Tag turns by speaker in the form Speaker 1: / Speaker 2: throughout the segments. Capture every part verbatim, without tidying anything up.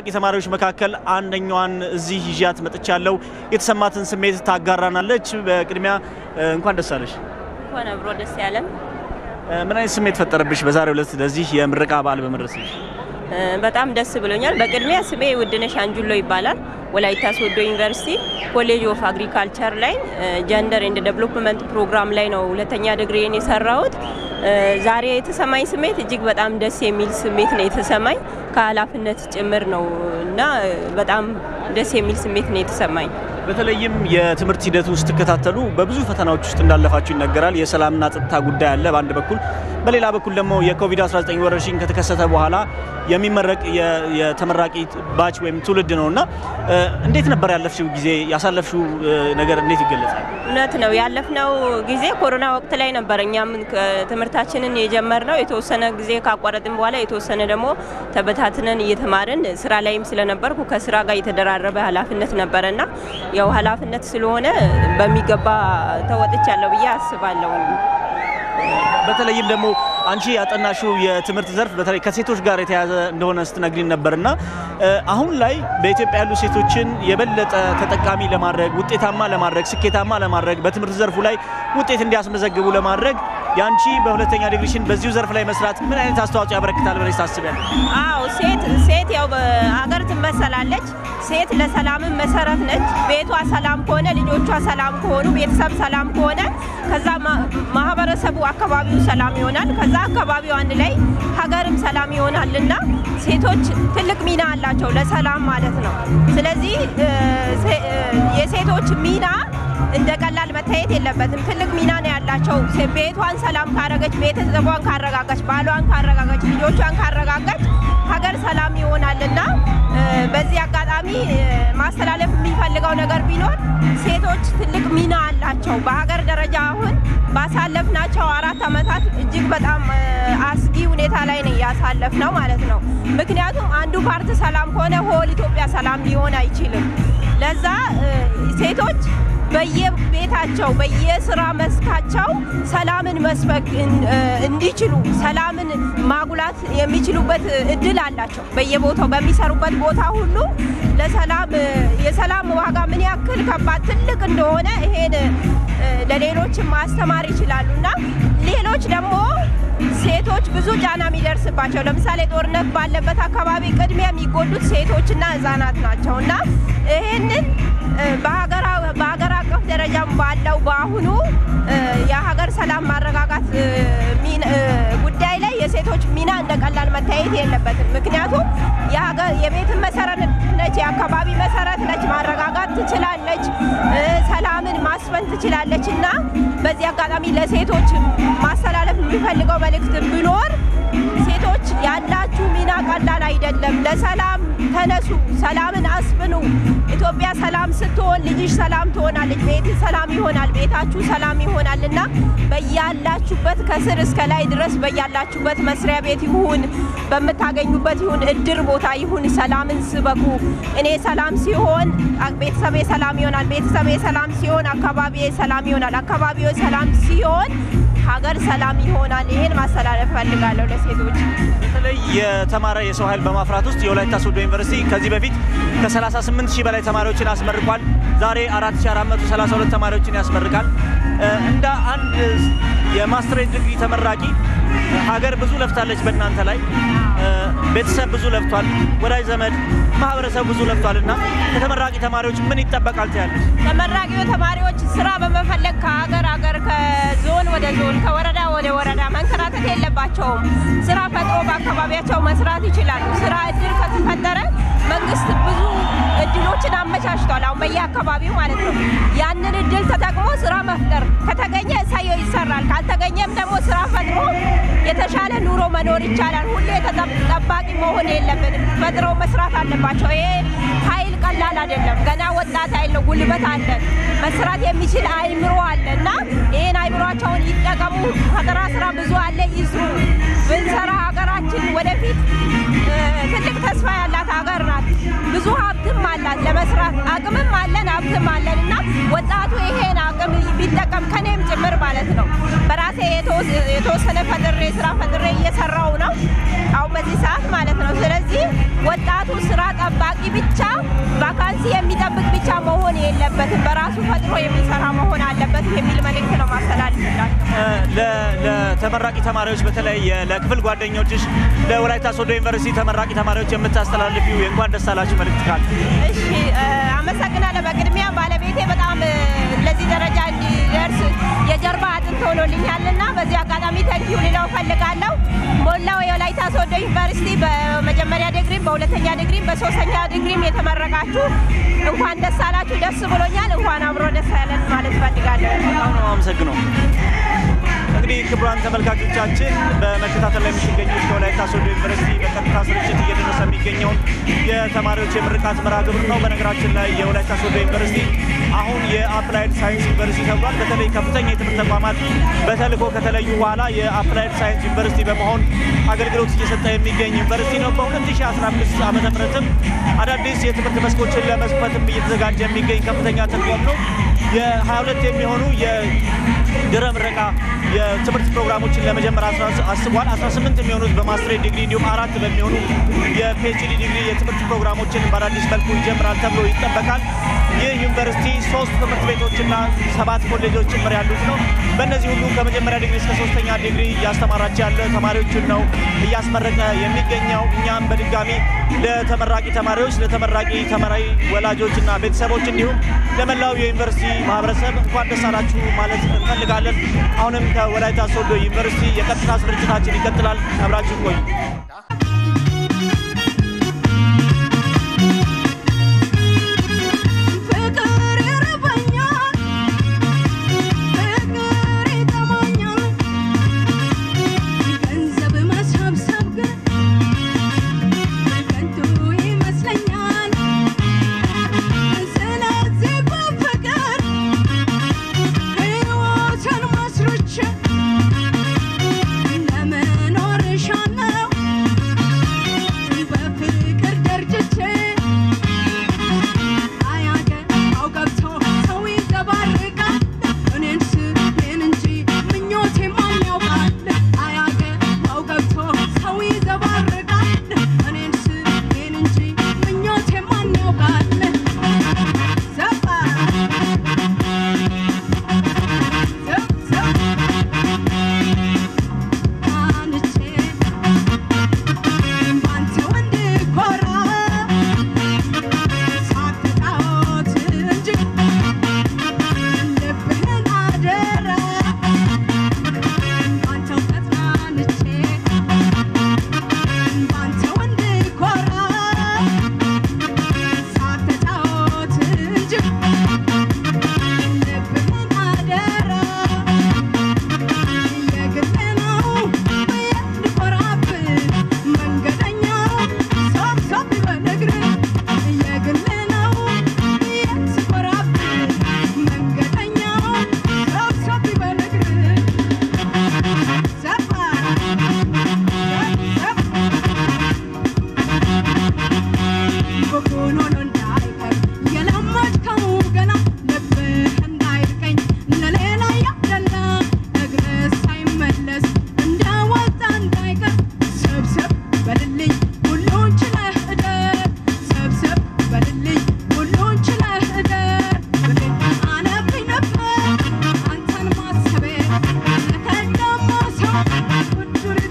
Speaker 1: የተማሪዎች መካከል አንደኛዋን እዚህ ይዣት መጥቻለሁ የተሰማትን ስሜት ታጋራናለች በቅድሚያ እንኳን ደስ አለሽ
Speaker 2: እንኳን አብሮ ደስ ያለን
Speaker 1: ምን አይነት ስሜት ፈጠረብሽ በዛሬው ዕለት ለዚህ የምረቃ በዓል በመድረስሽ
Speaker 2: በጣም ደስ ብሎኛል በቅድሚያ ስሜ ውድነሽ አንጁሎ ይባላል ወላይታ ሶዶ ዩኒቨርሲቲ ኮሌጅ ኦፍ አግሪካልቸር ላይ ጀንደር ኤንድ ዴቨሎፕመንት ፕሮግራም ላይ ነው ሁለተኛ ዲግሪዬን የሰራሁት ዛሬ የተሰማኝ ስሜት እጅግ በጣም ደስ የሚል ስሜት ነው የተሰማኝ ከኃላፊነት ጭምር ነውና በጣም ደስ የሚል ስሜት ነው የተሰማኝ
Speaker 1: በተለይም የትምህርት ሂደት ውስጥ ተከታተሉ በብዙ ፈተናዎች ውስጥ እንዳለፋችሁ ይነገራል የሰላምና ጸጥታ ጉዳይ አለ በአንድ በኩል በሌላ በኩል ደግሞ የኮቪድ አስራ ዘጠኝ ወረርሽኝ ከተከሰተ በኋላ የሚመረቅ የተመራቂ ባች ወይም ትውልድ ነውና እንዴት ነበር ያለፍሽው ጊዜ ያሳለፍሽው ነገር እንዴት ይገለጻል
Speaker 2: እውነት ነው ያለፍነው ጊዜ ኮሮና ወቅት ላይ ነበርኛም ትምህርታችንን የጀመርነው የተወሰነ ጊዜ ካቋረጥን በኋላ የተወሰነ ደግሞ ተበታትነን እየተማርን ስራ ላይም ስለነበርኩ ከስራ ጋር የተደራረበ ኃላፊነት ነበርና ያው ኃላፊነት ስለሆነ በሚገባ ተወጥቻለሁ ብዬ አስባለሁ
Speaker 1: በተለይም ደግሞ አንቺ ያጠናሽው የትምህርት ዘርፍ በተለይ ከሴቶች ጋር የተያዘ እንደሆነ ስትነግሪን ነበርና አሁን ላይ በኢትዮጵያ ያሉ ሴቶችን የበለጠ ተጠቃሚ ለማድረግ ውጤታማ ለማድረግ ስኬታማ ለማድረግ በትምህርት ዘርፉ ላይ ውጤት እንዲያስመዘግቡ ለማድረግ ያንቺ በሁለተኛ ዲግሪሽን በዚሁ ዘርፍ ላይ መስራት ምን አይነት አስተዋጽኦ ያበረክታል ብለሽ ታስቢያለሽ?
Speaker 2: አዎ ሴት ሴት ያው በአገር ትመሰላለች ሴት ለሰላም መሰረት ነች ቤቷ ሰላም ከሆነ ልጆቿ ሰላም ከሆኑ ቤተሰብ ሰላም ከሆነ ከዛ ማህበረሰቡ አካባቢው ሰላም ይሆናል ከዛ አካባቢው አንድ ላይ ሀገርም ሰላም ይሆናልና ሴቶች ትልቅ ሚና አላቸው ለሰላም ማለት ነው ስለዚህ የሴቶች ሚና እንደቀላል መታየት የለበትም ትልቅ ሚና ነው ያላቸው ቤቷን ሰላም ካረጋች ቤተሰቧን ካረጋጋች ባሏን ካረጋጋች ልጆቿን ካረጋጋች ሀገር ሰላም ይሆናልና በዚህ አጋጣሚ ማስተላለፍ የሚፈልገው ነገር ቢኖር ሴቶች ትልቅ ሚና አላቸው በሀገር ደረጃ አሁን ባሳለፍናቸው አራት አመታት እጅግ በጣም አስጊ ሁኔታ ላይ ነው ያሳለፍነው ማለት ነው ምክንያቱም አንዱ ፓርት ሰላም ከሆነ ሆል ኢትዮጵያ ሰላም ሊሆን አይችልም ለዛ ሴቶች በየቤታቸው በየስራ መስካቸው ሰላምን መስበክ እንዲችሉ ሰላምን ማጉላት የሚችሉበት እድል አላቸው በየቦታው በሚሰሩበት ቦታ ሁሉ ለሰላም የሰላም ዋጋ ምን ያክል ከባድ ትልቅ እንደሆነ ይሄን ለሌሎች ማስተማር ይችላሉና ሌሎች ደግሞ ሴቶች ብዙ ጫና የሚደርስባቸው ለምሳሌ ጦርነት ባለበት አካባቢ ቅድሚያ የሚጎዱት ሴቶችና ህፃናት ናቸውና ይሄንን በሀገራ በሀገር አቀፍ ደረጃም ባለው ባሁኑ የሀገር ሰላም ማረጋጋት ጉዳይ ላይ የሴቶች ሚና እንደቀላል መታየት የለበትም ምክንያቱም የሀገር የቤት መሰረት ነች የአካባቢ መሰረት ነች ማረጋጋት ትችላለች ሰላምን ማስፈን ትችላለችና በዚህ አጋጣሚ ለሴቶች ማስተላለፍ የሚፈልገው መልእክት ቢኖር ሴቶች ያላችሁ ሚና ቀላል አይደለም ለሰላም ተነሱ ሰላምን አስፍኑ ኢትዮጵያ ሰላም ስትሆን ልጅሽ ሰላም ትሆናለች ቤት ሰላም ይሆናል ቤታችሁ ሰላም ይሆናልና በያላችሁበት ከስር እስከ ላይ ድረስ በያላችሁበት መስሪያ ቤት ይሁን በመታገኙበት ይሁን እድር ቦታ ይሁን ሰላምን ስበኩ እኔ ሰላም ሲሆን ቤተሰቤ ሰላም ይሆናል ቤተሰቤ ሰላም ሲሆን አካባቢዬ ሰላም ይሆናል አካባቢዬ ሰላም ሲሆን ሀገር ሰላም ይሆናል ይሄን ማስተላለፍ ፈልጋለሁ ለሴቶች
Speaker 1: በተለይ የተማረ የሰው ኃይል በማፍራት ውስጥ የወላይታ ሶዶ ዩኒቨርሲቲ ከዚህ በፊት ከ38 ሺህ በላይ ተማሪዎችን ያስመርቋል ዛሬ አራት ሺህ አራት መቶ ሰላሳ ሁለት ተማሪዎችን ያስመርቃል እንደ አንድ የማስተር ዲግሪ ተመራቂ ሀገር ብዙ ለፍታለች በእናንተ ላይ ቤተሰብ ብዙ ለፍቷል ወዳጅ ዘመድ ማህበረሰብ ብዙ ለፍቷልና ከተመራቂ ተማሪዎች ምን ይጠበቃል ታያለሽ
Speaker 2: ተመራቂው ተማሪዎች ስራ በመፈለግ ከሀገር ሀገር ከዞን ወደ ዞን ከወረዳ ወደ ወረዳ መንከራተት የለባቸውም ስራ ፈጥሮ በአካባቢያቸው መስራት ይችላሉ ስራ እድል ከተፈጠረ መንግስት ብዙ እድሎችን አመቻችቷል አሁን በየአካባቢው ማለት ነው ያንን እድል ተጠቅሞ ስራ መፍጠር ከተገኘ ሳይው ይሰራል ካልተገኘም ደግሞ ስራ ፈጥሮ የተሻለ ኑሮ መኖር ይቻላል ሁሌ ተጠባቂ መሆን የለብንም ፈጥሮ መስራት አለባቸው ይሄ ኃይል ቀላል አይደለም ገና ወጣት ኃይል ነው ጉልበት አለ መስራት የሚችል አይምሮ አለና ይሄን አይምሮአቸውን ይጠቀሙ ፈጠራ ስራ ብዙ አለ ይስሩ ብንሰራ ሀገራችን ወደፊት ትልቅ ተስፋ ያላት ሀገር ናት ብዙ ብዙ ሀብትም አላት ለመስራት አቅምም አለን ሀብትም አለንና ወጣቱ ይሄን አቅም ቢጠቀም ከኔም ጭምር ማለት ነው በራሴ የተወሰነ ፈጥሬ ስራ ፈጥሬ እየሰራው ነው አው በዚህ ሰዓት ማለት ነው ስለዚህ ወጣቱ ስራ ጠባቂ ብቻ ቫካንሲ የሚጠብቅ ብቻ መሆን የለበትም በራሱ ፈጥሮ የሚሰራ መሆን አለበት የሚል መልእክት ነው ማስተላለፍላችሁ
Speaker 1: ለተመራቂ ተማሪዎች በተለይ ለክፍል ጓደኞችሽ ለወላይታ ሶዶ ዩኒቨርሲቲ ተመራቂ ተማሪዎች የምታስተላልፊው እንኳን ደስ አላችሁ መልእክት ካለ
Speaker 2: እሺ አመሰግናለሁ በቅድሚያ ባለቤቴ በጣም ለዚህ ደረጃ እንዲደርስ የጀርባ አጥንት ሆኖልኛልና በዚህ አጋጣሚ ታንኪዩ ልለው ፈልጋለሁ ሞላው የወላይታ ሶዶ ዩኒቨርሲቲ በመጀመሪያ ዲግሪ በሁለተኛ ዲግሪ በሶስተኛ ዲግሪ የተመረቃችሁ እንኳን ደስ አላችሁ ደስ ብሎኛል እንኳን አብሮ ደስ ያለን ማለት ፈልጋለሁ
Speaker 1: ነው አመሰግናለሁ እንግዲህ ክቡራን ተመልካቾቻችን በመከታተል ላይ የምትገኙት ከወላይታ ሶዶ ዩኒቨርሲቲ በቀጥታ ስርጭት እየደረሰ የሚገኘው የተማሪዎች የምርቃት መርሃ ግብር ነው በነገራችን ላይ የወላይታ ሶዶ ዩኒቨርሲቲ አሁን የአፕላይድ ሳይንስ ዩኒቨርሲቲ ተብሏል በተለይ ከፍተኛ የትምህርት ተቋማት በተልኮ ከተለዩ በኋላ የአፕላይድ ሳይንስ ዩኒቨርሲቲ በመሆን አገልግሎት እየሰጠ የሚገኝ ዩኒቨርሲቲ ነው በ2015 ዓመተ ምህረትም አዳዲስ የትምህርት መስኮችን ለመስጠትም እየተዘጋጀ የሚገኝ ከፍተኛ ተቋም ነው የ22 የሚሆኑ የድህረ ምረቃ የትምህርት ፕሮግራሞችን ለመጀመር አስቧል አስራ ስምንት የሚሆኑት በማስተር ዲግሪ እንዲሁም አራት በሚሆኑ የፒኤችዲ ዲግሪ የትምህርት ፕሮግራሞችን በአዲስ መልኩ ይጀምራል ተብሎ ይጠበቃል ይህ ዩኒቨርሲቲ ሶስት ትምህርት ቤቶችና ሰባት ኮሌጆች ጭምር ያሉት ነው በእነዚህ ሁሉ ከመጀመሪያ ዲግሪ እስከ ሶስተኛ ዲግሪ ያስተማራች ያለ ተማሪዎችን ነው እያስመረቀ የሚገኘው እኛም በድጋሚ ለተመራቂ ተማሪዎች ለተመራቂ ተማሪ ወላጆችና ቤተሰቦች እንዲሁም ለመላው የዩኒቨርሲቲ ማህበረሰብ እንኳን ደስ አላችሁ ማለት እንፈልጋለን አሁንም ከወላይታ ሶዶ ዩኒቨርሲቲ የቀጥታ ስርጭታችን ይቀጥላል አብራችሁ ቆዩ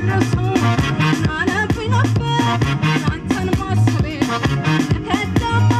Speaker 3: Let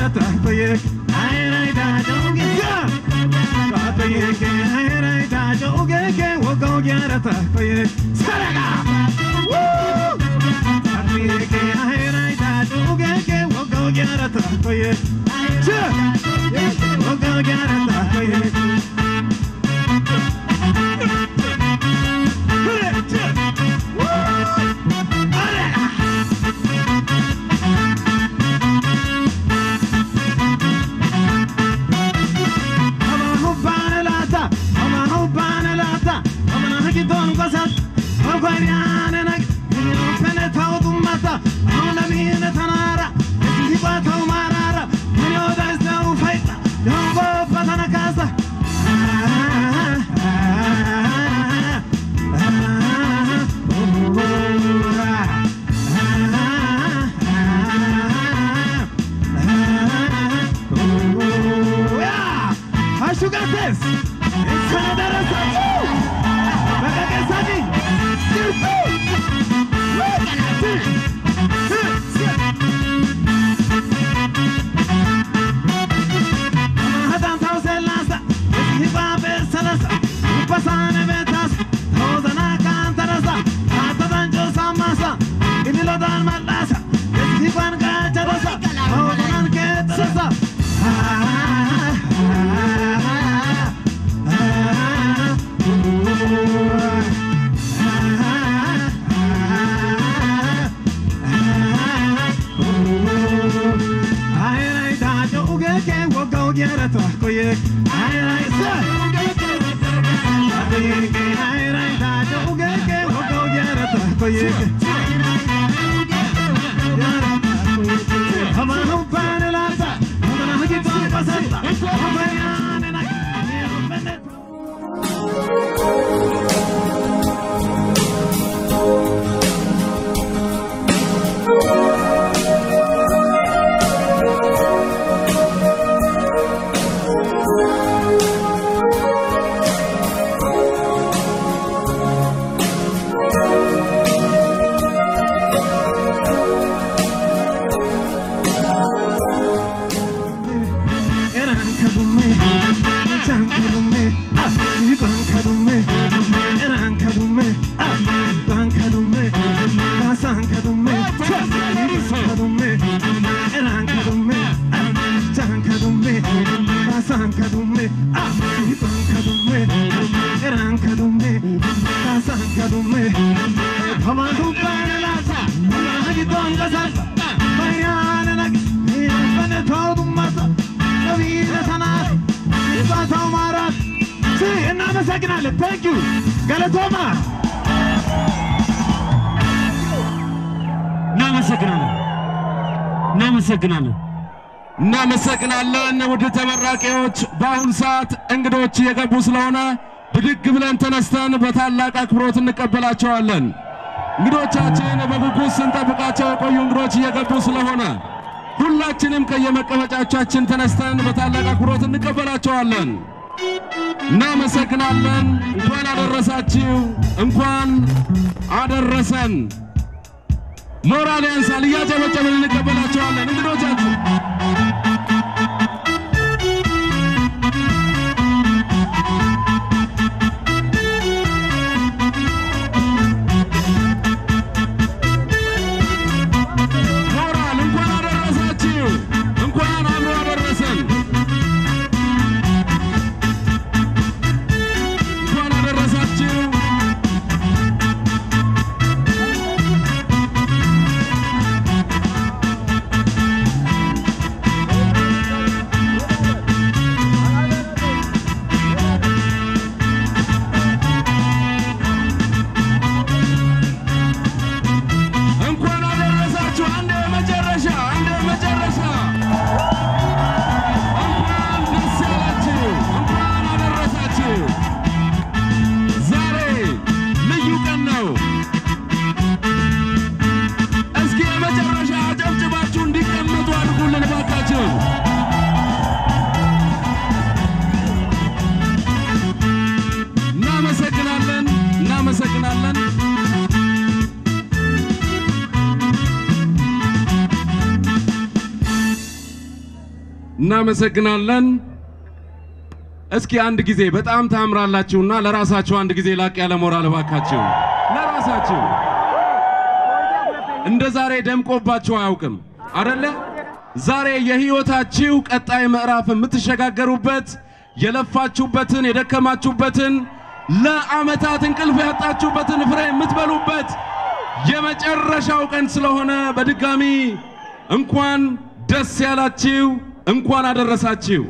Speaker 3: garata koye ayrai da joge koye ayrai da joge ke wogo garata koye saraga koye ayrai da joge ke wogo garata koye cha wogo garata koye Thank you. Galatoma.
Speaker 4: Namaskar. Namaskar. እናመሰግናለን ወደ ተመራቂዎች በአሁን ሰዓት እንግዶች የገቡ ስለሆነ ብድግ ብለን ተነስተን በታላቅ አክብሮት እንቀበላቸዋለን እንግዶቻችን በጉጉት ስንጠብቃቸው ቆዩ እንግዶች እየገቡ ስለሆነ ሁላችንም ከየመቀመጫቻችን ተነስተን በታላቅ አክብሮት እንቀበላቸዋለን እናመሰግናለን እንኳን አደረሳችሁ እንኳን አደረሰን ሞራል ያንሳል እያጨበጨብን እንቀበላቸዋለን እንግዶቻችን እናመሰግናለን እስኪ አንድ ጊዜ በጣም ታምራላችሁና ለራሳችሁ አንድ ጊዜ ላቅ ያለ ሞራል ባካችሁ ለራሳችሁ እንደ ዛሬ ደምቆባችሁ አያውቅም አይደለ ዛሬ የህይወታችሁ ቀጣይ ምዕራፍ የምትሸጋገሩበት የለፋችሁበትን የደከማችሁበትን ለአመታት እንቅልፍ ያጣችሁበትን ፍሬ የምትበሉበት የመጨረሻው ቀን ስለሆነ በድጋሚ እንኳን ደስ ያላችሁ እንኳን አደረሳችሁ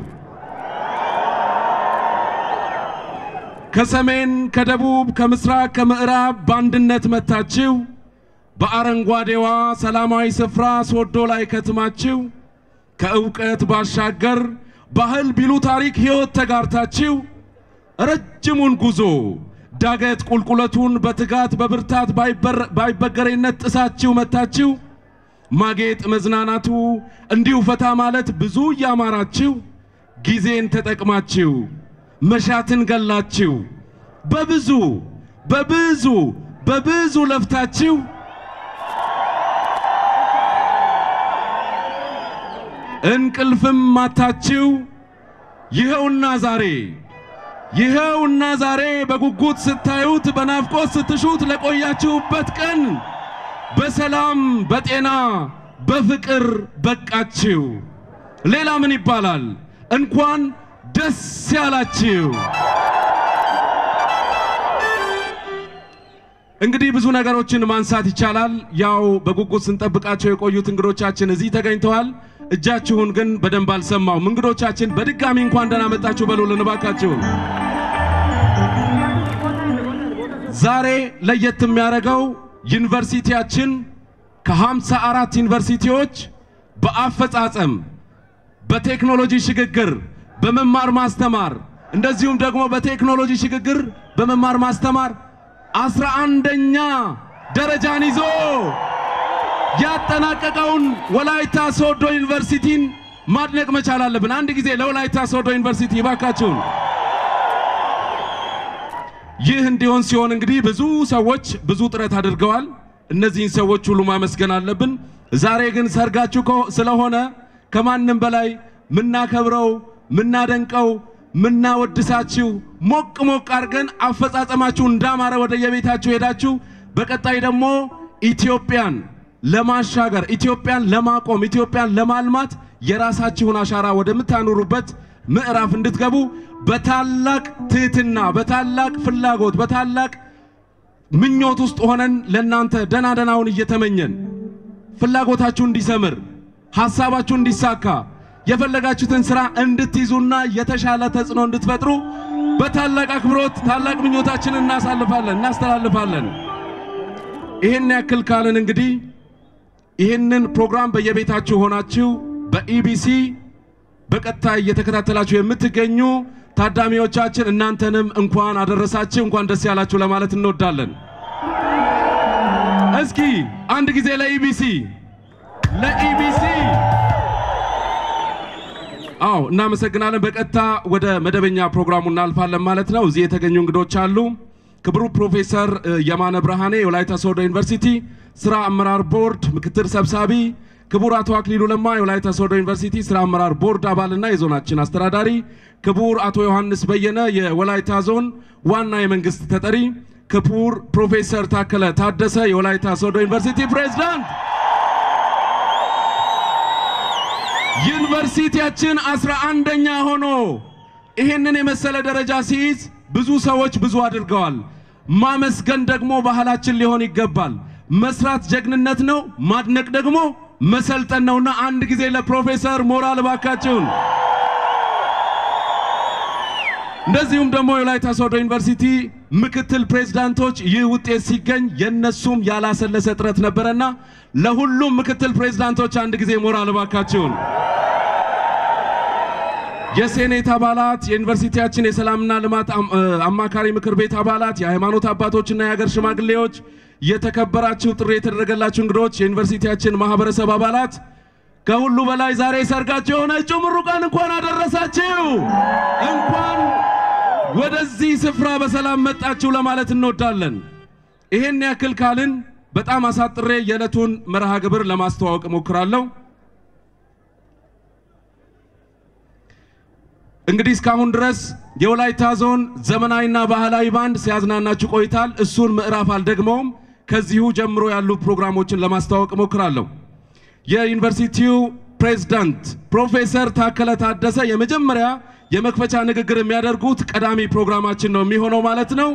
Speaker 4: ከሰሜን ከደቡብ ከምስራቅ ከምዕራብ ባንድነት መታችሁ በአረንጓዴዋ ሰላማዊ ስፍራ ሶዶ ላይ ከትማችሁ ከእውቀት ባሻገር ባህል ቢሉ ታሪክ ህይወት ተጋርታችሁ ረጅሙን ጉዞ ዳገት ቁልቁለቱን በትጋት በብርታት ባይበገሬነት ጥሳችሁ መታችሁ ማጌጥ መዝናናቱ እንዲሁ ፈታ ማለት ብዙ ያማራችሁ ጊዜን ተጠቅማችሁ መሻትን ገላችሁ በብዙ በብዙ በብዙ ለፍታችሁ እንቅልፍም ማታችሁ ይሄውና ዛሬ ይሄውና ዛሬ በጉጉት ስታዩት በናፍቆት ስትሹት ለቆያችሁበት ቀን በሰላም በጤና በፍቅር በቃችሁ ሌላ ምን ይባላል እንኳን ደስ ያላችሁ እንግዲህ ብዙ ነገሮችን ማንሳት ይቻላል ያው በጉጉት ስንጠብቃቸው የቆዩት እንግዶቻችን እዚህ ተገኝተዋል እጃችሁን ግን በደንብ አልሰማው እንግዶቻችን በድጋሚ እንኳን ደህና መጣችሁ በሉልን ባካችሁ ዛሬ ለየት የሚያረጋው ዩኒቨርሲቲያችን ከ54 ዩኒቨርሲቲዎች በአፈጻጸም በቴክኖሎጂ ሽግግር በመማር ማስተማር እንደዚሁም ደግሞ በቴክኖሎጂ ሽግግር በመማር ማስተማር አስራ አንደኛ ደረጃን ይዞ ያጠናቀቀውን ወላይታ ሶዶ ዩኒቨርሲቲን ማድነቅ መቻል አለብን አንድ ጊዜ ለወላይታ ሶዶ ዩኒቨርሲቲ ባካችሁ ይህ እንዲሆን ሲሆን እንግዲህ ብዙ ሰዎች ብዙ ጥረት አድርገዋል እነዚህን ሰዎች ሁሉ ማመስገን አለብን ዛሬ ግን ሰርጋችሁ ስለሆነ ከማንንም በላይ ምናከብረው ምናደንቀው ምናወድሳችሁ ሞቅ ሞቅ አርገን አፈጻጸማችሁ እንዳማረ ወደ የቤታችሁ ሄዳችሁ በቀጣይ ደግሞ ኢትዮጵያን ለማሻገር ኢትዮጵያን ለማቆም ኢትዮጵያን ለማልማት የራሳችሁን አሻራ ወደምታኖሩበት ምዕራፍ እንድትገቡ በታላቅ ትህትና በታላቅ ፍላጎት በታላቅ ምኞት ውስጥ ሆነን ለናንተ ደና ደናውን እየተመኘን ፍላጎታችሁ እንዲሰምር ሐሳባችሁ እንዲሳካ የፈለጋችሁትን ስራ እንድትይዙና የተሻለ ተጽዕኖ እንድትፈጥሩ በታላቅ አክብሮት ታላቅ ምኞታችንን እናሳልፋለን እናስተላልፋለን ይሄን ያክል ካለን እንግዲህ ይሄንን ፕሮግራም በየቤታችሁ ሆናችሁ በኢቢሲ በቀጥታ እየተከታተላችሁ የምትገኙ ታዳሚዎቻችን እናንተንም እንኳን አደረሳችሁ እንኳን ደስ ያላችሁ ለማለት እንወዳለን እስኪ አንድ ጊዜ ለኢቢሲ ለኢቢሲ አው እናመሰግናለን በቀጥታ ወደ መደበኛ ፕሮግራሙ እናልፋለን ማለት ነው እዚህ የተገኙ እንግዶች አሉ ክብሩ ፕሮፌሰር የማነ ብርሃኔ የወላይታ ሶዶ ዩኒቨርሲቲ ስራ አመራር ቦርድ ምክትል ሰብሳቢ ክቡር አቶ አክሊሉ ለማ የወላይታ ሶዶ ዩኒቨርሲቲ ስራ አመራር ቦርድ አባልና የዞናችን አስተዳዳሪ ክቡር አቶ ዮሐንስ በየነ የወላይታ ዞን ዋና የመንግስት ተጠሪ ክቡር ፕሮፌሰር ታከለ ታደሰ የወላይታ ሶዶ ዩኒቨርሲቲ ፕሬዝዳንት ዩኒቨርሲቲያችን አስራ አንደኛ ሆኖ ይሄንን የመሰለ ደረጃ ሲይዝ ብዙ ሰዎች ብዙ አድርገዋል ማመስገን ደግሞ ባህላችን ሊሆን ይገባል መስራት ጀግንነት ነው ማድነቅ ደግሞ መሰልጠን ነውና አንድ ጊዜ ለፕሮፌሰር ሞራል ባካችሁን እንደዚሁም ደግሞ የወላይታ ሶዶ ዩኒቨርሲቲ ምክትል ፕሬዝዳንቶች ይህ ውጤት ሲገኝ የነሱም ያላሰለሰ ጥረት ነበርና ለሁሉም ምክትል ፕሬዝዳንቶች አንድ ጊዜ ሞራል ባካችሁን የሴኔት አባላት የዩኒቨርሲቲያችን የሰላምና ልማት አማካሪ ምክር ቤት አባላት የሃይማኖት አባቶችና የሀገር ሽማግሌዎች የተከበራችሁ ጥሪ የተደረገላችሁ እንግዶች የዩኒቨርሲቲያችን ማህበረሰብ አባላት ከሁሉ በላይ ዛሬ ሰርጋችሁ የሆነ እጩ ምሩቃን እንኳን አደረሳችሁ እንኳን ወደዚህ ስፍራ በሰላም መጣችሁ ለማለት እንወዳለን ይሄን ያክል ካልን በጣም አሳጥሬ የዕለቱን መርሃ ግብር ለማስተዋወቅ ሞክራለሁ እንግዲህ እስካሁን ድረስ የወላይታ ዞን ዘመናዊና ባህላዊ ባንድ ሲያዝናናችሁ ቆይታል እሱን ምዕራፍ አልደግመውም ከዚሁ ጀምሮ ያሉ ፕሮግራሞችን ለማስተዋወቅ ሞክራለሁ የዩኒቨርሲቲው ፕሬዝዳንት ፕሮፌሰር ታከለ ታደሰ የመጀመሪያ የመክፈቻ ንግግር የሚያደርጉት ቀዳሚ ፕሮግራማችን ነው የሚሆነው ማለት ነው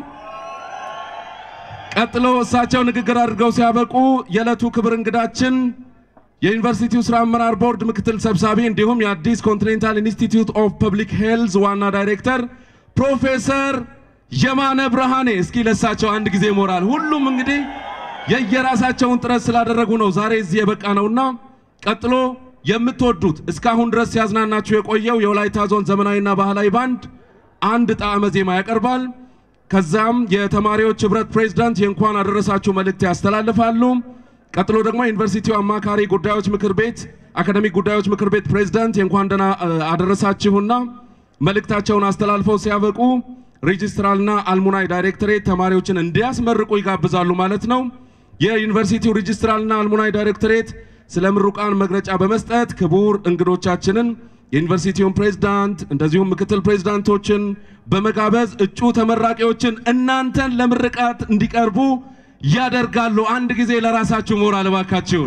Speaker 4: ቀጥሎ እሳቸው ንግግር አድርገው ሲያበቁ የዕለቱ ክብር እንግዳችን የዩኒቨርሲቲው ስራ አመራር ቦርድ ምክትል ሰብሳቢ እንዲሁም የአዲስ ኮንቲኔንታል ኢንስቲትዩት ኦፍ ፐብሊክ ሄልዝ ዋና ዳይሬክተር ፕሮፌሰር የማነ ብርሃኔ እስኪ ለሳቸው አንድ ጊዜ ሞራል ሁሉም እንግዲህ የየራሳቸውን ጥረት ስላደረጉ ነው ዛሬ እዚህ የበቃ ነውና ቀጥሎ የምትወዱት እስካሁን ድረስ ያዝናናችሁ የቆየው የወላይታ ዞን ዘመናዊና ባህላዊ ባንድ አንድ ጣዕመ ዜማ ያቀርባል ከዛም የተማሪዎች ህብረት ፕሬዝዳንት የእንኳን አደረሳችሁ መልእክት ያስተላልፋሉ ቀጥሎ ደግሞ ዩኒቨርሲቲው አማካሪ ጉዳዮች ምክር ቤት አካዳሚክ ጉዳዮች ምክር ቤት ፕሬዝዳንት የእንኳን ደና አደረሳችሁና መልእክታቸውን አስተላልፈው ሲያበቁ ሬጅስትራልና አልሙናይ ዳይሬክተሬት ተማሪዎችን እንዲያስመርቁ ይጋብዛሉ ማለት ነው የዩኒቨርሲቲው ሬጅስትራልና አልሙናይ ዳይሬክተሬት ስለምሩቃን መግለጫ በመስጠት ክቡር እንግዶቻችንን የዩኒቨርሲቲውን ፕሬዝዳንት እንደዚሁም ምክትል ፕሬዝዳንቶችን በመጋበዝ እጩ ተመራቂዎችን እናንተን ለምርቃት እንዲቀርቡ ያደርጋሉ አንድ ጊዜ ለራሳችሁ ሞራል ባካችሁ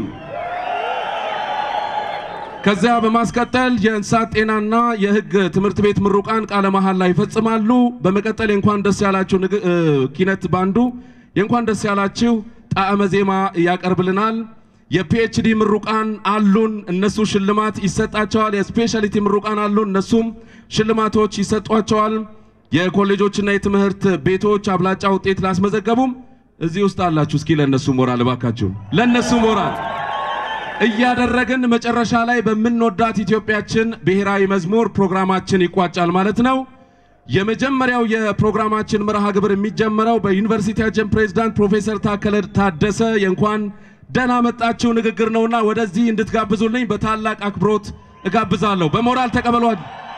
Speaker 4: ከዚያ በማስቀጠል የእንስሳት ጤናና የህግ ትምህርት ቤት ምሩቃን ቃለ መሐላ ላይ ይፈጽማሉ በመቀጠል እንኳን ደስ ያላችሁ ኪነት ባንዱ እንኳን ደስ ያላችሁ ጣዕመ ዜማ ያቀርብልናል የፒኤችዲ ምሩቃን አሉን እነሱ ሽልማት ይሰጣቸዋል የስፔሻሊቲ ምሩቃን አሉን እነሱም ሽልማቶች ይሰጧቸዋል የኮሌጆችና የትምህርት ቤቶች አብላጫ ውጤት ላስመዘገቡም እዚህ ውስጥ አላችሁ እስኪ ለነሱ ሞራል ባካችሁ ለነሱ ሞራል እያደረግን መጨረሻ ላይ በመንወዳት ኢትዮጵያችን ብሔራዊ መዝሙር ፕሮግራማችን ይቋጫል ማለት ነው የመጀመሪያው የፕሮግራማችን መርሃ ግብር የሚጀምረው በዩኒቨርሲቲያችን ፕሬዝዳንት ፕሮፌሰር ታከለ ታደሰ የእንኳን ደና መጣችሁ ንግግር ነውና ወደዚህ እንድትጋብዙልኝ በታላቅ አክብሮት እጋብዛለሁ በሞራል ተቀበሏል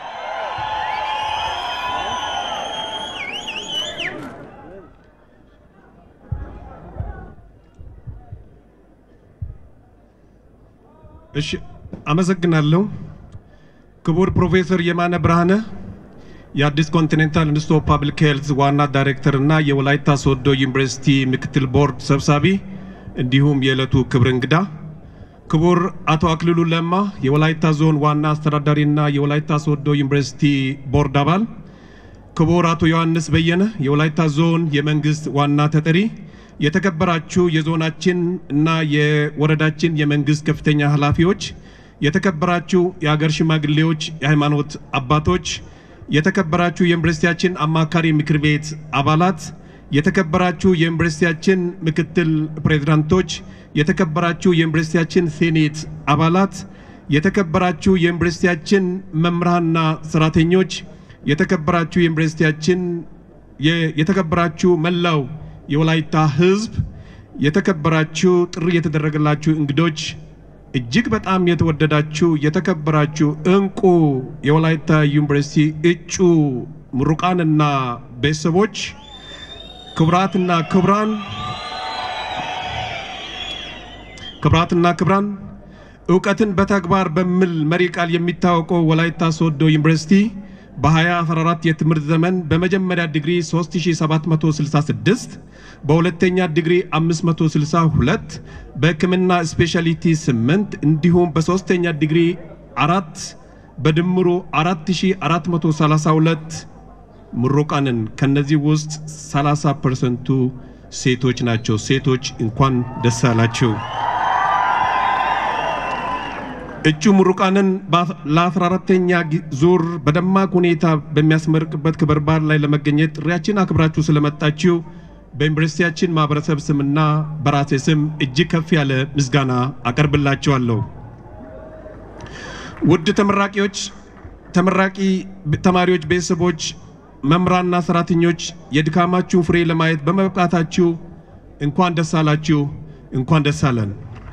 Speaker 5: እሺ አመሰግናለሁ ክቡር ፕሮፌሰር የማነ ብርሃነ የአዲስ ኮንቲኔንታል ኢንስቲትዩት ኦፍ ፐብሊክ ሄልዝ ዋና ዳይሬክተር እና የወላይታ ሶዶ ዩኒቨርሲቲ ምክትል ቦርድ ሰብሳቢ እንዲሁም የዕለቱ ክብር እንግዳ ክቡር አቶ አክሊሉ ለማ የወላይታ ዞን ዋና አስተዳዳሪና የወላይታ ሶዶ ዩኒቨርሲቲ ቦርድ አባል ክቡር አቶ ዮሐንስ በየነ የወላይታ ዞን የመንግስት ዋና ተጠሪ የተከበራችሁ የዞናችን እና የወረዳችን የመንግስት ከፍተኛ ኃላፊዎች የተከበራችሁ የሀገር ሽማግሌዎች የሃይማኖት አባቶች የተከበራችሁ የዩኒቨርሲቲያችን አማካሪ ምክር ቤት አባላት የተከበራችሁ የዩኒቨርሲቲያችን ምክትል ፕሬዝዳንቶች የተከበራችሁ የዩኒቨርሲቲያችን ሴኔት አባላት የተከበራችሁ የዩኒቨርሲቲያችን መምህራንና ሰራተኞች የተከበራችሁ የዩኒቨርሲቲያችን የተከበራችሁ መላው የወላይታ ህዝብ የተከበራችሁ ጥሪ የተደረገላችሁ እንግዶች እጅግ በጣም የተወደዳችሁ የተከበራችሁ እንቁ የወላይታ ዩኒቨርሲቲ እጩ ምሩቃንና ቤተሰቦች ክብራትና ክብራን ክብራትና ክብራን ዕውቀትን በተግባር በሚል መሪ ቃል የሚታወቀው ወላይታ ሶዶ ዩኒቨርሲቲ በ2014 የትምህርት ዘመን በመጀመሪያ ዲግሪ ሶስት ሺህ ሰባት መቶ ስልሳ ስድስት በሁለተኛ ዲግሪ አምስት መቶ ስልሳ ሁለት በሕክምና ስፔሻሊቲ ስምንት እንዲሁም በሶስተኛ ዲግሪ አራት በድምሩ አራት ሺህ አራት መቶ ሰላሳ ሁለት ምሩቃንን ከነዚህ ውስጥ ሰላሳ ፐርሰንት ሴቶች ናቸው ሴቶች እንኳን ደስ አላችሁ እጩ ምሩቃንን ለ14ኛ ዙር በደማቅ ሁኔታ በሚያስመርቅበት ክብረ በዓል ላይ ለመገኘት ጥሪያችን አክብራችሁ ስለመጣችሁ በዩኒቨርሲቲያችን ማህበረሰብ ስምና በራሴ ስም እጅግ ከፍ ያለ ምስጋና አቀርብላችኋለሁ ውድ ተመራቂዎች ተመራቂ ተማሪዎች ቤተሰቦች መምህራንና ሰራተኞች የድካማችሁ ፍሬ ለማየት በመብቃታችሁ እንኳን ደስ አላችሁ እንኳን ደስ አለን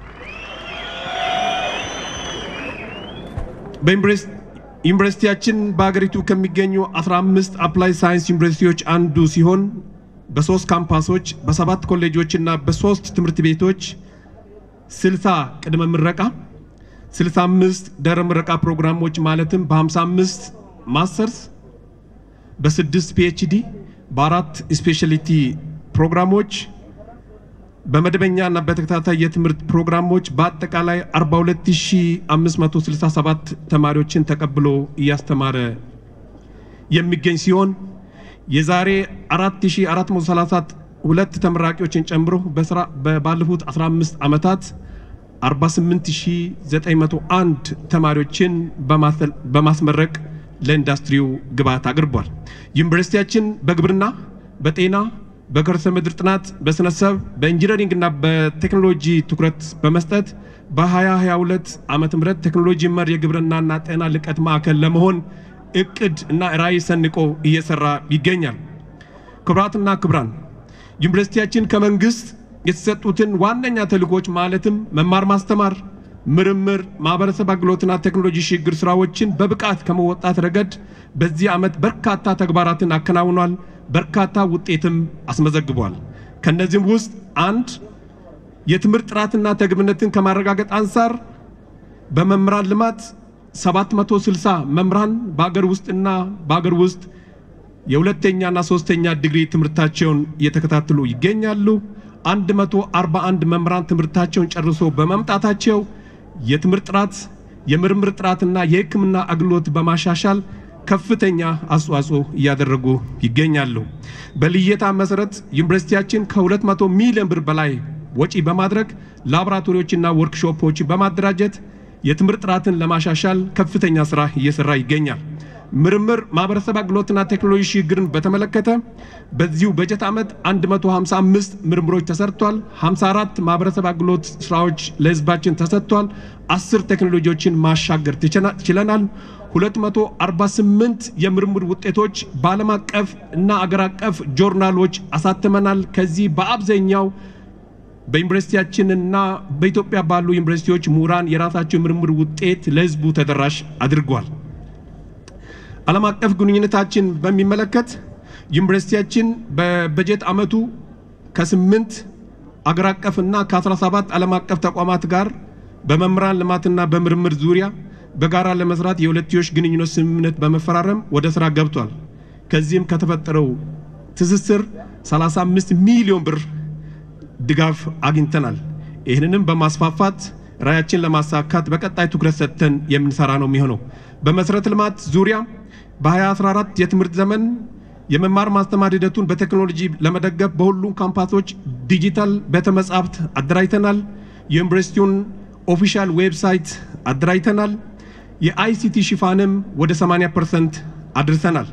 Speaker 5: በዩኒቨርሲቲያችን በአገሪቱ ከሚገኙ አስራ አምስት አፕላይ ሳይንስ ዩኒቨርሲቲዎች አንዱ ሲሆን በሶስት ካምፓሶች በሰባት ኮሌጆችና በሶስት ትምህርት ቤቶች ስልሳ ቅድመ ምረቃ ስልሳ አምስት ድህረ ምረቃ ፕሮግራሞች ማለትም በ55 ማስተርስ በስድስት ፒኤችዲ በአራት ስፔሻሊቲ ፕሮግራሞች በመደበኛና በተከታታይ የትምህርት ፕሮግራሞች በአጠቃላይ አርባ ሁለት ሺህ አምስት መቶ ስልሳ ሰባት ተማሪዎችን ተቀብሎ እያስተማረ የሚገኝ ሲሆን የዛሬ አራት ሺህ አራት መቶ ሰላሳ ሁለት ተመራቂዎችን ጨምሮ በስራ ባለፉት አስራ አምስት ዓመታት አርባ ስምንት ሺህ ዘጠኝ መቶ አንድ ተማሪዎችን በማስመረቅ ለኢንዱስትሪው ግብዓት አቅርቧል። ዩኒቨርሲቲያችን በግብርና፣ በጤና፣ በከርሰ ምድር ጥናት፣ በስነሰብ፣ በኢንጂነሪንግና በቴክኖሎጂ ትኩረት በመስጠት በ2022 ዓመተ ምህረት ቴክኖሎጂ መር የግብርናና ጤና ልቀት ማዕከል ለመሆን እቅድ እና ራዕይ ሰንቆ እየሰራ ይገኛል። ክብራትና ክብራን ዩኒቨርሲቲያችን ከመንግስት የተሰጡትን ዋነኛ ተልእኮች ማለትም መማር ማስተማር፣ ምርምር፣ ማህበረሰብ አገልግሎትና ቴክኖሎጂ ሽግግር ስራዎችን በብቃት ከመወጣት ረገድ በዚህ ዓመት በርካታ ተግባራትን አከናውኗል። በርካታ ውጤትም አስመዘግቧል። ከነዚህም ውስጥ አንድ የትምህርት ጥራትና ተግባራዊነትን ከማረጋገጥ አንፃር በመምህራን ልማት ሰባት መቶ ስልሳ መምህራን በአገር ውስጥና በአገር ውስጥ የሁለተኛና ሶስተኛ ዲግሪ ትምህርታቸውን እየተከታተሉ ይገኛሉ። አንድ መቶ አርባ አንድ መምህራን ትምህርታቸውን ጨርሶ በመምጣታቸው የትምህርት ጥራት፣ የምርምር ጥራትና የሕክምና አገልግሎት በማሻሻል ከፍተኛ አስተዋጽኦ እያደረጉ ይገኛሉ። በልየታ መሰረት ዩኒቨርሲቲያችን ከሁለት መቶ ሚሊዮን ብር በላይ ወጪ በማድረግ ላቦራቶሪዎችና ወርክሾፖች በማደራጀት የትምህርት ጥራትን ለማሻሻል ከፍተኛ ስራ እየሰራ ይገኛል። ምርምር፣ ማህበረሰብ አገልግሎትና ቴክኖሎጂ ሽግግርን በተመለከተ በዚሁ በጀት ዓመት አንድ መቶ ሃምሳ አምስት ምርምሮች ተሰርቷል። ሃምሳ አራት ማህበረሰብ አገልግሎት ስራዎች ለህዝባችን ተሰጥቷል። አስር ቴክኖሎጂዎችን ማሻገር ችለናል። ሁለት መቶ አርባ ስምንት የምርምር ውጤቶች በዓለም አቀፍ እና አገር አቀፍ ጆርናሎች አሳተመናል። ከዚህ በአብዛኛው በዩኒቨርሲቲያችንና በኢትዮጵያ ባሉ ዩኒቨርሲቲዎች ምሁራን የራሳቸው የምርምር ውጤት ለህዝቡ ተደራሽ አድርጓል። ዓለም አቀፍ ግንኙነታችን በሚመለከት ዩኒቨርሲቲያችን በበጀት ዓመቱ ከስምንት አገር አቀፍና ከ17 ዓለም አቀፍ ተቋማት ጋር በመምህራን ልማትና በምርምር ዙሪያ በጋራ ለመስራት የሁለትዮሽ ግንኙነት ስምምነት በመፈራረም ወደ ስራ ገብቷል። ከዚህም ከተፈጠረው ትስስር ሰላሳ አምስት ሚሊዮን ብር ድጋፍ አግኝተናል። ይህንንም በማስፋፋት ራዕያችን ለማሳካት በቀጣይ ትኩረት ሰጥተን የምንሰራ ነው የሚሆነው። በመሰረተ ልማት ዙሪያ በ2014 የትምህርት ዘመን የመማር ማስተማር ሂደቱን በቴክኖሎጂ ለመደገፍ በሁሉም ካምፓሶች ዲጂታል ቤተመጻሕፍት አደራጅተናል። የዩኒቨርሲቲውን ኦፊሻል ዌብሳይት አደራጅተናል። የአይሲቲ ሽፋንም ወደ ሰማንያ ፐርሰንት አድርሰናል።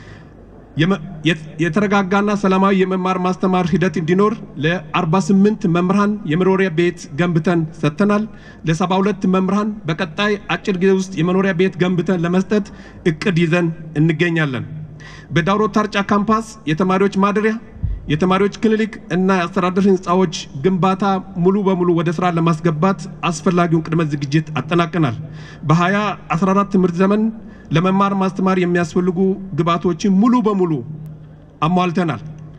Speaker 5: የተረጋጋና ሰላማዊ የመማር ማስተማር ሂደት እንዲኖር ለ48 መምህራን የመኖሪያ ቤት ገንብተን ሰጥተናል። ለ72 መምህራን በቀጣይ አጭር ጊዜ ውስጥ የመኖሪያ ቤት ገንብተን ለመስጠት እቅድ ይዘን እንገኛለን። በዳውሮ ታርጫ ካምፓስ የተማሪዎች ማደሪያ፣ የተማሪዎች ክሊኒክ እና የአስተዳደር ህንፃዎች ግንባታ ሙሉ በሙሉ ወደ ስራ ለማስገባት አስፈላጊውን ቅድመ ዝግጅት አጠናቀናል። በ2014 ትምህርት ዘመን ለመማር ማስተማር የሚያስፈልጉ ግብዓቶችን ሙሉ በሙሉ አሟልተናል።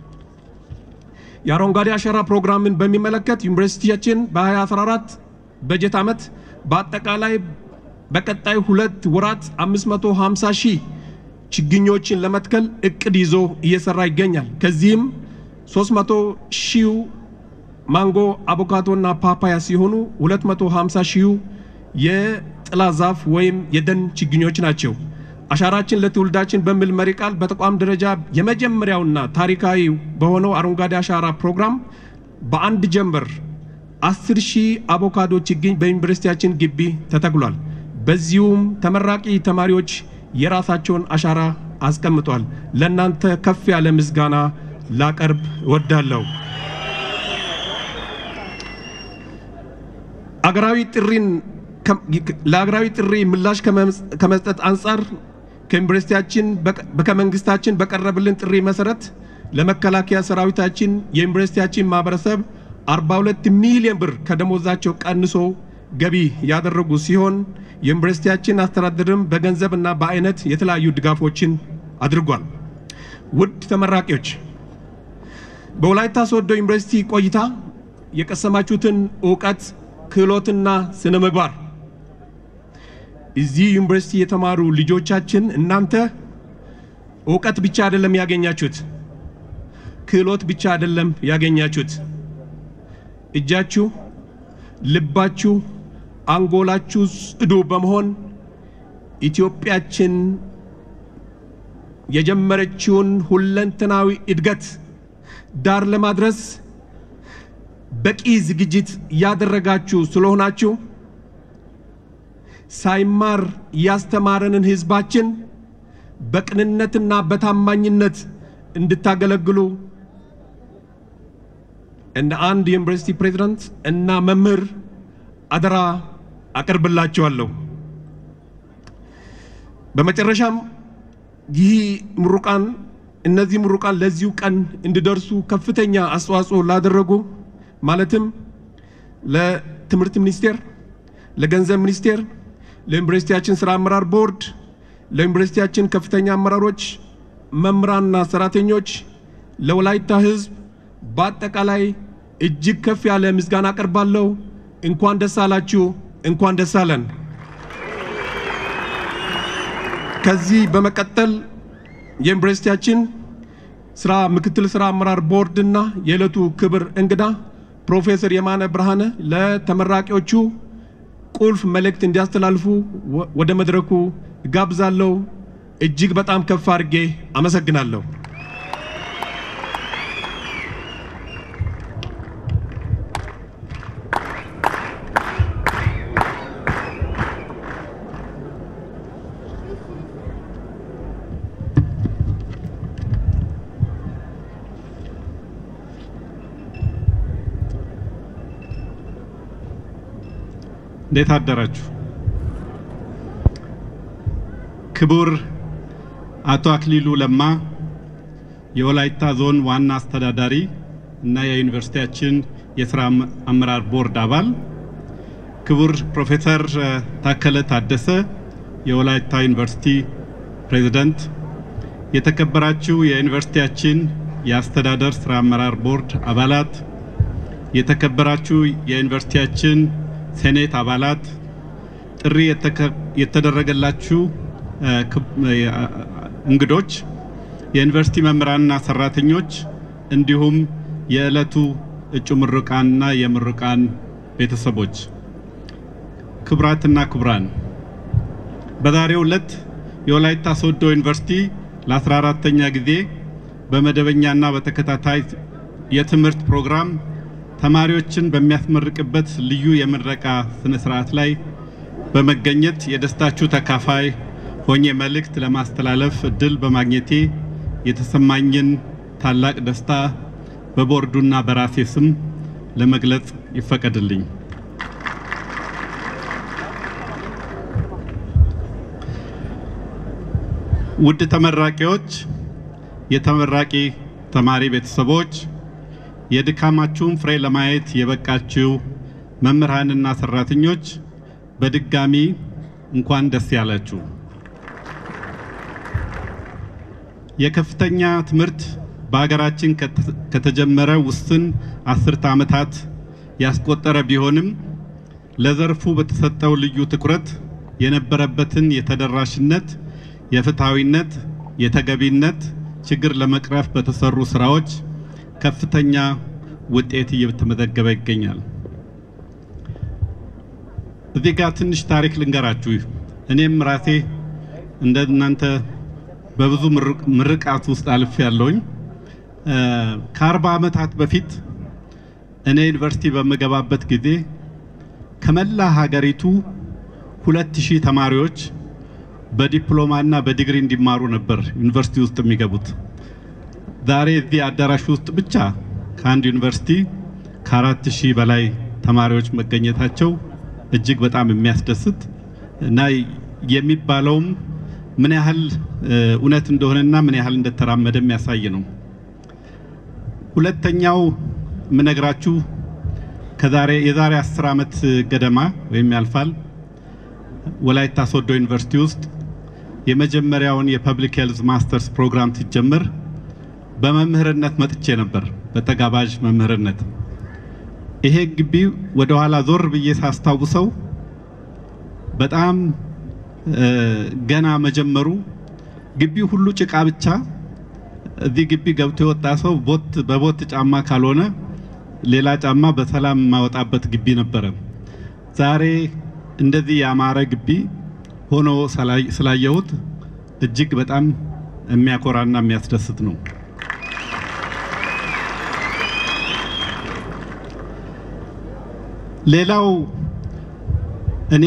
Speaker 5: የአረንጓዴ አሻራ ፕሮግራምን በሚመለከት ዩኒቨርሲቲያችን በ2014 በጀት ዓመት በአጠቃላይ በቀጣይ ሁለት ወራት አምስት መቶ ሃምሳ ሺህ ችግኞችን ለመትከል እቅድ ይዞ እየሰራ ይገኛል። ከዚህም ሶስት መቶ ሺህ ማንጎ፣ አቮካዶና ፓፓያ ሲሆኑ ሁለት መቶ ሃምሳ ሺህ የጥላ ዛፍ ወይም የደን ችግኞች ናቸው። አሻራችን ለትውልዳችን በሚል መሪ ቃል በተቋም ደረጃ የመጀመሪያውና ታሪካዊ በሆነው አረንጓዴ አሻራ ፕሮግራም በአንድ ጀንበር አስር ሺህ አቮካዶ ችግኝ በዩኒቨርሲቲያችን ግቢ ተተክሏል። በዚሁም ተመራቂ ተማሪዎች የራሳቸውን አሻራ አስቀምጧል። ለእናንተ ከፍ ያለ ምስጋና ላቀርብ እወዳለሁ። አገራዊ ጥሪን ለአገራዊ ጥሪ ምላሽ ከመስጠት አንፃር ከዩኒቨርሲቲያችን በከመንግስታችን በቀረበልን ጥሪ መሰረት ለመከላከያ ሰራዊታችን የዩኒቨርሲቲያችን ማህበረሰብ አርባ ሁለት ሚሊዮን ብር ከደሞዛቸው ቀንሶ ገቢ ያደረጉ ሲሆን የዩኒቨርሲቲያችን አስተዳደርም በገንዘብና በአይነት የተለያዩ ድጋፎችን አድርጓል። ውድ ተመራቂዎች በወላይታ ሶዶ ዩኒቨርሲቲ ቆይታ የቀሰማችሁትን ዕውቀት፣ ክህሎትና ስነ ምግባር እዚህ ዩኒቨርሲቲ የተማሩ ልጆቻችን እናንተ ዕውቀት ብቻ አይደለም ያገኛችሁት ክህሎት ብቻ አይደለም ያገኛችሁት እጃችሁ ልባችሁ አንጎላችሁ ጽዱ በመሆን ኢትዮጵያችን የጀመረችውን ሁለንተናዊ እድገት ዳር ለማድረስ በቂ ዝግጅት ያደረጋችሁ ስለሆናችሁ ሳይማር ያስተማረንን ህዝባችን በቅንነትና በታማኝነት እንድታገለግሉ እንደ አንድ ዩኒቨርሲቲ ፕሬዝዳንት እና መምህር አደራ አቀርብላችኋለሁ። በመጨረሻም ይህ ምሩቃን እነዚህ ምሩቃን ለዚሁ ቀን እንዲደርሱ ከፍተኛ አስተዋጽኦ ላደረጉ ማለትም ለትምህርት ሚኒስቴር፣ ለገንዘብ ሚኒስቴር፣ ለዩኒቨርሲቲያችን ስራ አመራር ቦርድ፣ ለዩኒቨርሲቲያችን ከፍተኛ አመራሮች፣ መምህራንና ሰራተኞች፣ ለወላይታ ህዝብ በአጠቃላይ እጅግ ከፍ ያለ ምስጋና አቀርባለሁ። እንኳን ደስ አላችሁ፣ እንኳን ደስ አለን። ከዚህ በመቀጠል የዩኒቨርሲቲያችን ስራ ምክትል ስራ አመራር ቦርድና የዕለቱ ክብር እንግዳ ፕሮፌሰር የማነ ብርሃነ ለተመራቂዎቹ ቁልፍ መልእክት እንዲያስተላልፉ ወደ መድረኩ ጋብዛለሁ። እጅግ በጣም ከፍ አድርጌ አመሰግናለሁ።
Speaker 6: እንዴት አደራችሁ? ክቡር አቶ አክሊሉ ለማ የወላይታ ዞን ዋና አስተዳዳሪ እና የዩኒቨርሲቲያችን የሥራ አመራር ቦርድ አባል፣ ክቡር ፕሮፌሰር ታከለ ታደሰ የወላይታ ዩኒቨርሲቲ ፕሬዝዳንት፣ የተከበራችሁ የዩኒቨርሲቲያችን የአስተዳደር ሥራ አመራር ቦርድ አባላት፣ የተከበራችሁ የዩኒቨርሲቲያችን ሴኔት አባላት፣ ጥሪ የተደረገላችሁ እንግዶች፣ የዩኒቨርሲቲ መምህራንና ሰራተኞች እንዲሁም የዕለቱ እጩ ምሩቃንና የምሩቃን ቤተሰቦች፣ ክቡራትና ክቡራን፣ በዛሬው ዕለት የወላይታ ሶዶ ዩኒቨርሲቲ ለ14ኛ ጊዜ በመደበኛና በተከታታይ የትምህርት ፕሮግራም ተማሪዎችን በሚያስመርቅበት ልዩ የምረቃ ስነ ስርዓት ላይ በመገኘት የደስታችሁ ተካፋይ ሆኜ መልእክት ለማስተላለፍ እድል በማግኘቴ የተሰማኝን ታላቅ ደስታ በቦርዱና በራሴ ስም ለመግለጽ ይፈቀድልኝ። ውድ ተመራቂዎች፣ የተመራቂ ተማሪ ቤተሰቦች፣ የድካማችሁን ፍሬ ለማየት የበቃችሁ መምህራንና ሰራተኞች በድጋሚ እንኳን ደስ ያላችሁ። የከፍተኛ ትምህርት በአገራችን ከተጀመረ ውስን አስርተ ዓመታት ያስቆጠረ ቢሆንም ለዘርፉ በተሰጠው ልዩ ትኩረት የነበረበትን የተደራሽነት፣ የፍትሃዊነት፣ የተገቢነት ችግር ለመቅረፍ በተሰሩ ስራዎች ከፍተኛ ውጤት እየተመዘገበ ይገኛል። እዚህ ጋር ትንሽ ታሪክ ልንገራችሁ። እኔም ራሴ እንደናንተ በብዙ ምርቃት ውስጥ አልፍ ያለውኝ ከአርባ ዓመታት በፊት እኔ ዩኒቨርሲቲ በመገባበት ጊዜ ከመላ ሀገሪቱ ሁለት ሺህ ተማሪዎች በዲፕሎማና በዲግሪ እንዲማሩ ነበር ዩኒቨርሲቲ ውስጥ የሚገቡት። ዛሬ እዚህ አዳራሽ ውስጥ ብቻ ከአንድ ዩኒቨርሲቲ ከአራት ሺህ በላይ ተማሪዎች መገኘታቸው እጅግ በጣም የሚያስደስት እና የሚባለውም ምን ያህል እውነት እንደሆነና ምን ያህል እንደተራመደ የሚያሳይ ነው። ሁለተኛው ምነግራችሁ ከዛሬ የዛሬ አስር ዓመት ገደማ ወይም ያልፋል ወላይታ ሶዶ ዩኒቨርሲቲ ውስጥ የመጀመሪያውን የፐብሊክ ሄልዝ ማስተርስ ፕሮግራም ሲጀመር በመምህርነት መጥቼ ነበር፣ በተጋባዥ መምህርነት። ይሄ ግቢ ወደ ኋላ ዞር ብዬ ሳስታውሰው በጣም ገና መጀመሩ ግቢ ሁሉ ጭቃ ብቻ እዚህ ግቢ ገብቶ የወጣ ሰው ቦት በቦት ጫማ ካልሆነ ሌላ ጫማ በሰላም ማወጣበት ግቢ ነበረ። ዛሬ እንደዚህ ያማረ ግቢ ሆኖ ስላየሁት እጅግ በጣም የሚያኮራና የሚያስደስት ነው። ሌላው እኔ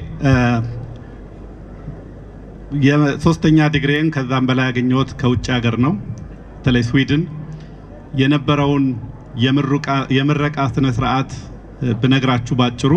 Speaker 6: የሶስተኛ ዲግሪን ከዛም በላይ ያገኘሁት ከውጭ ሀገር ነው። በተለይ ስዊድን የነበረውን የምረቃ ስነ ስርዓት ብነግራችሁ ባጭሩ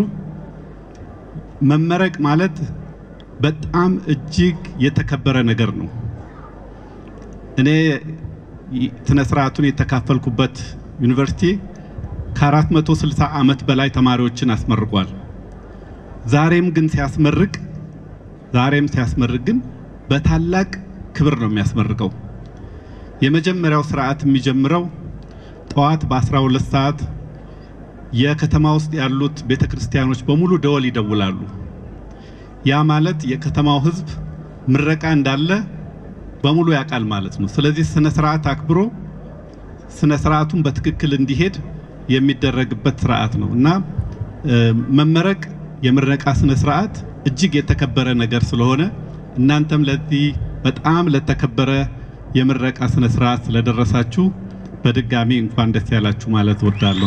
Speaker 6: መመረቅ ማለት በጣም እጅግ የተከበረ ነገር ነው። እኔ ስነ ስርዓቱን የተካፈልኩበት ዩኒቨርሲቲ ከአራት መቶ ስልሳ ዓመት በላይ ተማሪዎችን አስመርቋል። ዛሬም ግን ሲያስመርቅ ዛሬም ሲያስመርቅ ግን በታላቅ ክብር ነው የሚያስመርቀው። የመጀመሪያው ስርዓት የሚጀምረው ጠዋት በ12 ሰዓት የከተማ ውስጥ ያሉት ቤተክርስቲያኖች በሙሉ ደወል ይደውላሉ። ያ ማለት የከተማው ህዝብ ምረቃ እንዳለ በሙሉ ያቃል ማለት ነው። ስለዚህ ስነ ስርዓት አክብሮ ስነ ስርዓቱን በትክክል እንዲሄድ የሚደረግበት ስርዓት ነው እና መመረቅ የምረቃ ስነ ስርዓት እጅግ የተከበረ ነገር ስለሆነ እናንተም ለዚህ በጣም ለተከበረ የምረቃ ስነ ስርዓት ስለደረሳችሁ በድጋሚ እንኳን ደስ ያላችሁ ማለት ወዳለሁ።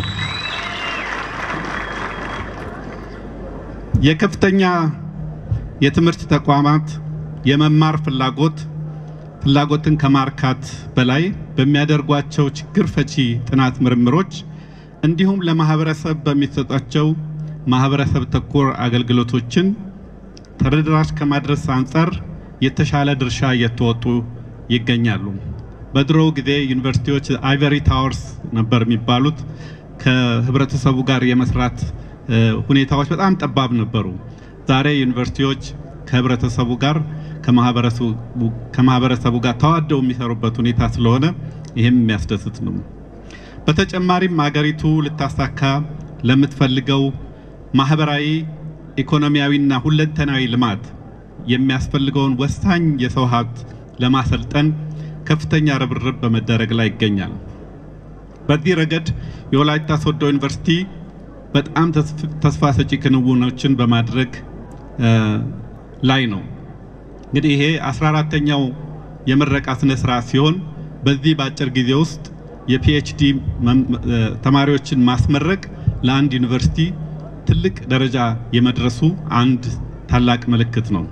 Speaker 6: የከፍተኛ የትምህርት ተቋማት የመማር ፍላጎት ፍላጎትን ከማርካት በላይ በሚያደርጓቸው ችግር ፈቺ ጥናት ምርምሮች እንዲሁም ለማህበረሰብ በሚሰጣቸው ማህበረሰብ ተኮር አገልግሎቶችን ተደራሽ ከማድረስ አንፃር የተሻለ ድርሻ እየተወጡ ይገኛሉ። በድሮ ጊዜ ዩኒቨርሲቲዎች አይቨሪ ታወርስ ነበር የሚባሉት። ከህብረተሰቡ ጋር የመስራት ሁኔታዎች በጣም ጠባብ ነበሩ። ዛሬ ዩኒቨርሲቲዎች ከህብረተሰቡ ጋር ከማህበረሰቡ ከማህበረሰቡ ጋር ተዋደው የሚሰሩበት ሁኔታ ስለሆነ ይሄም የሚያስደስት ነው። በተጨማሪም ሀገሪቱ ልታሳካ ለምትፈልገው ማህበራዊ ኢኮኖሚያዊና ሁለንተናዊ ልማት የሚያስፈልገውን ወሳኝ የሰው ሀብት ለማሰልጠን ከፍተኛ ርብርብ በመደረግ ላይ ይገኛል። በዚህ ረገድ የወላይታ ሶዶ ዩኒቨርሲቲ በጣም ተስፋ ሰጪ ክንውኖችን በማድረግ ላይ ነው። እንግዲህ ይሄ አስራ አራተኛው የምረቃ ስነ ስርዓት ሲሆን በዚህ ባጭር ጊዜ ውስጥ የፒኤችዲ ተማሪዎችን ማስመረቅ ለአንድ ዩኒቨርሲቲ ትልቅ ደረጃ የመድረሱ አንድ ታላቅ ምልክት ነው።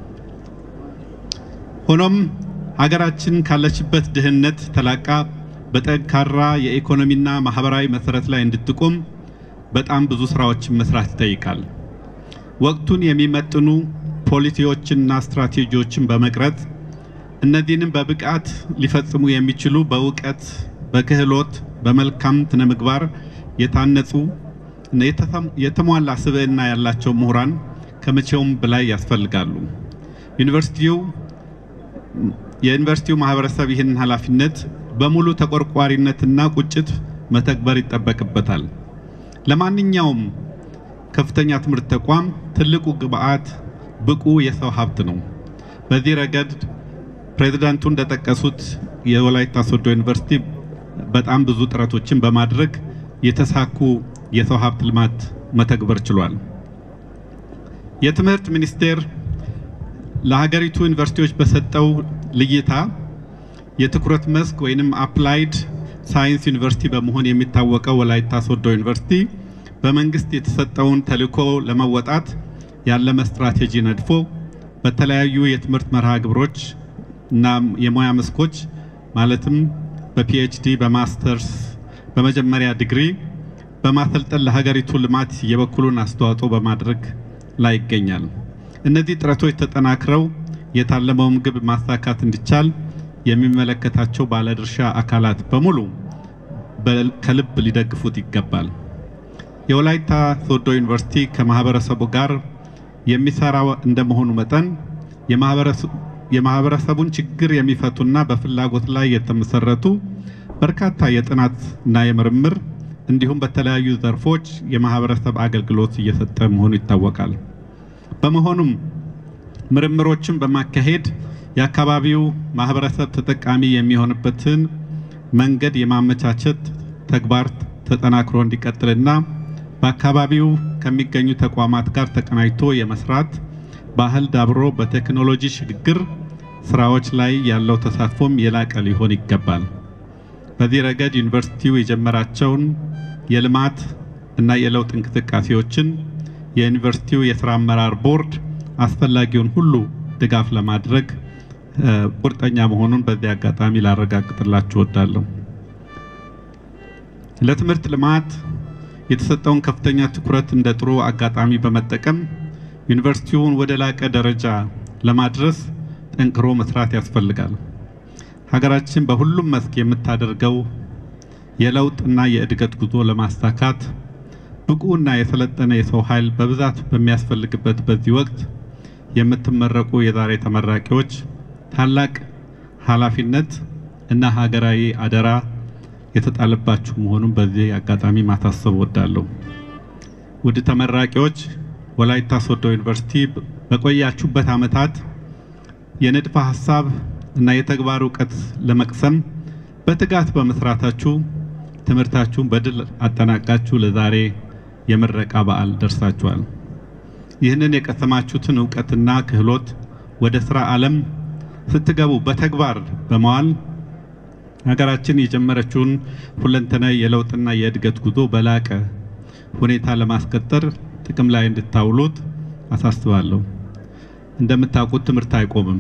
Speaker 6: ሆኖም ሀገራችን ካለችበት ድህነት ተላቃ በጠንካራ የኢኮኖሚና ማህበራዊ መሰረት ላይ እንድትቆም በጣም ብዙ ስራዎችን መስራት ይጠይቃል። ወቅቱን የሚመጥኑ ፖሊሲዎችንና ስትራቴጂዎችን በመቅረጽ እነዚህንም በብቃት ሊፈጽሙ የሚችሉ በእውቀት በክህሎት በመልካም ስነምግባር የታነጹ የተሟላ ስብዕና ያላቸው ምሁራን ከመቼውም በላይ ያስፈልጋሉ። ዩኒቨርሲቲው የዩኒቨርሲቲው ማህበረሰብ ይህን ኃላፊነት በሙሉ ተቆርቋሪነትና ቁጭት መተግበር ይጠበቅበታል። ለማንኛውም ከፍተኛ ትምህርት ተቋም ትልቁ ግብአት ብቁ የሰው ሀብት ነው። በዚህ ረገድ ፕሬዝዳንቱ እንደጠቀሱት የወላይታ ሶዶ ዩኒቨርሲቲ በጣም ብዙ ጥረቶችን በማድረግ የተሳኩ የሰው ሀብት ልማት መተግበር ችሏል። የትምህርት ሚኒስቴር ለሀገሪቱ ዩኒቨርሲቲዎች በሰጠው ልይታ የትኩረት መስክ ወይንም አፕላይድ ሳይንስ ዩኒቨርሲቲ በመሆን የሚታወቀው ወላይታ ሶዶ ዩኒቨርሲቲ በመንግስት የተሰጠውን ተልዕኮ ለመወጣት ያለመ ስትራቴጂ ነድፎ በተለያዩ የትምህርት መርሃ ግብሮች እና የሙያ መስኮች ማለትም በፒኤችዲ በማስተርስ በመጀመሪያ ዲግሪ በማሰልጠን ለሀገሪቱ ልማት የበኩሉን አስተዋጽኦ በማድረግ ላይ ይገኛል። እነዚህ ጥረቶች ተጠናክረው የታለመውን ግብ ማሳካት እንዲቻል የሚመለከታቸው ባለድርሻ አካላት በሙሉ ከልብ ሊደግፉት ይገባል። የወላይታ ሶዶ ዩኒቨርሲቲ ከማህበረሰቡ ጋር የሚሰራ እንደመሆኑ መጠን የማህበረሰቡን ችግር የሚፈቱና በፍላጎት ላይ የተመሰረቱ በርካታ የጥናት እና የምርምር እንዲሁም በተለያዩ ዘርፎች የማህበረሰብ አገልግሎት እየሰጠ መሆኑ ይታወቃል። በመሆኑም ምርምሮችን በማካሄድ የአካባቢው ማህበረሰብ ተጠቃሚ የሚሆንበትን መንገድ የማመቻቸት ተግባር ተጠናክሮ እንዲቀጥልና በአካባቢው ከሚገኙ ተቋማት ጋር ተቀናጅቶ የመስራት ባህል ዳብሮ በቴክኖሎጂ ሽግግር ስራዎች ላይ ያለው ተሳትፎም የላቀ ሊሆን ይገባል። በዚህ ረገድ ዩኒቨርሲቲው የጀመራቸውን የልማት እና የለውጥ እንቅስቃሴዎችን የዩኒቨርሲቲው የሥራ አመራር ቦርድ አስፈላጊውን ሁሉ ድጋፍ ለማድረግ ቁርጠኛ መሆኑን በዚህ አጋጣሚ ላረጋግጥላችሁ እወዳለሁ። ለትምህርት ልማት የተሰጠውን ከፍተኛ ትኩረት እንደ ጥሩ አጋጣሚ በመጠቀም ዩኒቨርሲቲውን ወደ ላቀ ደረጃ ለማድረስ ጠንክሮ መስራት ያስፈልጋል። ሀገራችን በሁሉም መስክ የምታደርገው የለውጥና የእድገት ጉዞ ለማሳካት ብቁና የሰለጠነ የሰው ኃይል በብዛት በሚያስፈልግበት በዚህ ወቅት የምትመረቁ የዛሬ ተመራቂዎች ታላቅ ኃላፊነት እና ሀገራዊ አደራ የተጣለባችሁ መሆኑን በዚህ አጋጣሚ ማሳሰብ እወዳለሁ። ውድ ተመራቂዎች ወላይታ ሶዶ ዩኒቨርሲቲ በቆያችሁበት ዓመታት የንድፈ ሐሳብ እና የተግባር ዕውቀት ለመቅሰም በትጋት በመስራታችሁ ትምህርታችሁን በድል አጠናቃችሁ ለዛሬ የምረቃ በዓል ደርሳችኋል። ይህንን የቀሰማችሁትን ዕውቀትና ክህሎት ወደ ሥራ ዓለም ስትገቡ በተግባር በመዋል ሀገራችን የጀመረችውን ሁለንተናዊ የለውጥና የእድገት ጉዞ በላቀ ሁኔታ ለማስቀጠል ጥቅም ላይ እንድታውሉት አሳስባለሁ። እንደምታውቁት ትምህርት አይቆምም።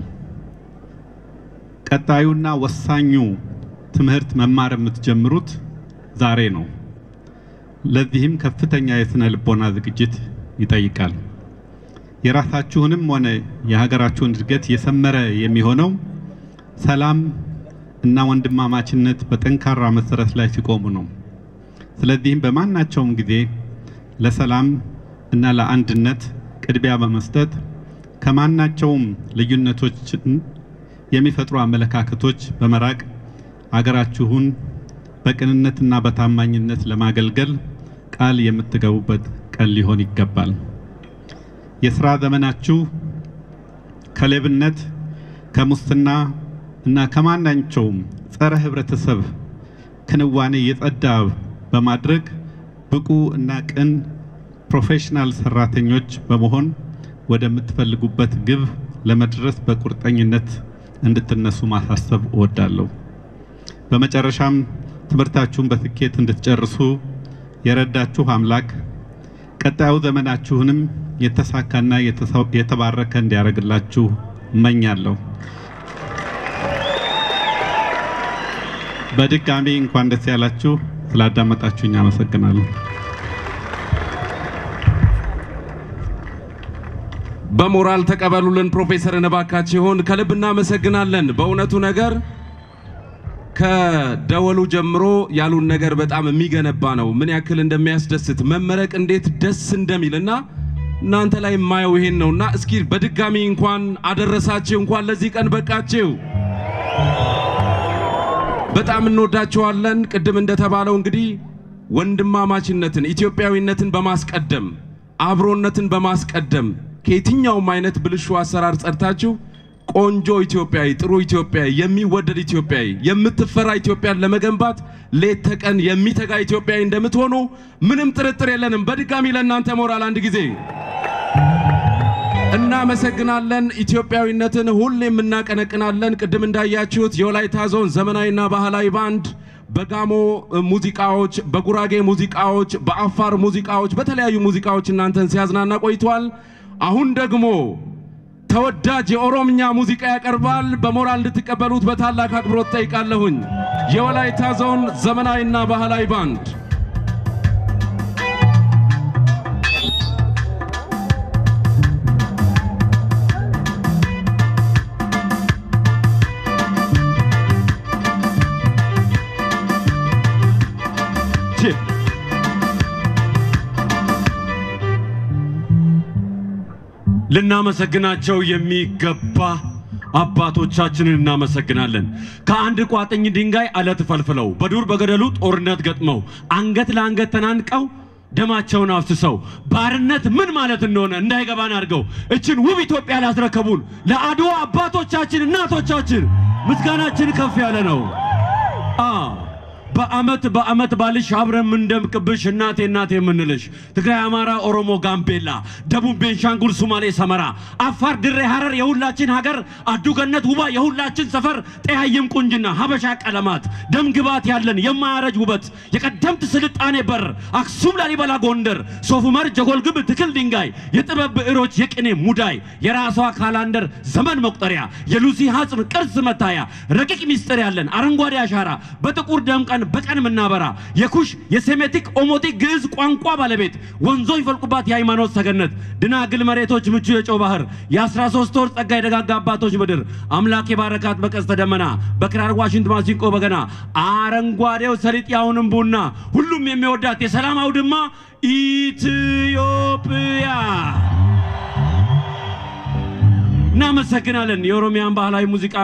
Speaker 6: ቀጣዩና ወሳኙ ትምህርት መማር የምትጀምሩት ዛሬ ነው። ለዚህም ከፍተኛ የስነ ልቦና ዝግጅት ይጠይቃል። የራሳችሁንም ሆነ የሀገራችሁን እድገት የሰመረ የሚሆነው ሰላም እና ወንድማማችነት በጠንካራ መሰረት ላይ ሲቆሙ ነው። ስለዚህም በማናቸውም ጊዜ ለሰላም እና ለአንድነት ቅድሚያ በመስጠት ከማናቸውም ልዩነቶች የሚፈጥሩ አመለካከቶች በመራቅ ሀገራችሁን በቅንነትና በታማኝነት ለማገልገል ቃል የምትገቡበት ቀን ሊሆን ይገባል። የሥራ ዘመናችሁ ከሌብነት ከሙስና እና ከማናቸውም ጸረ ህብረተሰብ ክንዋኔ የጸዳ በማድረግ ብቁ እና ቅን ፕሮፌሽናል ሰራተኞች በመሆን ወደምትፈልጉበት ግብ ለመድረስ በቁርጠኝነት እንድትነሱ ማሳሰብ እወዳለሁ። በመጨረሻም ትምህርታችሁን በስኬት እንድትጨርሱ የረዳችሁ አምላክ ቀጣዩ ዘመናችሁንም የተሳካና የተባረከ እንዲያደርግላችሁ እመኛለሁ። በድጋሚ እንኳን ደስ ያላችሁ። ስላዳመጣችሁኝ አመሰግናለሁ።
Speaker 4: በሞራል ተቀበሉልን ፕሮፌሰር ነባካችሁን ከልብ እናመሰግናለን። በእውነቱ ነገር ከደወሉ ጀምሮ ያሉን ነገር በጣም የሚገነባ ነው። ምን ያክል እንደሚያስደስት መመረቅ እንዴት ደስ እንደሚልና እናንተ ላይ ማየው ይሄን ነውና እስኪ በድጋሚ እንኳን አደረሳችሁ፣ እንኳን ለዚህ ቀን በቃችሁ። በጣም እንወዳችኋለን። ቅድም እንደተባለው እንግዲህ ወንድማማችነትን ኢትዮጵያዊነትን በማስቀደም አብሮነትን በማስቀደም ከየትኛውም አይነት ብልሹ አሰራር ጸድታችሁ ቆንጆ ኢትዮጵያዊ ጥሩ ኢትዮጵያዊ የሚወደድ ኢትዮጵያዊ የምትፈራ ኢትዮጵያን ለመገንባት ሌት ተቀን የሚተጋ ኢትዮጵያዊ እንደምትሆኑ ምንም ጥርጥር የለንም። በድጋሚ ለእናንተ ሞራል አንድ ጊዜ እናመሰግናለን። ኢትዮጵያዊነትን ሁሌም እናቀነቅናለን። ቅድም እንዳያችሁት የወላይታ ዞን ዘመናዊና ባህላዊ ባንድ በጋሞ ሙዚቃዎች፣ በጉራጌ ሙዚቃዎች፣ በአፋር ሙዚቃዎች፣ በተለያዩ ሙዚቃዎች እናንተን ሲያዝናና ቆይቷል። አሁን ደግሞ ተወዳጅ የኦሮምኛ ሙዚቃ ያቀርባል። በሞራል እንድትቀበሉት በታላቅ አክብሮት ጠይቃለሁኝ። የወላይታ ዞን ዘመናዊና ባህላዊ ባንድ
Speaker 7: ልናመሰግናቸው የሚገባ አባቶቻችንን እናመሰግናለን። ከአንድ ቋጥኝ ድንጋይ አለት ፈልፍለው በዱር በገደሉ ጦርነት ገጥመው አንገት ለአንገት ተናንቀው ደማቸውን አፍስሰው ባርነት ምን ማለት እንደሆነ እንዳይገባን አድርገው እችን ውብ ኢትዮጵያ ላስረከቡን ለአድዋ አባቶቻችን እናቶቻችን ምስጋናችን ከፍ ያለ ነው። አ በአመት በአመት ባልሽ አብረን ምንደምቅብሽ እናቴ እናቴ ምንልሽ ትግራይ አማራ ኦሮሞ ጋምቤላ ደቡብ ቤንሻንጉል ሶማሌ ሰመራ አፋር ድሬ ሐረር የሁላችን ሀገር አዱገነት ውባ የሁላችን ሰፈር ጤያይም ቁንጅና ሀበሻ ቀለማት ደም ግባት ያለን የማያረጅ ውበት የቀደምት ስልጣኔ በር አክሱም ላሊበላ ጎንደር ሶፉመር ጀጎልግብ ትክል ድንጋይ የጥበብ ብዕሮች የቅኔ ሙዳይ የራሷ ካላንደር ዘመን መቁጠሪያ የሉሲ ሐጽም ቅርስ መታያ ረቂቅ ሚስጥር ያለን አረንጓዴ አሻራ በጥቁር ደምቀን በቀን ምናበራ የኩሽ የሴሜቲክ ኦሞቲክ ግዕዝ ቋንቋ ባለቤት ወንዞች ይፈልቁባት የሃይማኖት ሰገነት ድናግል መሬቶች ምቹ የጨው ባህር የ13 ወር ጸጋ የደጋጋ አባቶች ምድር አምላክ የባረካት በቀስተ ደመና በክራር ዋሽንት ማሲንቆ በገና አረንጓዴው ሰሊጥ ያውንም ቡና ሁሉም የሚወዳት የሰላም አውድማ ኢትዮጵያ እናመሰግናለን። የኦሮሚያን ባህላዊ ሙዚቃ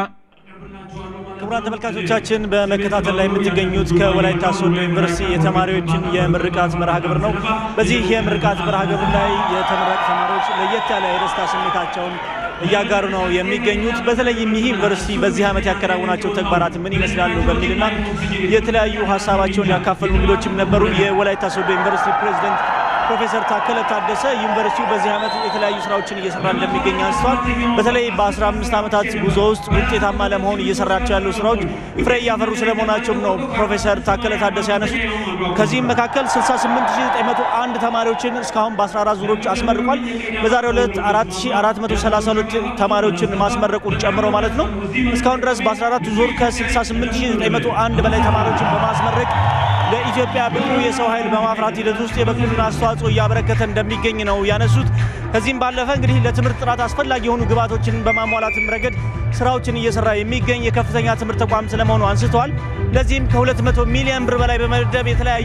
Speaker 1: ክቡራን ተመልካቾቻችን በመከታተል ላይ የምትገኙት ከወላይታ ሶዶ ዩኒቨርሲቲ የተማሪዎችን የምርቃት መርሃ ግብር ነው። በዚህ የምርቃት መርሃ ግብር ላይ የተመረቁ ተማሪዎች ለየት ያለ የደስታ ስሜታቸውን እያጋሩ ነው የሚገኙት። በተለይም ይህ ዩኒቨርሲቲ በዚህ ዓመት ያከናወናቸው ተግባራት ምን ይመስላሉ በሚልና የተለያዩ ሀሳባቸውን ያካፈሉ እንግዶችም ነበሩ። የወላይታ ሶዶ ዩኒቨርሲቲ ፕሬዝዳንት ፕሮፌሰር ታከለ ታደሰ ዩኒቨርሲቲው በዚህ ዓመት የተለያዩ ስራዎችን እየሰራ እንደሚገኝ አንስተዋል። በተለይ በ15 ዓመታት ጉዞ ውስጥ ውጤታማ ለመሆን እየሰራቸው ያሉ ስራዎች ፍሬ ያፈሩ ስለመሆናቸው ነው ፕሮፌሰር ታከለ ታደሰ ያነሱት። ከዚህም መካከል ስልሳ ስምንት ሺህ ዘጠኝ መቶ አንድ ተማሪዎችን እስካሁን በ14 ዙሮች አስመርቋል። በዛሬው ዕለት አራት ሺህ አራት መቶ ሰላሳ ሁለት ተማሪዎችን ማስመረቁን ጨምሮ ማለት ነው እስካሁን ድረስ በ14 ዙር ከ68 ሺህ ዘጠኝ መቶ አንድ በላይ ተማሪዎችን በማስመረቅ ለኢትዮጵያ ብቁ የሰው ኃይል በማፍራት ሂደት ውስጥ የበኩሉን አስተዋጽኦ እያበረከተ እንደሚገኝ ነው ያነሱት። ከዚህም ባለፈ እንግዲህ ለትምህርት ጥራት አስፈላጊ የሆኑ ግብዓቶችን በማሟላትም ረገድ ስራዎችን እየሰራ የሚገኝ የከፍተኛ ትምህርት ተቋም ስለመሆኑ አንስተዋል። ለዚህም ከ200 ሚሊዮን ብር በላይ በመደብ የተለያዩ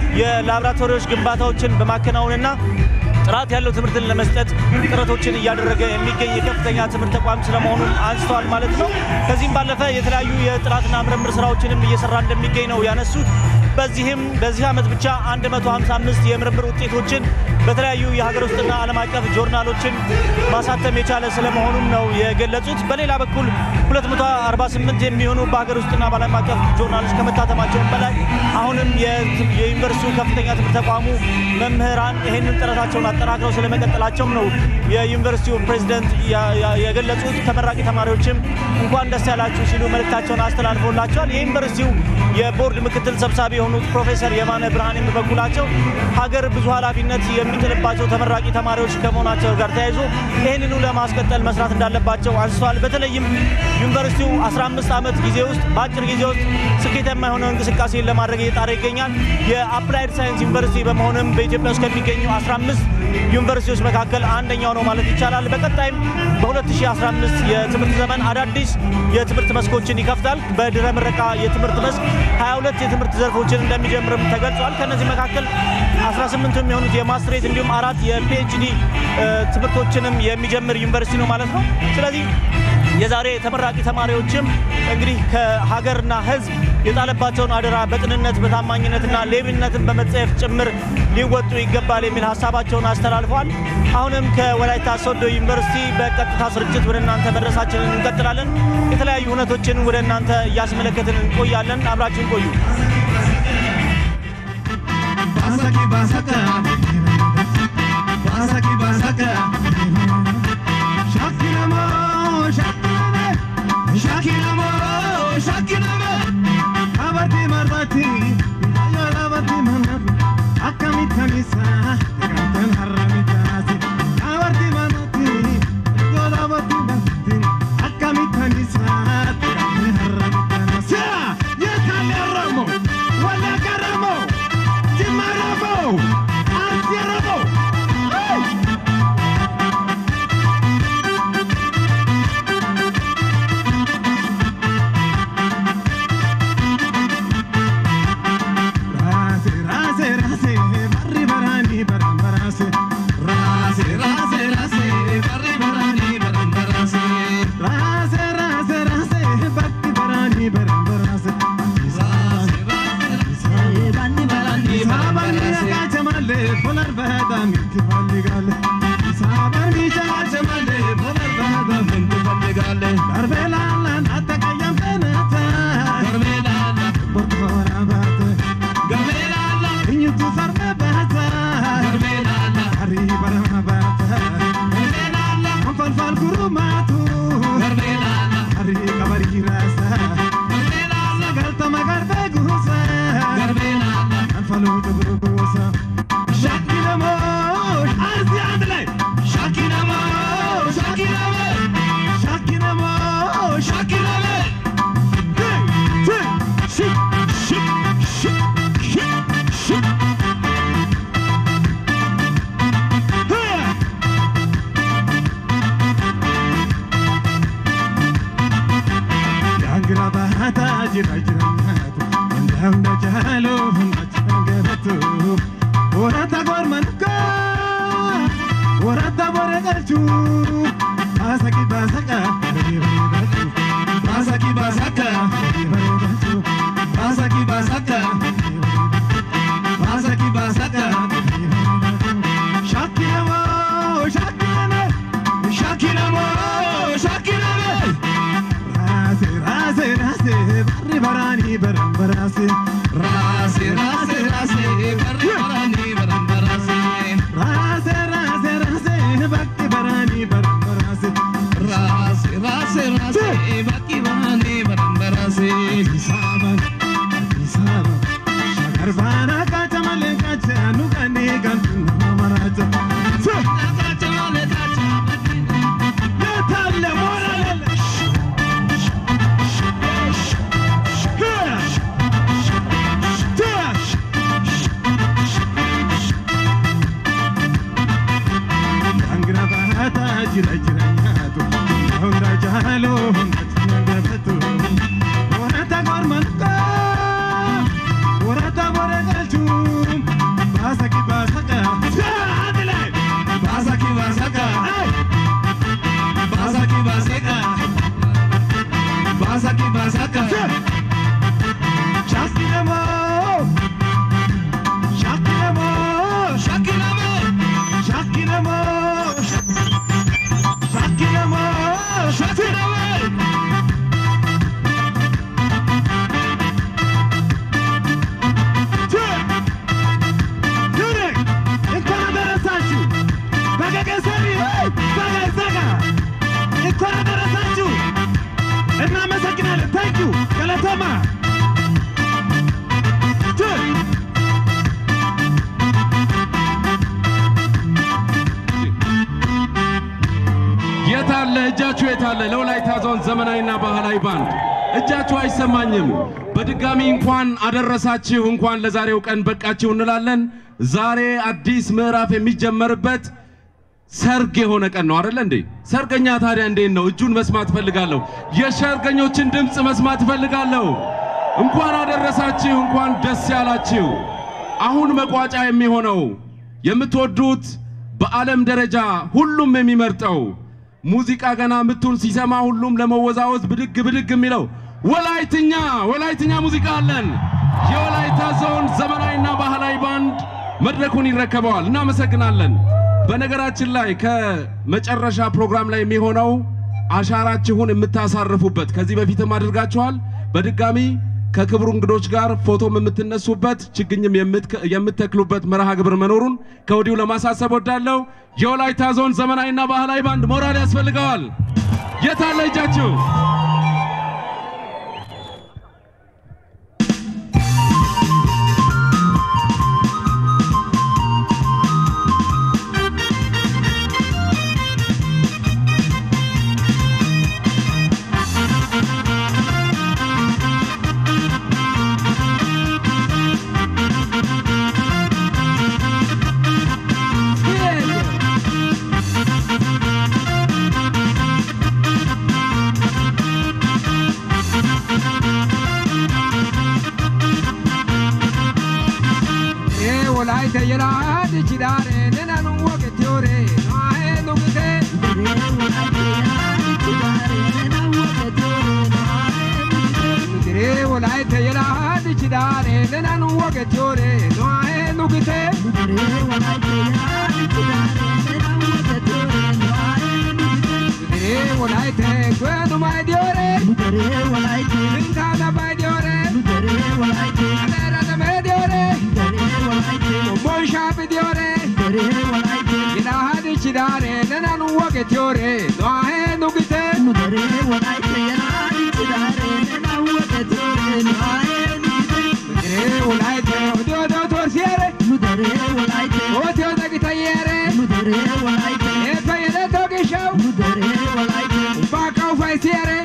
Speaker 1: የላቦራቶሪዎች ግንባታዎችን በማከናወንና ጥራት ያለው ትምህርትን ለመስጠት ጥረቶችን እያደረገ የሚገኝ የከፍተኛ ትምህርት ተቋም ስለመሆኑ አንስተዋል ማለት ነው። ከዚህም ባለፈ የተለያዩ የጥራትና ምርምር ስራዎችንም እየሰራ እንደሚገኝ ነው ያነሱት። በዚህም በዚህ ዓመት ብቻ አንድ መቶ ሃምሳ አምስት የምርምር ውጤቶችን በተለያዩ የሀገር ውስጥና ዓለም አቀፍ ጆርናሎችን ማሳተም የቻለ ስለመሆኑም ነው የገለጹት። በሌላ በኩል ሁለት መቶ አርባ ስምንት የሚሆኑ በሀገር ውስጥና በዓለም አቀፍ ጆርናሎች ከመታተማቸው በላይ አሁንም የዩኒቨርሲቲው ከፍተኛ ትምህርት ተቋሙ መምህራን ይህንን ጥረታቸውን አጠናክረው ስለመቀጠላቸው ነው የዩኒቨርሲቲው ፕሬዝዳንት የገለጹት። ተመራቂ ተማሪዎችም እንኳን ደስ ያላችሁ ሲሉ መልእክታቸውን አስተላልፈውላቸዋል። የዩኒቨርሲቲው የቦርድ ምክትል ሰብሳቢ የሆኑት ፕሮፌሰር የማነ ብርሃኔ በበኩላቸው ሀገር ብዙ ኃላፊነት የሚጥልባቸው ተመራቂ ተማሪዎች ከመሆናቸው ጋር ተያይዞ ይህንኑ ለማስቀጠል መስራት እንዳለባቸው አንስተዋል። በተለይም ዩኒቨርሲቲው አስራ አምስት ዓመት ጊዜ ውስጥ በአጭር ጊዜ ውስጥ ስኬታማ የሆነ እንቅስቃሴ ለማድረግ እየጣረ ይገኛል። የአፕላይድ ሳይንስ ዩኒቨርሲቲ በመሆንም በኢትዮጵያ ውስጥ ከሚገኙ አስራ አምስት ዩኒቨርሲቲዎች መካከል አንደኛው ነው ማለት ይቻላል። በቀጣይም በሁለት ሺህ አስራ አምስት የትምህርት ዘመን አዳዲስ የትምህርት መስኮችን ይከፍታል። በድረ ምረቃ የትምህርት መስክ ሀያ ሁለት የትምህርት ዘርፎችን እንደሚጀምርም ተገልጿል። ከነዚህ መካከል አስራ ስምንት የሚሆኑት የማስትሬት እንዲሁም አራት የፒኤችዲ ትምህርቶችንም የሚጀምር ዩኒቨርሲቲ ነው ማለት ነው። ስለዚህ የዛሬ ተመራቂ ተማሪዎችም እንግዲህ ከሀገርና ሕዝብ የጣለባቸውን አደራ በጥንነት በታማኝነትና ሌብነትን በመጸየፍ ጭምር ሊወጡ ይገባል የሚል ሀሳባቸውን አስተላልፈዋል። አሁንም ከወላይታ ሶዶ ዩኒቨርሲቲ በቀጥታ ስርጭት ወደ እናንተ መድረሳችንን እንቀጥላለን። የተለያዩ ሁነቶችን ወደ እናንተ እያስመለከትን እንቆያለን። አብራችሁን ቆዩ።
Speaker 3: ባሳቂ ባሳካ ባሳቂ ባሳካ ሻኪናማ ሻኪናማ ሻኪናማ ሻኪናማ አባርቲ ማርባቲ ያላባቲ ማናት አካሚታሚሳ ካንተን ሐራሚታሲ አባርቲ ማናቲ ያላባቲ ማናቲ አካሚታሚሳ ካንተን ሐራሚታሲ የታለረሞ ወላ ከረሞ ጅማረሞ አንሲረሞ chamalle polar bada minti balligale sabar mi chamalle polar bada minti balligale garbela la atakayam kanata garbela la portora bata garbela la inyu tu sarba bata garbela la hari bara bata garbela la fal fal kurumatu garbela la hari kabari rasa garbela la galta magar begusa garbela la alfalu tubrusa shakina mo arzi adle shakina mo shakina mo shakina mo shakina mo hey hey shik shik shik shik shik hey yangra bahata jirajranat ndamda jalo ndachangatu orata gormanka orata boregalchu basaki basaka basaki basaka basaki basaka basaki basaka shakira mo shakira shakira mo shakira rase rase rase barri barani baram barase rase rase rase barri barani baram barase rase rase rase bakki barani baram barase rase rase rase bakki barani baram barase hisaban hisaban shagar bana ka chamale ka chanu kane gantu maraja ka chamale ka chamale ya talle morale jirajiranyatu honda jalo honda changabatu orata gormanka orata boregalchu basaki basaka adile basaki basaka basaki basaka basaki basaka shakiramo shakiramo shakiramo shakiramo Shakiramo, Shakiramo. Yuri, ikona darasanchu. Baga kesari, baga zaga. Ikona darasanchu. Enna masakinale, thank you. Galatoma.
Speaker 4: የታለ እጃችሁ የታለ ለወላይታ ዞን ዘመናዊና ባህላዊ ባንድ እጃችሁ አይሰማኝም በድጋሚ እንኳን አደረሳችሁ እንኳን ለዛሬው ቀን በቃችሁ እንላለን ዛሬ አዲስ ምዕራፍ የሚጀመርበት ሰርግ የሆነ ቀን ነው አይደል እንዴ ሰርገኛ ታዲያ እንዴት ነው እጁን መስማት ፈልጋለሁ የሰርገኞችን ድምጽ መስማት ፈልጋለሁ እንኳን አደረሳችሁ እንኳን ደስ ያላችሁ አሁን መቋጫ የሚሆነው የምትወዱት በዓለም ደረጃ ሁሉም የሚመርጠው ሙዚቃ ገና ምቱን ሲሰማ ሁሉም ለመወዛወዝ ብድግ ብድግ የሚለው ወላይትኛ ወላይትኛ ሙዚቃ አለን የወላይታ ዞን ዘመናዊና ባህላዊ ባንድ መድረኩን ይረከባል እናመሰግናለን በነገራችን ላይ ከመጨረሻ ፕሮግራም ላይ የሚሆነው አሻራችሁን የምታሳርፉበት ከዚህ በፊትም አድርጋችኋል በድጋሚ ከክብሩ እንግዶች ጋር ፎቶም የምትነሱበት ችግኝም የምትተክሉበት መርሃ ግብር መኖሩን ከወዲሁ ለማሳሰብ ወዳለው የወላይታ ዞን ዘመናዊና ባህላዊ ባንድ ሞራል ያስፈልጋል የታለ እጃችሁ
Speaker 3: Chidare, nena nu wage tiore, no ae nu gite. Bueno mai diore Mudare walaite Linkana mai diore Mudare walaite Adera da me diore Mudare walaite Mon shapi diore Mudare walaite Ina hadi chidare Nana nuwa ke diore Noa he nugite Mudare walaite Ina hadi chidare Nana nuwa ke diore Noa he nugite Mudare walaite Odio do torsiere Mudare walaite Odio da gitayere Mudare walaite Epa yede togi show Mudare walaite Baka ufaisiere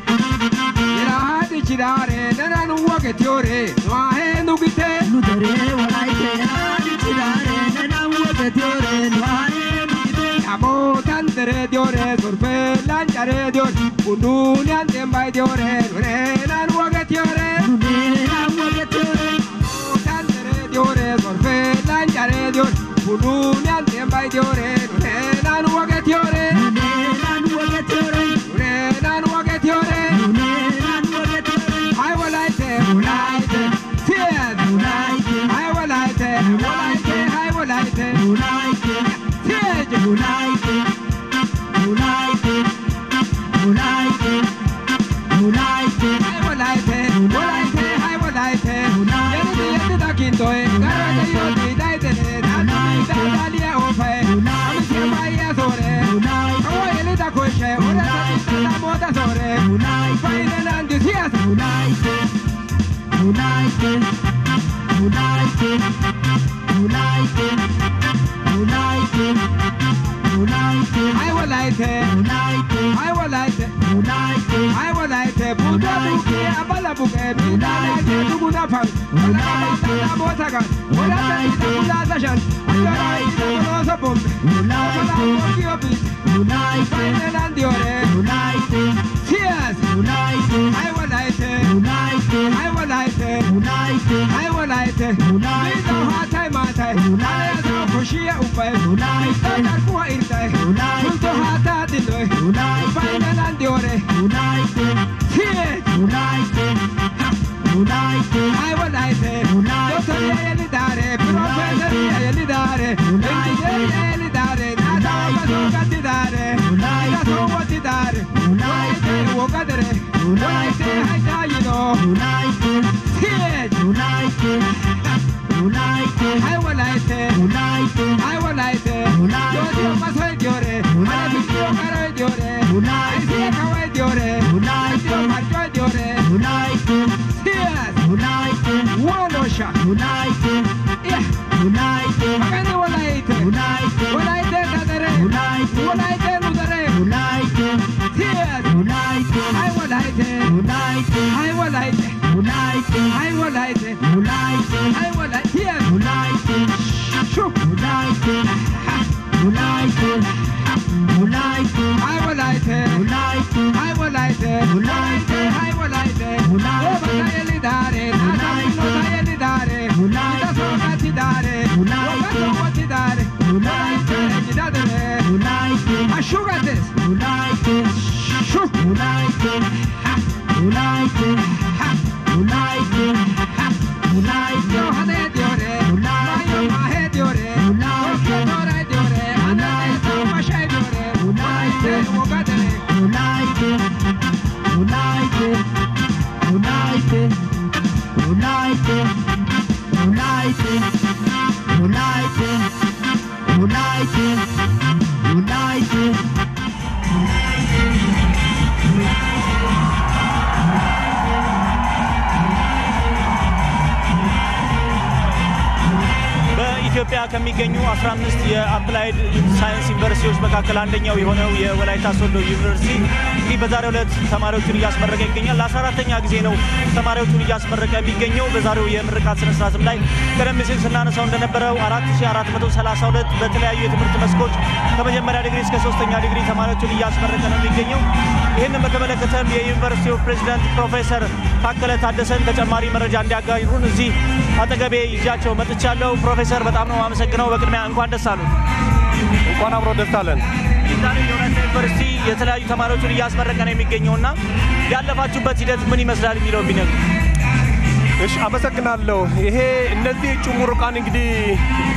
Speaker 3: Ina hadi chidare Nana nuwa ke diore Noa he nugite Mudare walaite Ina hadi chidare Nana nuwa ke diore Noa he nugite Amo tantere diore Sorfe lanciare diore Unduni ante mai diore Nune nan nuwa ke diore Nune nan nuwa ke diore Amo tantere diore Sorfe lanciare diore Unduni ante mai diore Nune nan nuwa ke diore Nune nan nuwa ke diore Nune nan nuwa ke diore Nune nan nuwa ke diore I walaite walaite Tiet walaite I walaite walaite I walaite walaite Tiet walaite walaite walaite walaite I walaite walaite I walaite Yeni yeni da kintoe Garate yodi daite Nani da dalia ofe Ami kemaya sore Kawa yeli da koşe Ora da da moda sore Faine nandu siyas Walaite walaite walaite walaite walaite walaite I walaite walaite I walaite walaite I walaite buda buke abala buke bidala ke duguna pan walaite da mota gan walaite buda zashan walaite buda bom walaite walaite walaite nandiore walaite cheers walaite I walaite walaite I walaite walaite I walaite walaite hatai matai walaite khushiya upai walaite darkuwa irtai kunto hata diloi walaite nandiore walaite cheers walaite walaite I walaite doctor yeli dare professor yeli dare engineer yeli dare nada bazo gati dare walaite wati dare walaite wogadere walaite haita yino walaite cheers walaite walaite I walaite walaite I walaite yodio masai diore walaite video karo diore walaite kawai diore walaite marjo diore walaite cheers walaite wonosha walaite yeah walaite magani walaite walaite walaite dadare walaite walaite nudare walaite cheers walaite I walaite walaite I walaite walaite I walaite walaite I walaite cheers walaite shoo walaite walaite walaite I walaite walaite I walaite walaite I walaite walaite yeli dare walaite yeli dare walaite sogati dare walaite sogati dare walaite jidadare walaite ashugates walaite shoo walaite walaite walaite walaite hane diore walaite mahe diore walaite dore diore anaite mashay diore walaite wogadare walaite walaite walaite walaite walaite walaite walaite walaite
Speaker 1: በኢትዮጵያ ከሚገኙ አስራ አምስት የአፕላይድ ሳይንስ ዩኒቨርሲቲዎች መካከል አንደኛው የሆነው የወላይታ ሶዶ ዩኒቨርሲቲ እንግዲህ በዛሬው ዕለት ተማሪዎቹን እያስመረቀ ይገኛል። ለ14ኛ ጊዜ ነው ተማሪዎቹን እያስመረቀ የሚገኘው። በዛሬው የምርቃት ስነ ስርዓትም ላይ ቀደም ሲል ስናነሳው እንደነበረው አራት ሺህ አራት መቶ ሰላሳ ሁለት በተለያዩ የትምህርት መስኮች ከመጀመሪያ ዲግሪ እስከ ሶስተኛ ዲግሪ ተማሪዎቹን እያስመረቀ ነው የሚገኘው። ይህንን በተመለከተም የዩኒቨርሲቲው ፕሬዝዳንት ፕሮፌሰር ታከለ ታደሰን ተጨማሪ መረጃ እንዲያጋሩን እዚህ አጠገቤ ይዣቸው መጥቻለሁ። ፕሮፌሰር በጣም ነው አመሰግነው። በቅድሚያ እንኳን ደስ አሉ።
Speaker 5: እንኳን አብሮ ደስ አለን።
Speaker 1: ዛሬ የወላይታ ዩኒቨርሲቲ የተለያዩ ተማሪዎችን እያስመረቀ ነው የሚገኘውና ያለፋችሁበት ሂደት ምን ይመስላል የሚለው ቢነግሩ።
Speaker 5: እሺ አመሰግናለሁ። ይሄ እነዚህ እጩ ምሩቃን እንግዲህ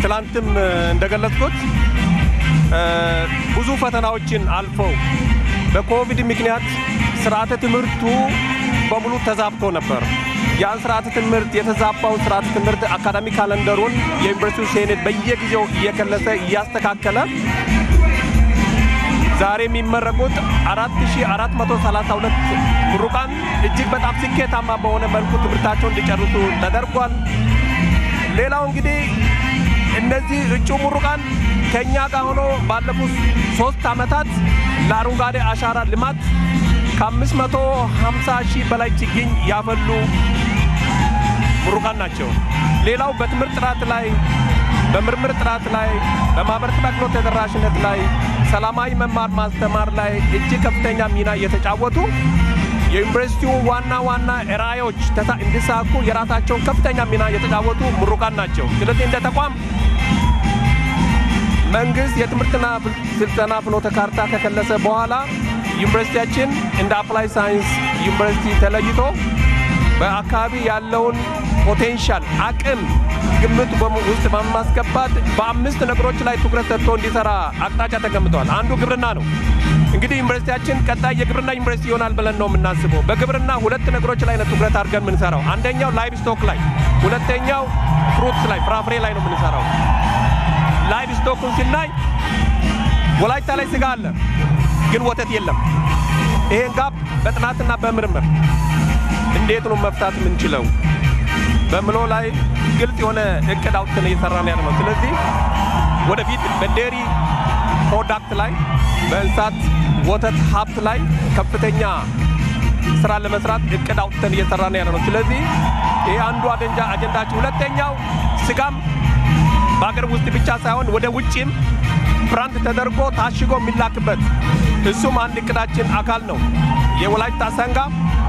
Speaker 5: ትላንትም እንደገለጽኩት ብዙ ፈተናዎችን አልፈው በኮቪድ ምክንያት ስርዓተ ትምህርቱ በሙሉ ተዛብቶ ነበር። ያን ስርዓተ ትምህርት የተዛባው ስርዓተ ትምህርት አካዳሚክ ካሌንደሩን የዩኒቨርሲቲው ሴኔት በየጊዜው እየከለሰ እያስተካከለ ዛሬ የሚመረቁት አራት ሺህ አራት መቶ ሰላሳ ሁለት ምሩቃን እጅግ በጣም ስኬታማ በሆነ መልኩ ትምህርታቸውን እንዲጨርሱ ተደርጓል። ሌላው እንግዲህ እነዚህ እጩ ምሩቃን ከኛ ጋር ሆኖ ባለፉት ሶስት ዓመታት ለአረንጓዴ አሻራ ልማት ከአምስት መቶ ሃምሳ ሺህ በላይ ችግኝ ያፈሉ ምሩቃን ናቸው። ሌላው በትምህርት ጥራት ላይ በምርምር ጥራት ላይ በማህበረሰብ አገልግሎት ተደራሽነት ላይ ሰላማዊ መማር ማስተማር ላይ እጅግ ከፍተኛ ሚና እየተጫወቱ የዩኒቨርሲቲው ዋና ዋና ራዕዮች እንዲሳኩ የራሳቸውን ከፍተኛ ሚና እየተጫወቱ ምሩቃን ናቸው። ስለዚህ እንደ ተቋም መንግስት የትምህርትና ስልጠና ፍኖተ ካርታ ከከለሰ በኋላ ዩኒቨርሲቲያችን እንደ አፕላይ ሳይንስ ዩኒቨርሲቲ ተለይቶ በአካባቢ ያለውን ፖቴንሻል አቅም ግምት ውስጥ በማስገባት በአምስት ነገሮች ላይ ትኩረት ሰጥቶ እንዲሰራ አቅጣጫ ተቀምጧል። አንዱ ግብርና ነው። እንግዲህ ዩኒቨርሲቲያችን ቀጣይ የግብርና ዩኒቨርሲቲ ይሆናል ብለን ነው የምናስበው። በግብርና ሁለት ነገሮች ላይ ነው ትኩረት አድርገን የምንሰራው። አንደኛው ላይቭ ስቶክ ላይ፣ ሁለተኛው ፍሩትስ ላይ ፍራፍሬ ላይ ነው የምንሰራው። ላይቭ ስቶኩን ሲናይ ወላይታ ላይ ስጋ አለ፣ ግን ወተት የለም። ይሄን ጋፕ በጥናትና በምርምር እንዴት ነው መፍታት የምንችለው በምሎ ላይ ግልጽ የሆነ እቅድ አውጥተን እየሰራን ያለነው። ስለዚህ ወደፊት በዴሪ ፕሮዳክት ላይ በእንስሳት ወተት ሀብት ላይ ከፍተኛ ስራ ለመስራት እቅድ አውጥተን እየሰራን ያለነው። ስለዚህ ይሄ አንዱ አጀንዳ አጀንዳችን። ሁለተኛው ስጋም በአገር ውስጥ ብቻ ሳይሆን ወደ ውጪም ብራንድ ተደርጎ ታሽጎ የሚላክበት እሱም አንድ እቅዳችን አካል ነው። የወላይታ ሰንጋ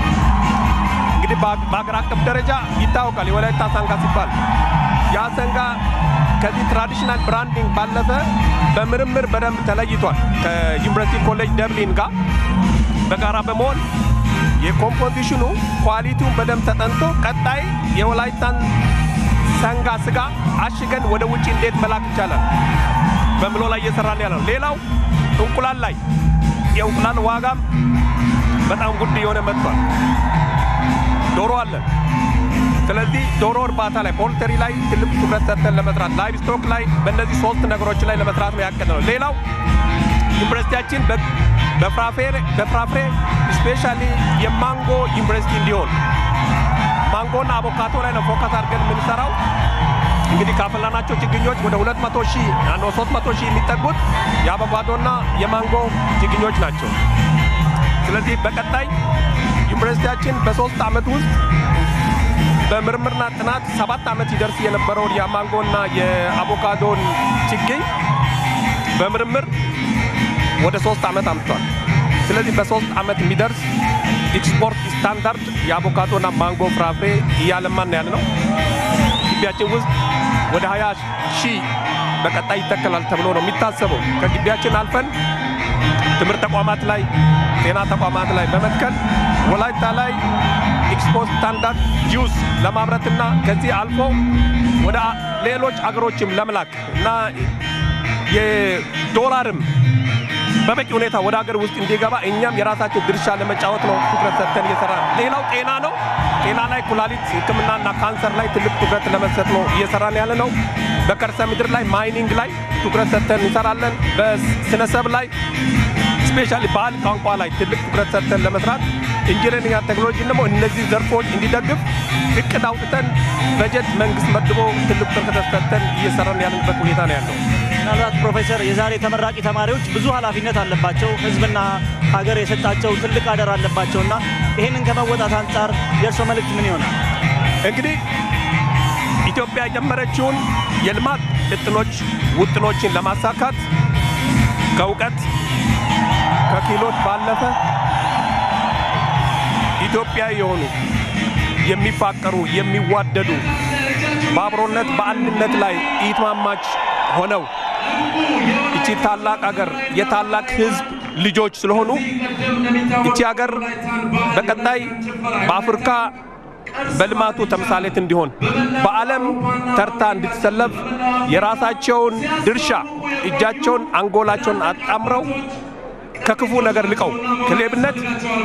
Speaker 5: እንግዲህ በአገር አቀፍ ደረጃ ይታወቃል። የወላይታ ሰንጋ ሲባል ያ ሰንጋ ከዚህ ትራዲሽናል ብራንዲንግ ባለፈ በምርምር በደንብ ተለይቷል። ከዩኒቨርሲቲ ኮሌጅ ደብሊን ጋር በጋራ በመሆን የኮምፖዚሽኑ ኳሊቲውን በደንብ ተጠንቶ ቀጣይ የወላይታን ሰንጋ ስጋ አሽገን ወደ ውጪ እንዴት መላክ ይቻላል በምሎ ላይ እየሰራን ያለው። ሌላው እንቁላል ላይ የእንቁላል ዋጋም በጣም ውድ የሆነ መጥቷል። ዶሮ አለ። ስለዚህ ዶሮ እርባታ ላይ ፖልትሪ ላይ ትልቅ ትኩረት ሰጥተን ለመስራት ላይቭ ስቶክ ላይ በእነዚህ ሶስት ነገሮች ላይ ለመስራት ነው ያቀድነው። ሌላው ዩኒቨርሲቲያችን በፍራፍሬ በፍራፍሬ ስፔሻሊ የማንጎ ዩኒቨርሲቲ እንዲሆን ማንጎና አቮካዶ ላይ ነው ፎከስ አድርገን የምንሰራው። እንግዲህ ካፈላናቸው ችግኞች ወደ ሁለት መቶ ሺህ አንድ ሶስት መቶ ሺህ የሚጠጉት የአቮካዶና የማንጎ ችግኞች ናቸው። ስለዚህ በቀጣይ ዩኒቨርሲቲያችን በሶስት ዓመት ውስጥ በምርምርና ጥናት ሰባት ዓመት ይደርስ የነበረውን የማንጎና የአቮካዶን ችግኝ በምርምር ወደ ሶስት ዓመት አምጥቷል። ስለዚህ በሶስት ዓመት የሚደርስ ኤክስፖርት ስታንዳርድ የአቮካዶና ማንጎ ፍራፍሬ እያለማን ያለ ነው። ግቢያችን ውስጥ ወደ ሀያ ሺህ በቀጣይ ይተከላል ተብሎ ነው የሚታሰበው። ከግቢያችን አልፈን ትምህርት ተቋማት ላይ ጤና ተቋማት ላይ በመትከል ወላይታ ላይ ኤክስፖርት ስታንዳርድ ጁስ ለማምረትና ከዚህ አልፎ ወደ ሌሎች አገሮችም ለመላክ እና የዶላርም በበቂ ሁኔታ ወደ ሀገር ውስጥ እንዲገባ እኛም የራሳችን ድርሻ ለመጫወት ነው ትኩረት ሰጥተን እየሰራን። ሌላው ጤና ነው። ጤና ላይ ኩላሊት ሕክምናና ካንሰር ላይ ትልቅ ትኩረት ለመስጠት ነው እየሰራን ያለ ነው። በከርሰ ምድር ላይ ማይኒንግ ላይ ትኩረት ሰጥተን እንሰራለን። በስነሰብ ላይ ስፔሻሊ ባህል ቋንቋ ላይ ትልቅ ትኩረት ሰጥተን ለመስራት ኢንጂነሪንግ ቴክኖሎጂ ደግሞ እነዚህ ዘርፎች እንዲደግፍ እቅድ አውጥተን በጀት መንግስት መድቦ ትልቅ ትኩረት ሰጥተን እየሰራን ያለንበት ሁኔታ ነው ያለው።
Speaker 1: ምናልባት ፕሮፌሰር የዛሬ ተመራቂ ተማሪዎች ብዙ ኃላፊነት አለባቸው። ህዝብና ሀገር የሰጣቸው ትልቅ አደራ አለባቸውና ይሄንን ከመወጣት አንጻር የእርሶ መልእክት ምን ይሆናል?
Speaker 5: እንግዲህ ኢትዮጵያ የጀመረችውን የልማት እጥኖች ውጥኖችን ለማሳካት ከእውቀት ከክህሎት ባለፈ ኢትዮጵያዊ የሆኑ የሚፋቀሩ የሚዋደዱ በአብሮነት በአንድነት ላይ ኢትማማች ሆነው እቺ ታላቅ ሀገር የታላቅ ህዝብ ልጆች ስለሆኑ እቺ ሀገር በቀጣይ በአፍሪካ በልማቱ ተምሳሌት እንዲሆን በዓለም ተርታ እንድትሰለፍ የራሳቸውን ድርሻ እጃቸውን አንጎላቸውን አጣምረው
Speaker 8: ከክፉ ነገር ልቀው ከሌብነት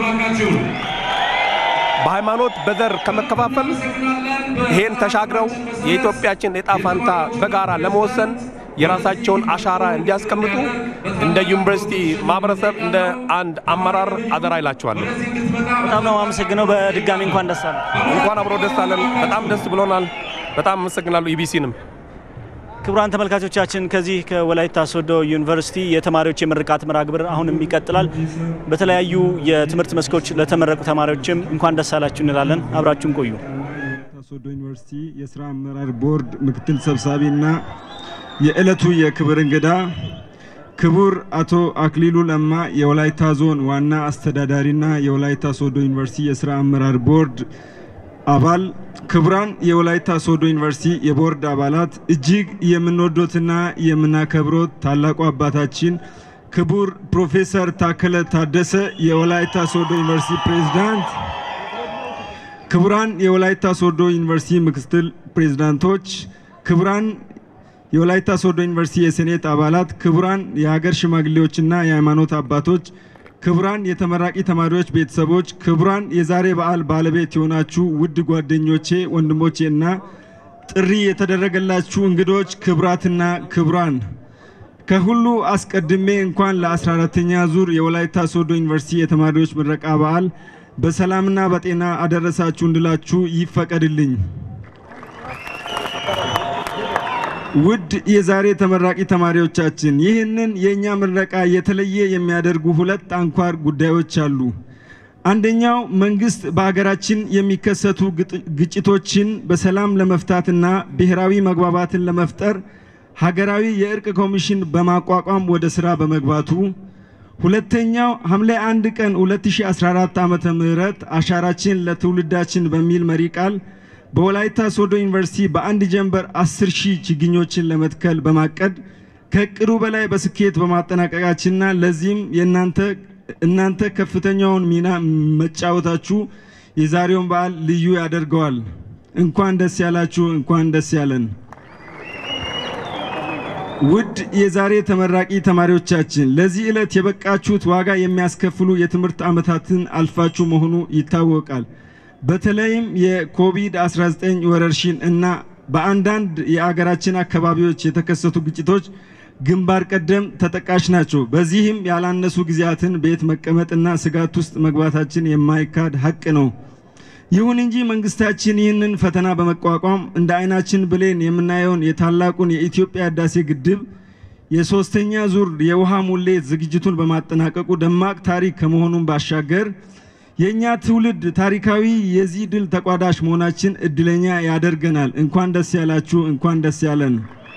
Speaker 8: በሃይማኖት በዘር ከመከፋፈል ይሄን ተሻግረው የኢትዮጵያችን ዕጣ ፈንታ በጋራ ለመወሰን የራሳቸውን አሻራ እንዲያስቀምጡ እንደ ዩኒቨርሲቲ ማህበረሰብ እንደ አንድ አመራር አደራ ይላችኋለሁ።
Speaker 1: በጣም ነው አመሰግነው። በድጋሚ እንኳን ደስ አለ
Speaker 8: እንኳን አብሮ ደስ አለን። በጣም ደስ ብሎናል። በጣም አመሰግናለሁ ኢቢሲንም።
Speaker 1: ክቡራን ተመልካቾቻችን ከዚህ ከወላይታ ሶዶ ዩኒቨርሲቲ የተማሪዎች የምርቃት መርሃ ግብር አሁንም ይቀጥላል። በተለያዩ የትምህርት መስኮች ለተመረቁ ተማሪዎችም እንኳን ደስ አላችሁ እንላለን። አብራችሁን ቆዩ።
Speaker 9: ሶዶ ዩኒቨርሲቲ የሥራ አመራር ቦርድ ምክትል ሰብሳቢና የዕለቱ የክብር እንግዳ ክቡር አቶ አክሊሉ ለማ የወላይታ ዞን ዋና አስተዳዳሪና የወላይታ ሶዶ ዩኒቨርሲቲ የሥራ አመራር ቦርድ አባል ክቡራን የወላይታ ሶዶ ዩኒቨርሲቲ የቦርድ አባላት እጅግ የምንወዶትና የምናከብሮት ታላቁ አባታችን ክቡር ፕሮፌሰር ታከለ ታደሰ የወላይታ ሶዶ ዩኒቨርሲቲ ፕሬዝዳንት ክቡራን የወላይታ ሶዶ ዩኒቨርሲቲ ምክትል ፕሬዝዳንቶች ክቡራን የወላይታ ሶዶ ዩኒቨርሲቲ የሴኔት አባላት ክቡራን የሀገር ሽማግሌዎችና የሃይማኖት አባቶች ክቡራን የተመራቂ ተማሪዎች ቤተሰቦች ክቡራን የዛሬ በዓል ባለቤት የሆናችሁ ውድ ጓደኞቼ ወንድሞቼና ጥሪ የተደረገላችሁ እንግዶች ክቡራትና ክቡራን ከሁሉ አስቀድሜ እንኳን ለ14ኛ ዙር የወላይታ ሶዶ ዩኒቨርሲቲ የተማሪዎች ምረቃ በዓል በሰላምና በጤና አደረሳችሁ እንድላችሁ ይፈቀድልኝ። ውድ የዛሬ ተመራቂ ተማሪዎቻችን ይህንን የኛ ምረቃ የተለየ የሚያደርጉ ሁለት አንኳር ጉዳዮች አሉ። አንደኛው መንግስት በአገራችን የሚከሰቱ ግጭቶችን በሰላም ለመፍታትና ብሔራዊ መግባባትን ለመፍጠር ሀገራዊ የእርቅ ኮሚሽን በማቋቋም ወደ ስራ በመግባቱ፣ ሁለተኛው ሐምሌ አንድ ቀን ሁለት ሺህ አስራ አራት ዓመተ ምህረት አሻራችን ለትውልዳችን በሚል መሪ ቃል በወላይታ ሶዶ ዩኒቨርሲቲ በአንድ ጀንበር አስር ሺህ ችግኞችን ለመትከል በማቀድ ከቅሩ በላይ በስኬት በማጠናቀቃችንና ለዚህም የናንተ እናንተ ከፍተኛውን ሚና መጫወታችሁ የዛሬውን በዓል ልዩ ያደርገዋል። እንኳን ደስ ያላችሁ፣ እንኳን ደስ ያለን። ውድ የዛሬ ተመራቂ ተማሪዎቻችን ለዚህ ዕለት የበቃችሁት ዋጋ የሚያስከፍሉ የትምህርት ዓመታትን አልፋችሁ መሆኑ ይታወቃል። በተለይም የኮቪድ አስራ ዘጠኝ ወረርሽኝ እና በአንዳንድ የአገራችን አካባቢዎች የተከሰቱ ግጭቶች ግንባር ቀደም ተጠቃሽ ናቸው። በዚህም ያላነሱ ጊዜያትን ቤት መቀመጥና ስጋት ውስጥ መግባታችን የማይካድ ሀቅ ነው። ይሁን እንጂ መንግስታችን ይህንን ፈተና በመቋቋም እንደ አይናችን ብሌን የምናየውን የታላቁን የኢትዮጵያ ህዳሴ ግድብ የሶስተኛ ዙር የውሃ ሙሌት ዝግጅቱን በማጠናቀቁ ደማቅ ታሪክ ከመሆኑም ባሻገር የኛ ትውልድ ታሪካዊ የዚህ ድል ተቋዳሽ መሆናችን እድለኛ ያደርገናል። እንኳን ደስ ያላችሁ፣ እንኳን ደስ ያለን።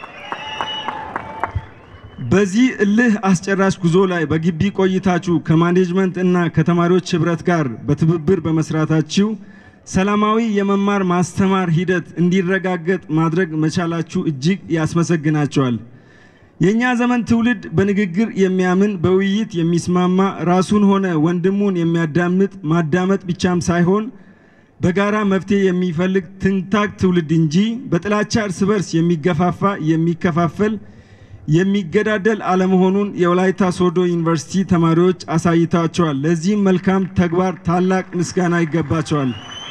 Speaker 9: በዚህ እልህ አስጨራሽ ጉዞ ላይ በግቢ ቆይታችሁ ከማኔጅመንት እና ከተማሪዎች ህብረት ጋር በትብብር በመስራታችሁ ሰላማዊ የመማር ማስተማር ሂደት እንዲረጋገጥ ማድረግ መቻላችሁ እጅግ ያስመሰግናችኋል። የኛ ዘመን ትውልድ በንግግር የሚያምን በውይይት የሚስማማ ራሱን ሆነ ወንድሙን የሚያዳምጥ ማዳመጥ ብቻም ሳይሆን በጋራ መፍትሄ የሚፈልግ ትንታግ ትውልድ እንጂ በጥላቻ እርስ በርስ የሚገፋፋ የሚከፋፈል የሚገዳደል አለመሆኑን የወላይታ ሶዶ ዩኒቨርሲቲ ተማሪዎች አሳይታቸዋል። ለዚህም መልካም ተግባር ታላቅ ምስጋና ይገባቸዋል።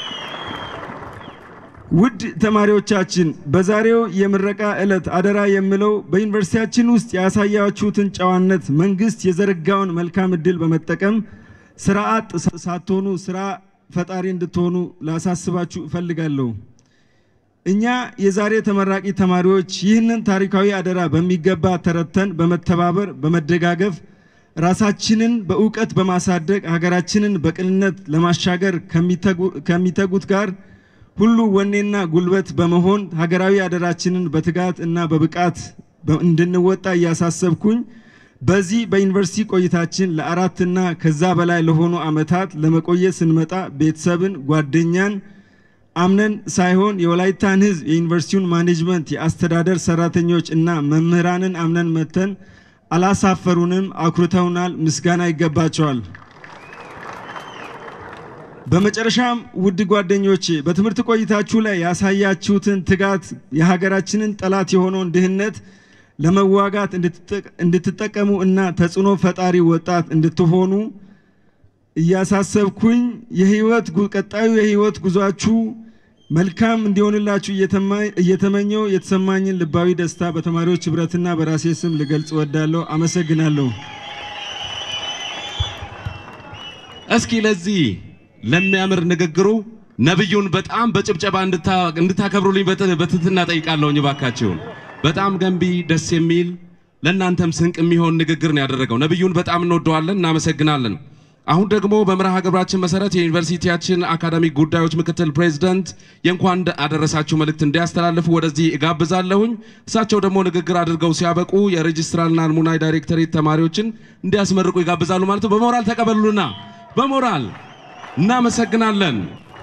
Speaker 9: ውድ ተማሪዎቻችን በዛሬው የምረቃ ዕለት አደራ የምለው በዩኒቨርሲቲያችን ውስጥ ያሳያችሁትን ጨዋነት መንግስት የዘረጋውን መልካም እድል በመጠቀም ስራ አጥ ሳትሆኑ ስራ ፈጣሪ እንድትሆኑ ላሳስባችሁ እፈልጋለሁ። እኛ የዛሬ ተመራቂ ተማሪዎች ይህንን ታሪካዊ አደራ በሚገባ ተረተን በመተባበር በመደጋገፍ ራሳችንን በእውቀት በማሳደግ ሀገራችንን በቅንነት ለማሻገር ከሚተጉት ጋር ሁሉ ወኔና ጉልበት በመሆን ሀገራዊ አደራችንን በትጋት እና በብቃት እንድንወጣ ያሳሰብኩኝ በዚህ በዩኒቨርሲቲ ቆይታችን ለአራት እና ከዛ በላይ ለሆኑ አመታት ለመቆየት ስንመጣ ቤተሰብን ጓደኛን አምነን ሳይሆን የወላይታን ህዝብ የዩኒቨርሲቲውን ማኔጅመንት የአስተዳደር ሰራተኞች እና መምህራንን አምነን መተን አላሳፈሩንም፣ አኩርተውናል። ምስጋና ይገባቸዋል። በመጨረሻም ውድ ጓደኞቼ በትምህርት ቆይታችሁ ላይ ያሳያችሁትን ትጋት የሀገራችንን ጠላት የሆነውን ድህነት ለመዋጋት እንድትጠቀሙ እና ተጽዕኖ ፈጣሪ ወጣት እንድትሆኑ እያሳሰብኩኝ የህይወት ቀጣዩ የህይወት ጉዟችሁ መልካም እንዲሆንላችሁ እየተመኘው የተሰማኝን ልባዊ ደስታ በተማሪዎች ህብረትና በራሴ ስም ልገልጽ እወዳለሁ። አመሰግናለሁ።
Speaker 4: እስኪ ለዚህ ለሚያምር ንግግሩ ነብዩን በጣም በጭብጨባ እንድታከብሩልኝ በትህትና ጠይቃለሁኝ ባካችሁ። በጣም ገንቢ ደስ የሚል ለእናንተም ስንቅ የሚሆን ንግግር ነው ያደረገው። ነብዩን በጣም እንወደዋለን፣ እናመሰግናለን። አሁን ደግሞ በመርሃ ግብራችን መሰረት የዩኒቨርሲቲያችን አካዳሚክ ጉዳዮች ምክትል ፕሬዝዳንት የእንኳን አደረሳችሁ መልእክት እንዲያስተላልፉ ወደዚህ እጋብዛለሁኝ። እሳቸው ደግሞ ንግግር አድርገው ሲያበቁ የሬጅስትራልና አልሙናይ ዳይሬክተሬት ተማሪዎችን እንዲያስመርቁ ይጋብዛሉ ማለት ነው። በሞራል ተቀበሉና በሞራል እናመሰግናለን።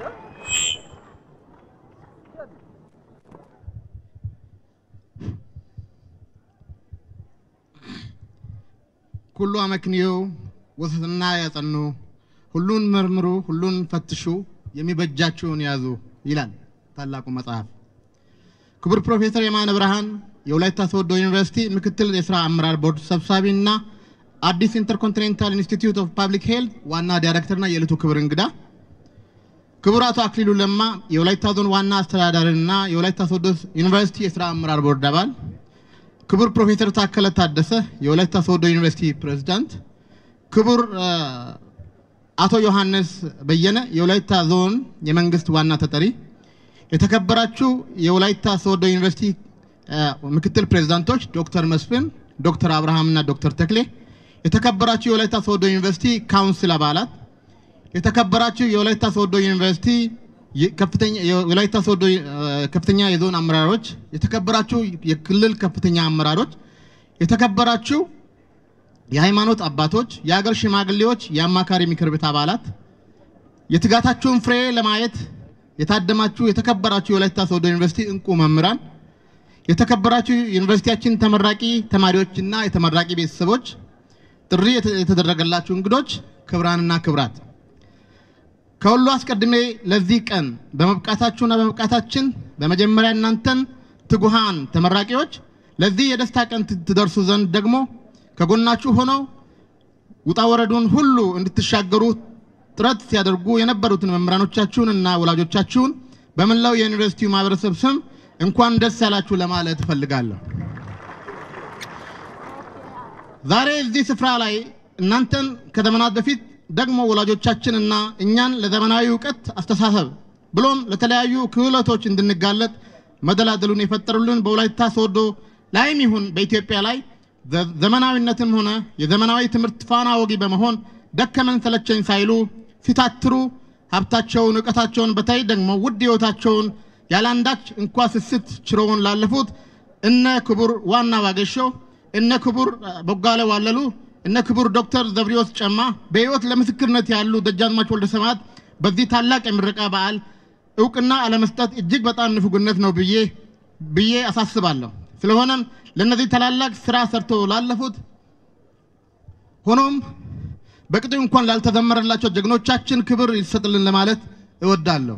Speaker 10: ኩሉ አመክንዮ ወሰትና ያጸኑ ሁሉን መርምሩ ሁሉን ፈትሹ የሚበጃችሁን ያዙ ይላል ታላቁ መጽሐፍ። ክቡር ፕሮፌሰር የማነ ብርሃን የወላይታ ሶዶ ዩኒቨርሲቲ ምክትል የሥራ አመራር ቦርድ ሰብሳቢና አዲስ ኢንተርኮንቲኔንታል ኢንስቲትዩት ኦፍ ፐብሊክ ሄልት ዋና ዳይሬክተርና የዕለቱ ክብር እንግዳ፣ ክቡር አቶ አክሊሉ ለማ የወላይታ ዞን ዋና አስተዳዳሪና የወላይታ ሶዶ ዩኒቨርሲቲ የሥራ አመራር ቦርድ አባል፣ ክቡር ፕሮፌሰር ታከለ ታደሰ የወላይታ ሶዶ ዩኒቨርሲቲ ፕሬዝዳንት፣ ክቡር አቶ ዮሐንስ በየነ የወላይታ ዞን የመንግስት ዋና ተጠሪ፣ የተከበራችሁ የወላይታ ሶዶ ዩኒቨርሲቲ ምክትል ፕሬዝዳንቶች ዶክተር መስፍን፣ ዶክተር አብርሃምና ዶክተር ተክሌ፣ የተከበራችሁ የወላይታ ሶዶ ዩኒቨርሲቲ ካውንስል አባላት፣ የተከበራችሁ የወላይታ ሶዶ ዩኒቨርሲቲ ከፍተኛ የወላይታ ሶዶ ከፍተኛ የዞን አመራሮች፣ የተከበራችሁ የክልል ከፍተኛ አመራሮች፣ የተከበራችሁ የሃይማኖት አባቶች፣ የሀገር ሽማግሌዎች፣ የአማካሪ ምክር ቤት አባላት፣ የትጋታችሁን ፍሬ ለማየት የታደማችሁ የተከበራችሁ የወላይታ ሶዶ ዩኒቨርሲቲ እንቁ መምህራን፣ የተከበራችሁ ዩኒቨርሲቲያችን ተመራቂ ተማሪዎችና የተመራቂ ቤተሰቦች፣ ጥሪ የተደረገላችሁ እንግዶች፣ ክብራንና ክብራት፣ ከሁሉ አስቀድሜ ለዚህ ቀን በመብቃታችሁና በመብቃታችን በመጀመሪያ እናንተን ትጉሃን ተመራቂዎች ለዚህ የደስታ ቀን ትደርሱ ዘንድ ደግሞ ከጎናችሁ ሆነው ውጣ ወረዱን ሁሉ እንድትሻገሩ ጥረት ሲያደርጉ የነበሩትን መምህራኖቻችሁንና ወላጆቻችሁን በመላው የዩኒቨርሲቲው ማህበረሰብ ስም እንኳን ደስ ያላችሁ ለማለት እፈልጋለሁ። ዛሬ እዚህ ስፍራ ላይ እናንተን ከዘመናት በፊት ደግሞ ወላጆቻችንና እኛን ለዘመናዊ ዕውቀት አስተሳሰብ ብሎም ለተለያዩ ክህሎቶች እንድንጋለጥ መደላደሉን የፈጠሩልን በወላይታ ሶዶ ላይም ይሁን በኢትዮጵያ ላይ ዘመናዊነትም ሆነ የዘመናዊ ትምህርት ፋና ወጊ በመሆን ደከመን ሰለቸኝ ሳይሉ ሲታትሩ ሀብታቸውን ዕውቀታቸውን በተለይ ደግሞ ውድ ሕይወታቸውን ያላንዳች እንኳ ስስት ችሮውን ላለፉት እነ ክቡር ዋና ዋገሾ፣ እነ ክቡር ቦጋለ ዋለሉ፣ እነ ክቡር ዶክተር ዘብሪዎስ ጨማ በሕይወት ለምስክርነት ያሉ ደጃዝማች ወልደ ሰማዕት በዚህ ታላቅ የምረቃ በዓል ዕውቅና አለመስጠት እጅግ በጣም ንፉግነት ነው ብዬ ብዬ አሳስባለሁ። ስለሆነም ለነዚህ ታላላቅ ስራ ሰርቶ ላለፉት ሆኖም በቅጡ እንኳን ላልተዘመረላቸው ጀግኖቻችን ክብር ይሰጥልን ለማለት እወዳለሁ።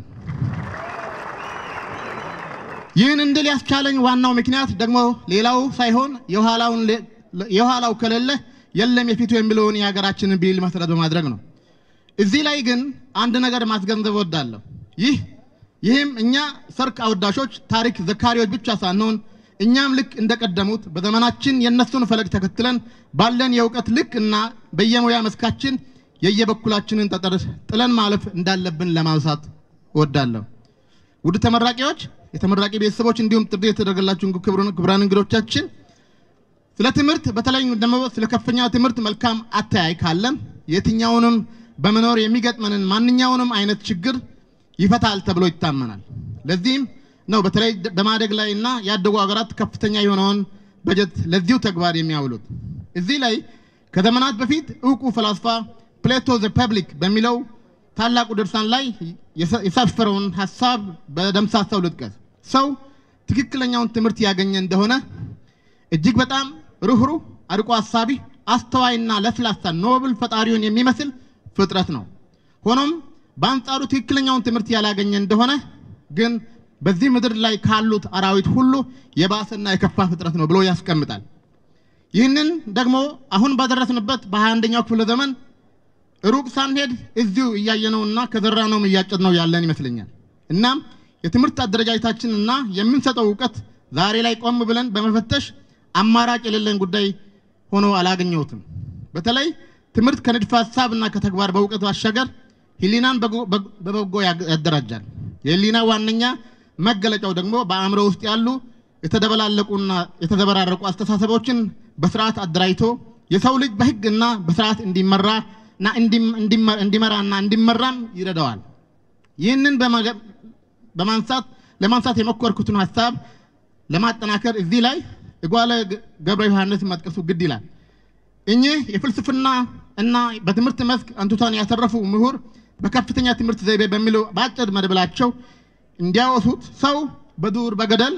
Speaker 10: ይህን እንድል ያስቻለኝ ዋናው ምክንያት ደግሞ ሌላው ሳይሆን የኋላውን የኋላው ከሌለ የለም የፊቱ የሚለውን የሀገራችንን ብሂል መሰረት በማድረግ ነው። እዚህ ላይ ግን አንድ ነገር ማስገንዘብ እወዳለሁ። ይህ ይህም እኛ ሰርክ አወዳሾች ታሪክ ዘካሪዎች ብቻ ሳንሆን እኛም ልክ እንደቀደሙት በዘመናችን የነሱን ፈለግ ተከትለን ባለን የዕውቀት ልክ እና በየሙያ መስካችን የየበኩላችንን ጠጠር ጥለን ማለፍ እንዳለብን ለማንሳት እወዳለሁ። ውድ ተመራቂዎች፣ የተመራቂ ቤተሰቦች እንዲሁም ጥሪ የተደረገላችሁ ክቡራን እንግዶቻችን ስለ ትምህርት በተለይ ደግሞ ስለ ከፍተኛ ትምህርት መልካም አተያይ ካለን የትኛውንም በመኖር የሚገጥመንን ማንኛውንም አይነት ችግር ይፈታል ተብሎ ይታመናል። ለዚህም ነው በተለይ በማደግ ላይና ያደጉ ሀገራት ከፍተኛ የሆነውን በጀት ለዚሁ ተግባር የሚያውሉት። እዚህ ላይ ከዘመናት በፊት ዕውቁ ፈላስፋ ፕሌቶ ዘ ፐብሊክ በሚለው ታላቁ ድርሳን ላይ የሰፈረውን ሐሳብ በደምሳሳው ልጥቀስ። ሰው ትክክለኛውን ትምህርት ያገኘ እንደሆነ እጅግ በጣም ሩህሩህ፣ አርቆ ሐሳቢ፣ አስተዋይና ለስላሳ ኖብል ፈጣሪውን የሚመስል ፍጥረት ነው። ሆኖም በአንጻሩ ትክክለኛውን ትምህርት ያላገኘ እንደሆነ ግን በዚህ ምድር ላይ ካሉት አራዊት ሁሉ የባሰና የከፋ ፍጥረት ነው ብሎ ያስቀምጣል። ይህንን ደግሞ አሁን ባደረስንበት በ21ኛው ክፍለ ዘመን ሩቅ ሳንሄድ እዚሁ እያየነውና ከዘራነውም እያጨድነው ያለን ይመስለኛል። እናም የትምህርት አደረጃጀታችንና የምንሰጠው ዕውቀት ዛሬ ላይ ቆም ብለን በመፈተሽ አማራጭ የሌለን ጉዳይ ሆኖ አላገኘሁትም። በተለይ ትምህርት ከንድፈ ሐሳብና ከተግባር በእውቀት ባሻገር ህሊናን በበጎ ያደራጃል። የህሊና ዋነኛ መገለጫው ደግሞ በአእምሮ ውስጥ ያሉ የተደበላለቁና የተዘበራረቁ አስተሳሰቦችን በስርዓት አደራጅቶ የሰው ልጅ በህግና በስርዓት እንዲመራና እንዲመራና እንዲመራም ይረዳዋል። ይህንን በማንሳት ለማንሳት የሞከርኩትን ሐሳብ ለማጠናከር እዚህ ላይ እጓለ ገብረ ዮሐንስ መጥቀሱ ግድ ይላል። እኚህ የፍልስፍና እና በትምህርት መስክ አንቱታን ያተረፉ ምሁር በከፍተኛ ትምህርት ዘይቤ በሚለው ባጭር መድብላቸው እንዲያወሱት ሰው በዱር በገደል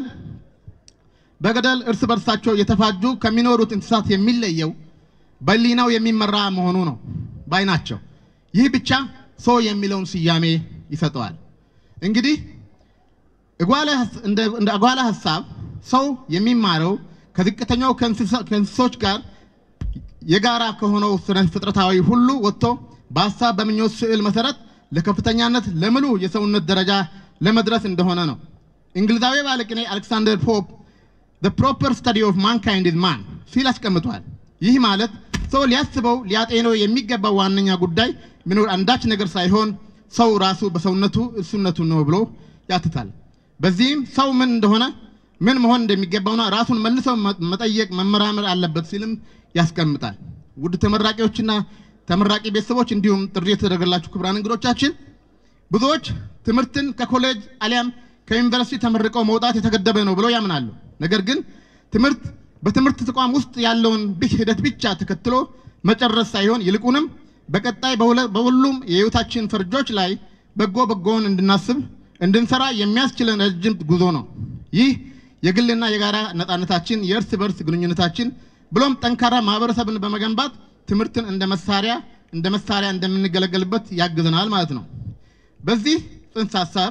Speaker 10: በገደል እርስ በርሳቸው የተፋጁ ከሚኖሩት እንስሳት የሚለየው በህሊናው የሚመራ መሆኑ ነው ባይናቸው። ይህ ብቻ ሰው የሚለውን ስያሜ ይሰጠዋል። እንግዲህ እጓለ እንደ እጓለ ሐሳብ ሰው የሚማረው ከዝቅተኛው ከእንስሶች ጋር የጋራ ከሆነው ስነ ፍጥረታዊ ሁሉ ወጥቶ በሐሳብ በምኞት ስዕል መሰረት ለከፍተኛነት ለሙሉ የሰውነት ደረጃ ለመድረስ እንደሆነ ነው። እንግሊዛዊ ባለቅኔ አሌክሳንደር ፖፕ the proper study of mankind is man ሲል አስቀምጧል። ይህ ማለት ሰው ሊያስበው ሊያጤነው የሚገባው ዋነኛ ጉዳይ ምንም አንዳች ነገር ሳይሆን ሰው ራሱ በሰውነቱ እሱነቱ ነው ብሎ ያትታል። በዚህም ሰው ምን እንደሆነ ምን መሆን እንደሚገባውና ራሱን መልሶ መጠየቅ መመራመር አለበት ሲልም ያስቀምጣል። ውድ ተመራቂዎችና ተመራቂ ቤተሰቦች እንዲሁም ጥሪ የተደረገላችሁ ክቡራን እንግዶቻችን ብዙዎች ትምህርትን ከኮሌጅ አሊያም ከዩኒቨርሲቲ ተመርቀው መውጣት የተገደበ ነው ብለው ያምናሉ። ነገር ግን ትምህርት በትምህርት ተቋም ውስጥ ያለውን ሂደት ብቻ ተከትሎ መጨረስ ሳይሆን ይልቁንም በቀጣይ በሁሉም የህይወታችን ፈርጆች ላይ በጎ በጎውን እንድናስብ እንድንሰራ የሚያስችለን ረጅም ጉዞ ነው። ይህ የግልና የጋራ ነፃነታችን የእርስ በርስ ግንኙነታችን ብሎም ጠንካራ ማህበረሰብን በመገንባት ትምህርትን እንደ መሳሪያ እንደ መሳሪያ እንደምንገለገልበት ያግዘናል ማለት ነው። በዚህ ጽንሰ ሐሳብ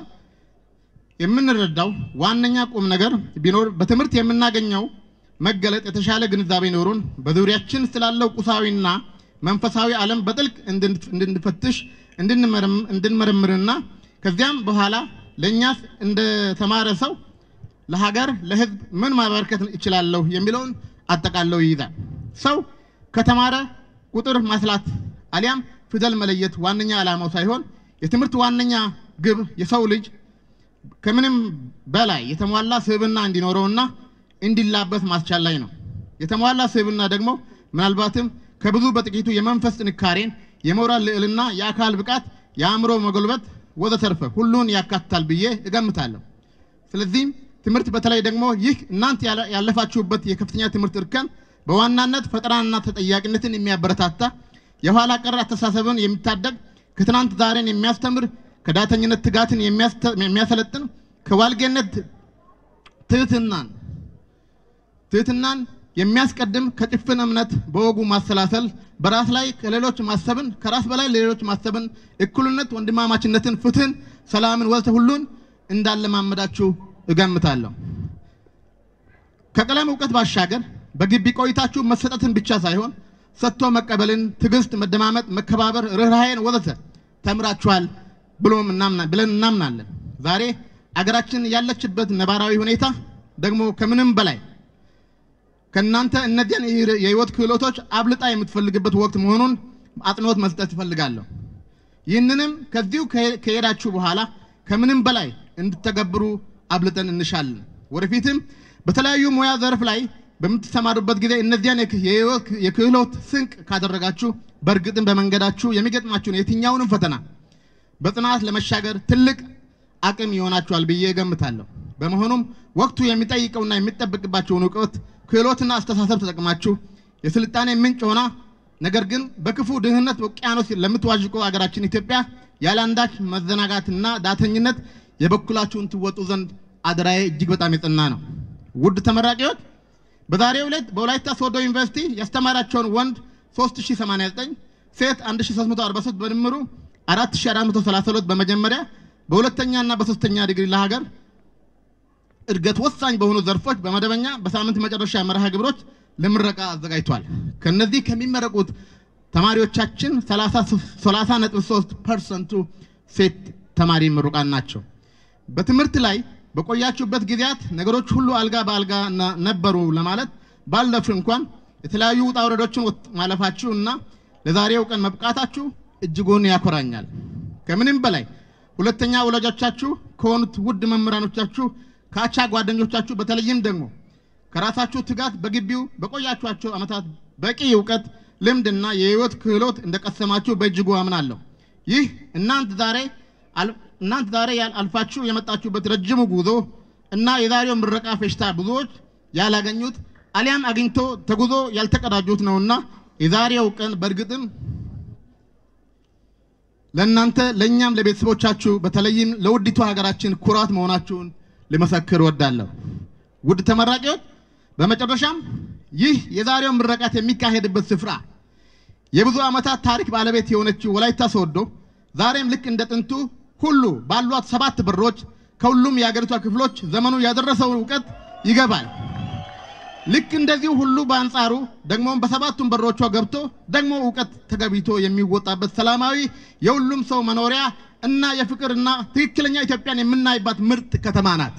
Speaker 10: የምንረዳው ዋነኛ ቁም ነገር ቢኖር በትምህርት የምናገኘው መገለጥ የተሻለ ግንዛቤ ኖሩን በዙሪያችን ስላለው ቁሳዊና መንፈሳዊ ዓለም በጥልቅ እንድንፈትሽ እንድንመረምርና ከዚያም በኋላ ለኛስ እንደ ተማረ ሰው ለሀገር ለህዝብ ምን ማበርከት ይችላል የሚለውን አጠቃለው ይይዛል። ሰው ከተማረ ቁጥር ማስላት አሊያም ፊደል መለየት ዋነኛ ዓላማው ሳይሆን የትምህርት ዋነኛ ግብ የሰው ልጅ ከምንም በላይ የተሟላ ስብዕና እንዲኖረውና እንዲላበስ ማስቻል ላይ ነው። የተሟላ ስብዕና ደግሞ ምናልባትም ከብዙ በጥቂቱ የመንፈስ ጥንካሬን፣ የሞራል ልዕልና፣ የአካል ብቃት፣ የአእምሮ መጎልበት ወዘተርፈ ሁሉን ያካትታል ብዬ እገምታለሁ። ስለዚህ ትምህርት በተለይ ደግሞ ይህ እናንተ ያለፋችሁበት የከፍተኛ ትምህርት እርከን በዋናነት ፈጠራና ተጠያቂነትን የሚያበረታታ የኋላ ቀር አስተሳሰብን የሚታደግ ከትናንት ዛሬን የሚያስተምር ከዳተኝነት ትጋትን የሚያሰለጥን ከዋልጌነት ትህትናን ትህትናን የሚያስቀድም ከጭፍን እምነት በወጉ ማሰላሰል በራስ ላይ ከሌሎች ማሰብን ከራስ በላይ ለሌሎች ማሰብን እኩልነት ወንድማማችነትን ፍትህን ሰላምን ወዘተ ሁሉን እንዳለማመዳችሁ እገምታለሁ። ከቀለም ዕውቀት ባሻገር በግቢ ቆይታችሁ መሰጠትን ብቻ ሳይሆን ሰጥቶ መቀበልን ትግስት መደማመጥ መከባበር ርህራሄን ወዘተ ተምራችኋል ብሎም እናምናለን ብለን እናምናለን። ዛሬ አገራችን ያለችበት ነባራዊ ሁኔታ ደግሞ ከምንም በላይ ከናንተ እነዚህን የህይወት ክህሎቶች አብልጣ የምትፈልግበት ወቅት መሆኑን አጥኖት መስጠት እፈልጋለሁ። ይህንንም ከዚሁ ከሄዳችሁ በኋላ ከምንም በላይ እንድትተገብሩ አብልጠን እንሻለን። ወደፊትም በተለያዩ ሙያ ዘርፍ ላይ በምትሰማሩበት ጊዜ እነዚህን የክህሎት ስንቅ ካደረጋችሁ በእርግጥም በመንገዳችሁ የሚገጥማችሁን የትኛውንም ፈተና በጽናት ለመሻገር ትልቅ አቅም ይሆናችኋል ብዬ እገምታለሁ። በመሆኑም ወቅቱ የሚጠይቀውና የሚጠበቅባችሁን ዕውቀት ክህሎትና አስተሳሰብ ተጠቅማችሁ የስልጣኔ ምንጭ ሆና ነገር ግን በክፉ ድህነት ውቅያኖስ ለምትዋዥቀው አገራችን ኢትዮጵያ ያላንዳች መዘናጋትና ዳተኝነት የበኩላችሁን ትወጡ ዘንድ አደራዬ እጅግ በጣም የጸና ነው። ውድ ተመራቂዎች በዛሬው ዕለት በወላይታ ሶዶ ዩኒቨርሲቲ ያስተማራቸውን ወንድ ሶስት ሺህ ሰማንያ ዘጠኝ ሴት አንድ ሺህ ሶስት መቶ አርባ ሶስት በድምሩ አራት ሺህ አራት መቶ ሰላሳ ሁለት በመጀመሪያ በሁለተኛና በሶስተኛ ዲግሪ ለሀገር እድገት ወሳኝ በሆኑ ዘርፎች በመደበኛ በሳምንት መጨረሻ መርሃ ግብሮች ለምረቃ አዘጋጅቷል። ከነዚህ ከሚመረቁት ተማሪዎቻችን ሰላሳ ነጥብ ሶስት ፐርሰንት ሴት ተማሪ ምሩቃን ናቸው። በትምህርት ላይ በቆያችሁበት ጊዜያት ነገሮች ሁሉ አልጋ በአልጋ ነበሩ ለማለት ባለፉ እንኳን የተለያዩ ውጣ ውረዶችን ማለፋችሁና ለዛሬው ቀን መብቃታችሁ እጅጉን ያኮራኛል። ከምንም በላይ ሁለተኛ ወላጆቻችሁ ከሆኑት ውድ መምህራኖቻችሁ ካቻ ጓደኞቻችሁ በተለይም ደግሞ ከራሳችሁ ትጋት በግቢው በቆያችኋቸው ዓመታት በቂ ዕውቀት ልምድና የህይወት ክህሎት እንደቀሰማችሁ በእጅጉ አምናለሁ። ይህ እናንተ ዛሬ እናንተ ዛሬ ያልፋችሁ የመጣችሁበት ረጅሙ ጉዞ እና የዛሬው ምረቃ ፌሽታ ብዙዎች ያላገኙት አሊያም አግኝቶ ተጉዞ ያልተቀዳጁት ነውና የዛሬው ቀን በእርግጥም ለእናንተ ለኛም ለቤተሰቦቻችሁ በተለይም ለውዲቱ ሀገራችን ኩራት መሆናችሁን ለመሰከር ወዳለሁ። ውድ ተመራቂዎች በመጨረሻም ይህ የዛሬው ምረቃት የሚካሄድበት ስፍራ የብዙ ዓመታት ታሪክ ባለቤት የሆነችው ወላይታ ሶዶ ዛሬም ልክ እንደ ጥንቱ ሁሉ ባሏት ሰባት በሮች ከሁሉም የሀገሪቷ ክፍሎች ዘመኑ ያደረሰው ዕውቀት ይገባል። ልክ እንደዚህ ሁሉ በአንጻሩ ደግሞ በሰባቱም በሮቿ ገብቶ ደግሞ ዕውቀት ተገቢቶ የሚወጣበት ሰላማዊ የሁሉም ሰው መኖሪያ እና የፍቅርና ትክክለኛ ኢትዮጵያን የምናይባት ምርጥ ከተማ ናት።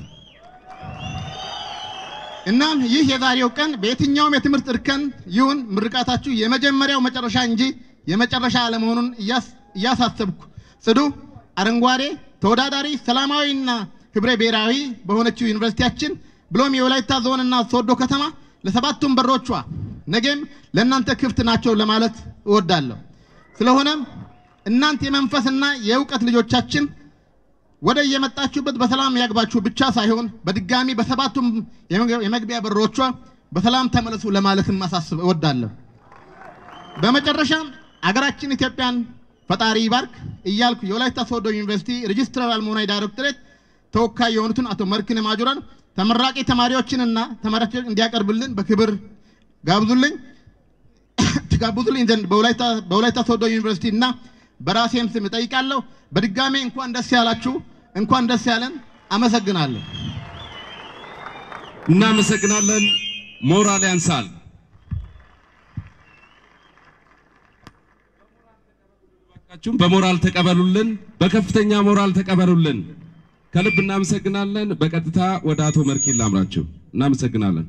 Speaker 10: እናም ይህ የዛሬው ቀን በየትኛውም የትምህርት እርከን ይሁን ምርቃታችሁ የመጀመሪያው መጨረሻ እንጂ የመጨረሻ አለመሆኑን እያሳሰብኩ ጽዱ፣ አረንጓዴ፣ ተወዳዳሪ፣ ሰላማዊና ህብረ ብሔራዊ በሆነችው ዩኒቨርሲቲያችን ብሎም የወላይታ ዞንና ሶዶ ከተማ ለሰባቱም በሮቿ ነገም ለእናንተ ክፍት ናቸው ለማለት እወዳለሁ። ስለሆነም እናንተ የመንፈስና የዕውቀት ልጆቻችን ወደ የመጣችሁበት በሰላም ያግባችሁ ብቻ ሳይሆን በድጋሚ በሰባቱም የመግቢያ በሮቿ በሰላም ተመለሱ ለማለትም ማሳሰብ እወዳለሁ። በመጨረሻም አገራችን ኢትዮጵያን ፈጣሪ ይባርክ እያልኩ የወላይታ ሶዶ ዩኒቨርሲቲ ሬጅስትራር አልሞናይ ዳይሬክቶሬት ተወካይ የሆኑትን አቶ መርክነ ማጆራን ተመራቂ ተማሪዎችንና ተማሪዎችን እንዲያቀርብልን በክብር ጋብዙልኝ ተጋብዙልኝ ዘንድ በወላይታ በወላይታ ሶዶ ዩኒቨርሲቲ እና በራሴም ስም እጠይቃለሁ። በድጋሚ እንኳን ደስ ያላችሁ፣ እንኳን ደስ ያለን። አመሰግናለሁ።
Speaker 4: እናመሰግናለን። ሞራል ያንሳል። በሞራል ተቀበሉልን፣ በከፍተኛ ሞራል ተቀበሉልን። ከልብ እናመሰግናለን። በቀጥታ ወደ አቶ መርኪን ላምራችሁ። እናመሰግናለን።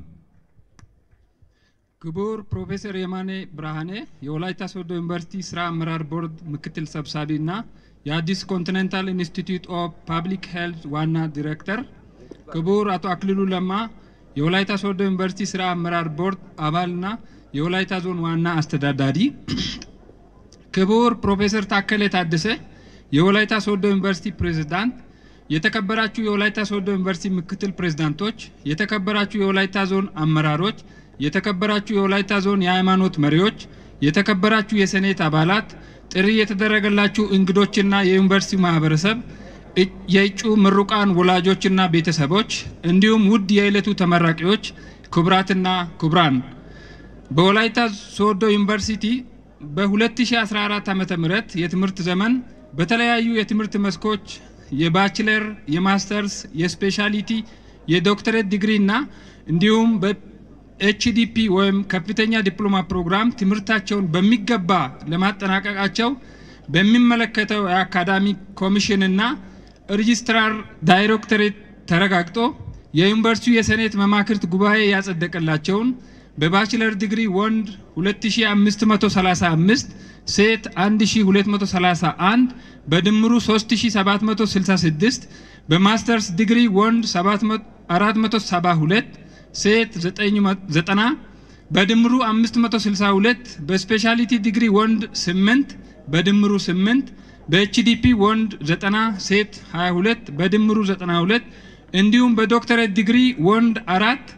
Speaker 11: ክቡር ፕሮፌሰር የማኔ ብርሃኔ የወላይታ ሶዶ ዩኒቨርሲቲ ስራ አመራር ቦርድ ምክትል ሰብሳቢና የአዲስ ኮንቲኔንታል ኢንስቲትዩት ኦፍ ፐብሊክ ሄልዝ ዋና ዲሬክተር፣ ክቡር አቶ አክሊሉ ለማ የወላይታ ሶዶ ዩኒቨርሲቲ ስራ አመራር ቦርድ አባልና የወላይታ ዞን ዋና አስተዳዳሪ፣ ክቡር ፕሮፌሰር ታከለ ታደሰ የወላይታ ሶዶ ዩኒቨርሲቲ ፕሬዝዳንት፣ የተከበራችሁ የወላይታ ሶዶ ዩኒቨርሲቲ ምክትል ፕሬዝዳንቶች፣ የተከበራችሁ የወላይታ ዞን አመራሮች፣ የተከበራችሁ የወላይታ ዞን የሃይማኖት መሪዎች፣ የተከበራችሁ የሴኔት አባላት፣ ጥሪ የተደረገላችሁ እንግዶችና የዩኒቨርሲቲ ማህበረሰብ፣ የእጩ ምሩቃን ወላጆችና ቤተሰቦች እንዲሁም ውድ የዕለቱ ተመራቂዎች፣ ክቡራትና ክቡራን በወላይታ ሶዶ ዩኒቨርሲቲ በ2014 ዓመተ ምህረት የትምህርት ዘመን በተለያዩ የትምህርት መስኮች የባችለር፣ የማስተርስ፣ የስፔሻሊቲ፣ የዶክተሬት ዲግሪና እንዲሁም በኤችዲፒ ወይም ከፍተኛ ዲፕሎማ ፕሮግራም ትምህርታቸውን በሚገባ ለማጠናቀቃቸው በሚመለከተው የአካዳሚክ ኮሚሽንና ሬጅስትራር ዳይሬክቶሬት ተረጋግጦ የዩኒቨርሲቲው የሴኔት መማክርት ጉባኤ ያጸደቀላቸውን በባችለር ዲግሪ ወንድ ሁለት ሺህ አምስት መቶ ሰላሳ አምስት ሴት አንድ ሺህ ሁለት መቶ ሰላሳ አንድ በድምሩ ሶስት ሺህ ሰባት መቶ ስልሳ ስድስት በማስተርስ ዲግሪ ወንድ አራት መቶ ሰባ ሁለት ሴት ዘጠና በድምሩ አምስት መቶ ስልሳ ሁለት በስፔሻሊቲ ዲግሪ ወንድ ስምንት በድምሩ ስምንት በኤችዲፒ ወንድ ዘጠና ሴት ሃያ ሁለት በድምሩ ዘጠና ሁለት እንዲሁም በዶክተሬት ዲግሪ ወንድ አራት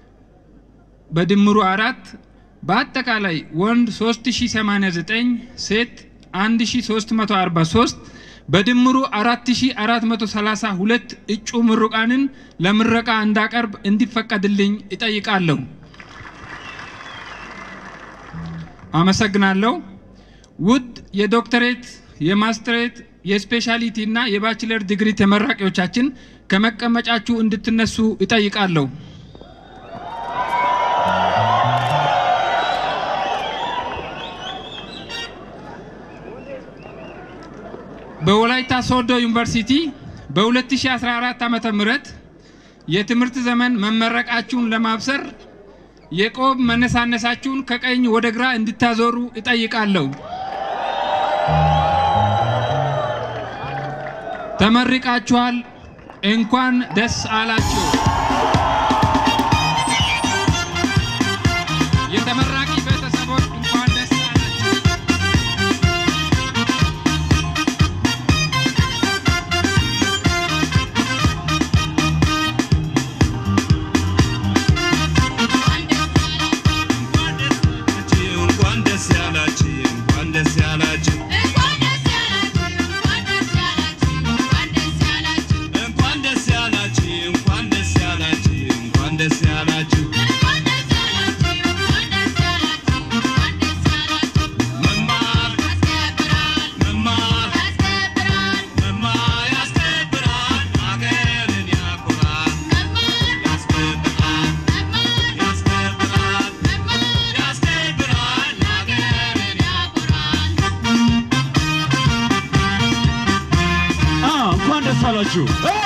Speaker 11: በድምሩ አራት በአጠቃላይ ወንድ ሶስት ሺህ ሰማንያ ዘጠኝ ሴት አንድ ሺህ ሶስት መቶ አርባ ሶስት በድምሩ አራት ሺህ አራት መቶ ሰላሳ ሁለት እጩ ምሩቃንን ለምረቃ እንዳቀርብ እንዲፈቀድልኝ እጠይቃለሁ። አመሰግናለሁ። ውድ የዶክተሬት፣ የማስተሬት፣ የስፔሻሊቲ እና የባችለር ዲግሪ ተመራቂዎቻችን ከመቀመጫችሁ እንድትነሱ እጠይቃለሁ። በወላይታ ሶዶ ዩኒቨርሲቲ በ2014 ዓመተ ምህረት የትምህርት ዘመን መመረቃችሁን ለማብሰር የቆብ መነሳነሳችሁን ከቀኝ ወደ ግራ እንድታዞሩ እጠይቃለሁ። ተመርቃችኋል። እንኳን ደስ አላችሁ። የተመራቂ ቤተሰቦች እንኳን ደስ አላችሁ።
Speaker 3: እንኳን ደስ ያላችሁ። እንኳን ደስ ያላችሁ። ደስ ያላችሁ መማር ያስከብራል መማር ያስከብራል መማር ያስከብራል ሀገርን ያኮራል መማር ያስከብራል መማር ያስከብራል መማር ያስከብራል ሀገርን ያኮራል።
Speaker 7: አ እንኳን ደስ አላችሁ።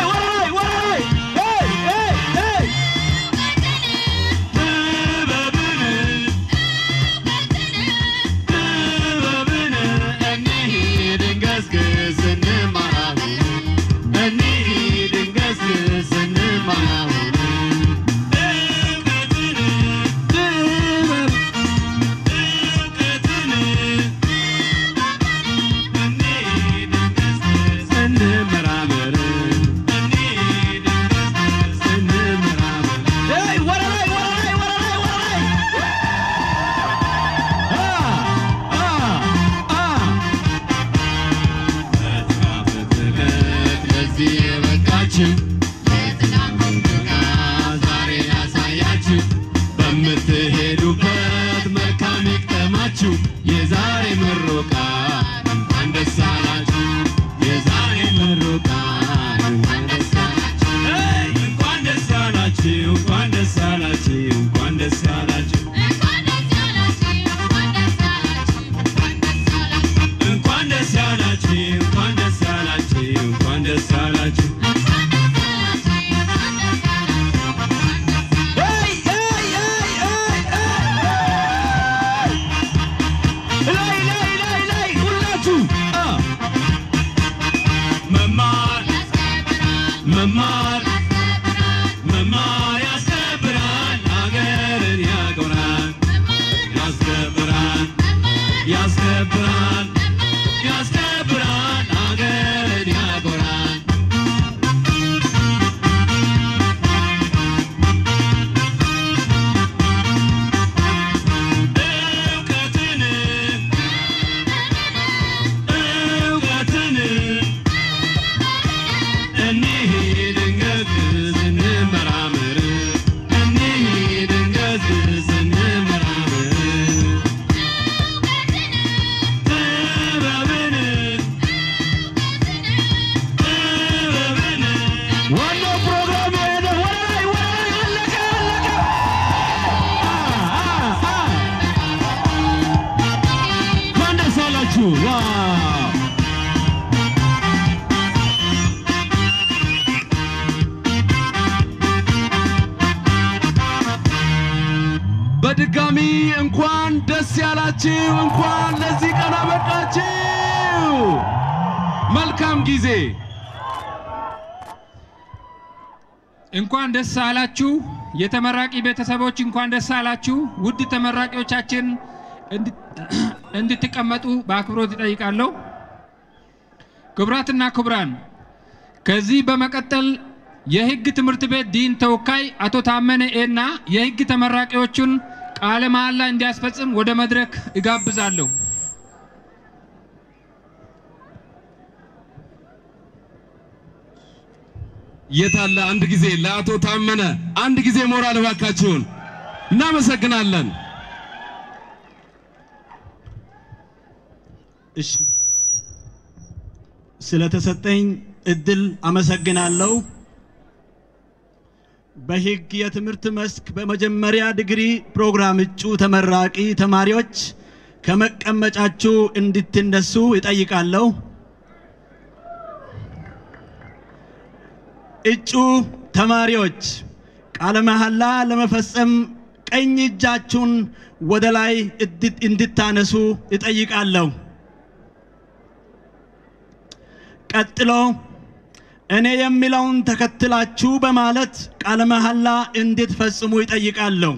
Speaker 7: በምትሄዱበት መልካም ይቅጠማችሁ። የዛሬ ምሩቃን እንኳን ደስ አላችሁ። የዛሬ ምሩቃን እንኳን ደስ አላችሁ። እንኳን ደስ ያላችሁ። እንኳን ደስ ያላችሁ። እንኳን ደስ ያላችሁ። እንኳን ደስ ያላችሁ። እንኳን ደስ ያላችሁ። እንኳን ደስ ያላችሁ። መማር መማር ያስከብራል ሀገርን ያኮራል። ያስከብራል ያስከብራል ያስከብራል ሀገርን ያኮራል። እውቀትን እውቀትን እንሂድ እንገዝግዝ እንመራመር። እንሂድ እንገዝግዝ እንመራመር። ጥበብን ጥበብን ዋናው ፕሮግራም ሄደ። ወላይ ወላይ አለቀ አለቀ። እንኳን ደስ አላችሁ። ዋው በድጋሚ እንኳን ደስ ያላችሁ። እንኳን ለዚህ ቀን አበቃችሁ። መልካም ጊዜ።
Speaker 11: እንኳን ደስ አላችሁ። የተመራቂ ቤተሰቦች እንኳን ደስ አላችሁ። ውድ ተመራቂዎቻችን እንድትቀመጡ በአክብሮት እጠይቃለሁ። ክቡራትና ክቡራን፣ ከዚህ በመቀጠል የህግ ትምህርት ቤት ዲን ተወካይ አቶ ታመነ ኤና የህግ ተመራቂዎቹን ቃለ መሐላ እንዲያስፈጽም ወደ መድረክ እጋብዛለሁ።
Speaker 4: የታለ አንድ ጊዜ ለአቶ ታመነ አንድ ጊዜ ሞራል ባካችሁን። እናመሰግናለን። እሺ
Speaker 12: ስለተሰጠኝ እድል አመሰግናለሁ። በሕግ የትምህርት መስክ በመጀመሪያ ዲግሪ ፕሮግራም እጩ ተመራቂ ተማሪዎች ከመቀመጫችሁ እንድትነሱ ይጠይቃለሁ። እጩ ተማሪዎች ቃለ መሐላ ለመፈጸም ቀኝ እጃችሁን ወደ ላይ እንድታነሱ ይጠይቃለሁ። ቀጥሎ እኔ የሚለውን ተከትላችሁ በማለት ቃለ መሐላ እንድትፈጽሙ ይጠይቃለሁ።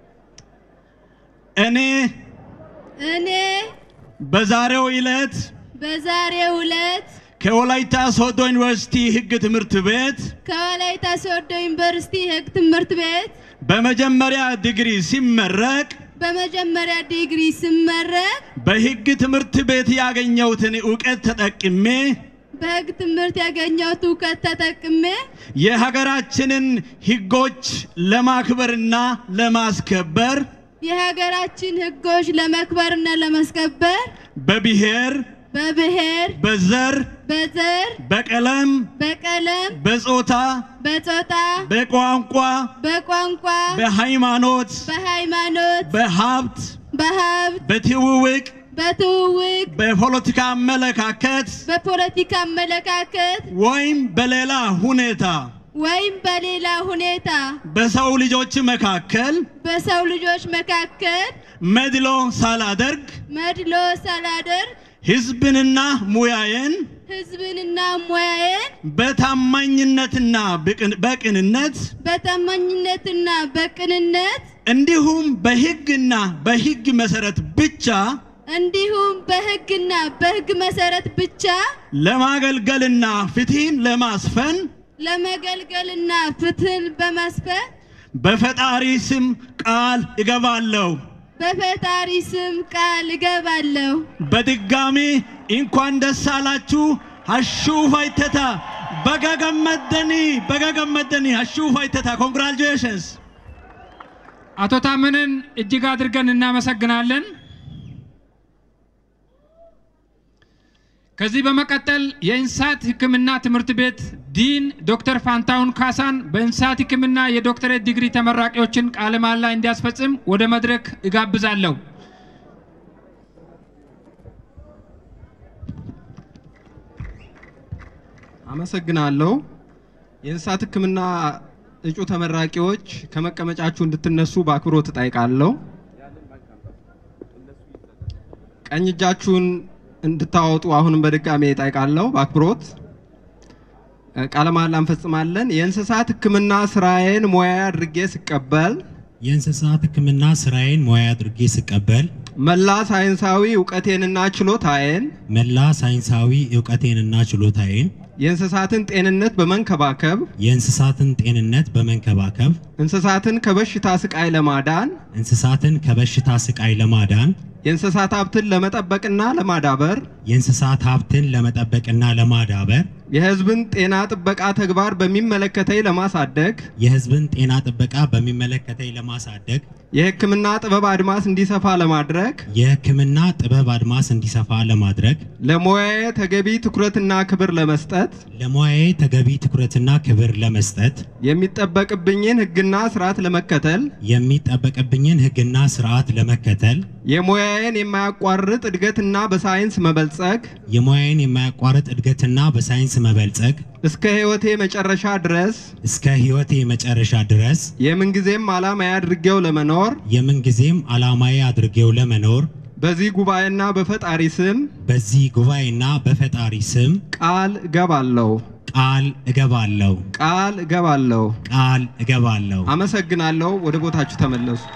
Speaker 12: እኔ
Speaker 13: እኔ
Speaker 12: በዛሬው ዕለት
Speaker 13: በዛሬው ዕለት
Speaker 12: ከወላይታ ሶዶ ዩኒቨርሲቲ ሕግ ትምህርት ቤት
Speaker 13: ከወላይታ ሶዶ ዩኒቨርሲቲ ሕግ ትምህርት ቤት
Speaker 12: በመጀመሪያ ዲግሪ ሲመረቅ
Speaker 13: በመጀመሪያ ዲግሪ ሲመረቅ
Speaker 12: በሕግ ትምህርት ቤት ያገኘሁትን ዕውቀት ተጠቅሜ
Speaker 13: በሕግ ትምህርት ያገኘሁት ዕውቀት ተጠቅሜ
Speaker 12: የሀገራችንን ሕጎች ለማክበርና ለማስከበር
Speaker 13: የሀገራችን ሕጎች ለማክበርና ለማስከበር
Speaker 12: በብሔር
Speaker 13: በብሔር
Speaker 12: በዘር
Speaker 13: በዘር
Speaker 12: በቀለም
Speaker 13: በቀለም
Speaker 12: በጾታ
Speaker 13: በጾታ
Speaker 12: በቋንቋ
Speaker 13: በቋንቋ
Speaker 12: በሃይማኖት
Speaker 13: በሃይማኖት
Speaker 12: በሀብት
Speaker 13: በሀብት
Speaker 12: በትውውቅ
Speaker 13: በትውውቅ
Speaker 12: በፖለቲካ አመለካከት
Speaker 13: በፖለቲካ አመለካከት
Speaker 12: ወይም በሌላ ሁኔታ
Speaker 13: ወይም በሌላ ሁኔታ
Speaker 12: በሰው ልጆች መካከል
Speaker 13: በሰው ልጆች መካከል
Speaker 12: መድሎ ሳላደርግ
Speaker 13: መድሎ ሳላደርግ
Speaker 12: ሕዝብንና ሙያዬን
Speaker 13: ሕዝብንና ሙያዬን
Speaker 12: በታማኝነትና በቅንነት
Speaker 13: በታማኝነትና በቅንነት
Speaker 12: እንዲሁም በሕግና በሕግ መሰረት ብቻ
Speaker 13: እንዲሁም በሕግና በሕግ መሰረት ብቻ
Speaker 12: ለማገልገልና ፍትህን ለማስፈን
Speaker 13: ለማገልገልና ፍትህን በማስፈን
Speaker 12: በፈጣሪ ስም ቃል እገባለሁ።
Speaker 13: በፈጣሪ ስም ቃል እገባለሁ።
Speaker 12: በድጋሚ እንኳን ደስ አላችሁ። አሹፋይተታ በጋገመደኒ በጋገመደኒ አሹፋይተታ ኮንግራቹሌሽንስ።
Speaker 11: አቶ ታመነን እጅግ አድርገን እናመሰግናለን። ከዚህ በመቀጠል የእንስሳት ሕክምና ትምህርት ቤት ዲን ዶክተር ፋንታውን ካሳን በእንስሳት ሕክምና የዶክተሬት ዲግሪ ተመራቂዎችን ቃለ መሐላ እንዲያስፈጽም ወደ መድረክ እጋብዛለሁ።
Speaker 5: አመሰግናለሁ። የእንስሳት ሕክምና እጩ ተመራቂዎች ከመቀመጫችሁ እንድትነሱ በአክብሮት እጠይቃለሁ። ቀኝ እጃችሁን እንድታወጡ አሁንም በድጋሜ እጠይቃለሁ በአክብሮት። ቃለ መሐላ እንፈጽማለን። የእንስሳት ሕክምና ስራዬን ሙያ አድርጌ ስቀበል
Speaker 14: የእንስሳት ሕክምና ስራዬን ሙያ አድርጌ ስቀበል
Speaker 5: መላ ሳይንሳዊ ዕውቀቴንና ችሎታዬን
Speaker 14: መላ ሳይንሳዊ ዕውቀቴንና ችሎታዬን
Speaker 5: የእንስሳትን ጤንነት በመንከባከብ
Speaker 14: የእንስሳትን ጤንነት በመንከባከብ
Speaker 5: እንስሳትን ከበሽታ ስቃይ ለማዳን
Speaker 14: እንስሳትን ከበሽታ ስቃይ ለማዳን
Speaker 5: የእንስሳት ሀብትን ለመጠበቅና ለማዳበር
Speaker 14: የእንስሳት ሀብትን ለመጠበቅና ለማዳበር
Speaker 5: የሕዝብን ጤና ጥበቃ ተግባር በሚመለከተኝ ለማሳደግ
Speaker 14: የሕዝብን ጤና ጥበቃ በሚመለከተኝ ለማሳደግ
Speaker 5: የሕክምና ጥበብ አድማስ እንዲሰፋ ለማድረግ
Speaker 14: የሕክምና ጥበብ አድማስ እንዲሰፋ ለማድረግ
Speaker 5: ለሙያዬ ተገቢ ትኩረትና ክብር ለመስጠት
Speaker 14: ለሙያዬ ተገቢ ትኩረትና ክብር ለመስጠት
Speaker 5: የሚጠበቅብኝን ሕግና ስርዓት ለመከተል
Speaker 14: የሚጠበቅብኝን ሕግና ስርዓት ለመከተል
Speaker 5: የሙያዬን የማያቋርጥ እድገትና በሳይንስ መበልጸግ
Speaker 14: የሙያዬን የማያቋርጥ እድገትና በሳይንስ መበልጸግ
Speaker 5: እስከ ሕይወቴ መጨረሻ ድረስ
Speaker 14: እስከ ሕይወቴ መጨረሻ ድረስ
Speaker 5: የምንጊዜም ዓላማዬ አድርጌው ለመኖር
Speaker 14: የምንጊዜም ዓላማዬ አድርጌው ለመኖር
Speaker 5: በዚህ ጉባኤና በፈጣሪ ስም
Speaker 14: በዚህ ጉባኤና በፈጣሪ ስም
Speaker 5: ቃል እገባለሁ
Speaker 14: ቃል እገባለሁ
Speaker 5: ቃል እገባለሁ
Speaker 14: ቃል እገባለሁ።
Speaker 5: አመሰግናለሁ። ወደ ቦታችሁ ተመለሱ።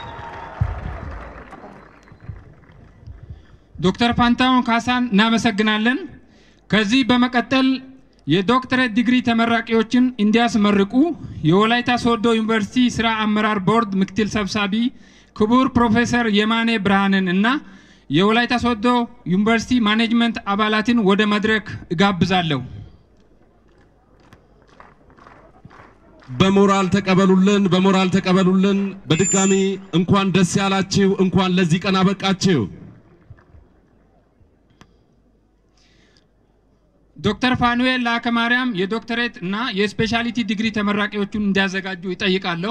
Speaker 11: ዶክተር ፋንታውን ካሳን እናመሰግናለን። ከዚህ በመቀጠል የዶክተሬት ዲግሪ ተመራቂዎችን እንዲያስመርቁ የወላይታ ሶዶ ዩኒቨርሲቲ ስራ አመራር ቦርድ ምክትል ሰብሳቢ ክቡር ፕሮፌሰር የማኔ ብርሃንን እና የወላይታ ሶዶ ዩኒቨርሲቲ ማኔጅመንት አባላትን ወደ መድረክ እጋብዛለሁ።
Speaker 4: በሞራል ተቀበሉልን፣ በሞራል ተቀበሉልን። በድጋሚ እንኳን ደስ ያላችሁ፣ እንኳን ለዚህ ቀን አበቃችሁ።
Speaker 11: ዶክተር ፋኑኤል ላከማርያም የዶክተሬት እና የስፔሻሊቲ ዲግሪ ተመራቂዎቹን እንዲያዘጋጁ ይጠይቃለሁ።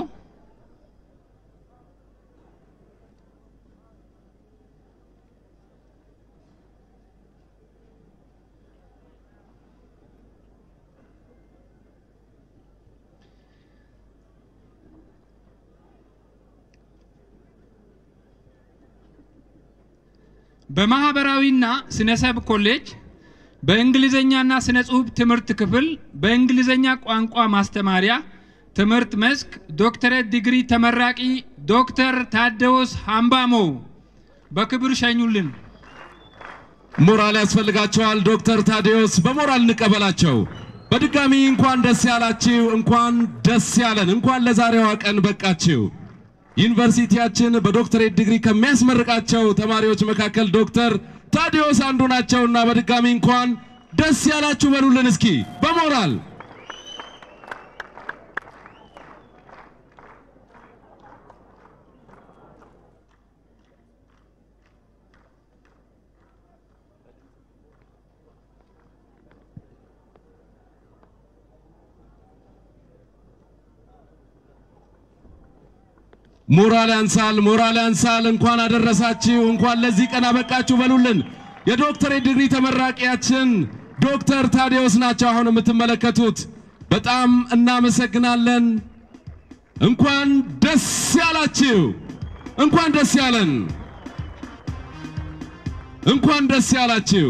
Speaker 11: በማህበራዊና ስነሰብ ኮሌጅ በእንግሊዘኛና ስነ ጽሁፍ ትምህርት ክፍል በእንግሊዘኛ ቋንቋ ማስተማሪያ ትምህርት መስክ ዶክተሬት ዲግሪ ተመራቂ ዶክተር ታደውስ ሃምባሞ በክብር ሸኙልን።
Speaker 4: ሞራል ያስፈልጋቸዋል። ዶክተር ታደውስ በሞራል እንቀበላቸው። በድጋሚ እንኳን ደስ ያላችሁ፣ እንኳን ደስ ያለን፣ እንኳን ለዛሬዋ ቀን በቃችሁ። ዩኒቨርሲቲያችን በዶክተሬት ዲግሪ ከሚያስመርቃቸው ተማሪዎች መካከል ዶክተር ታደውስ አንዱ ናቸውና በድጋሚ እንኳን ደስ ያላችሁ በሉልን እስኪ በሞራል። ሞራል ያንሳል፣ ሞራል ያንሳል። እንኳን አደረሳችሁ፣ እንኳን ለዚህ ቀን አበቃችሁ በሉልን። የዶክተሬት ዲግሪ ተመራቂያችን ዶክተር ታደውስ ናቸው አሁን የምትመለከቱት። በጣም እናመሰግናለን። እንኳን ደስ ያላችሁ፣ እንኳን ደስ ያለን፣ እንኳን ደስ ያላችሁ።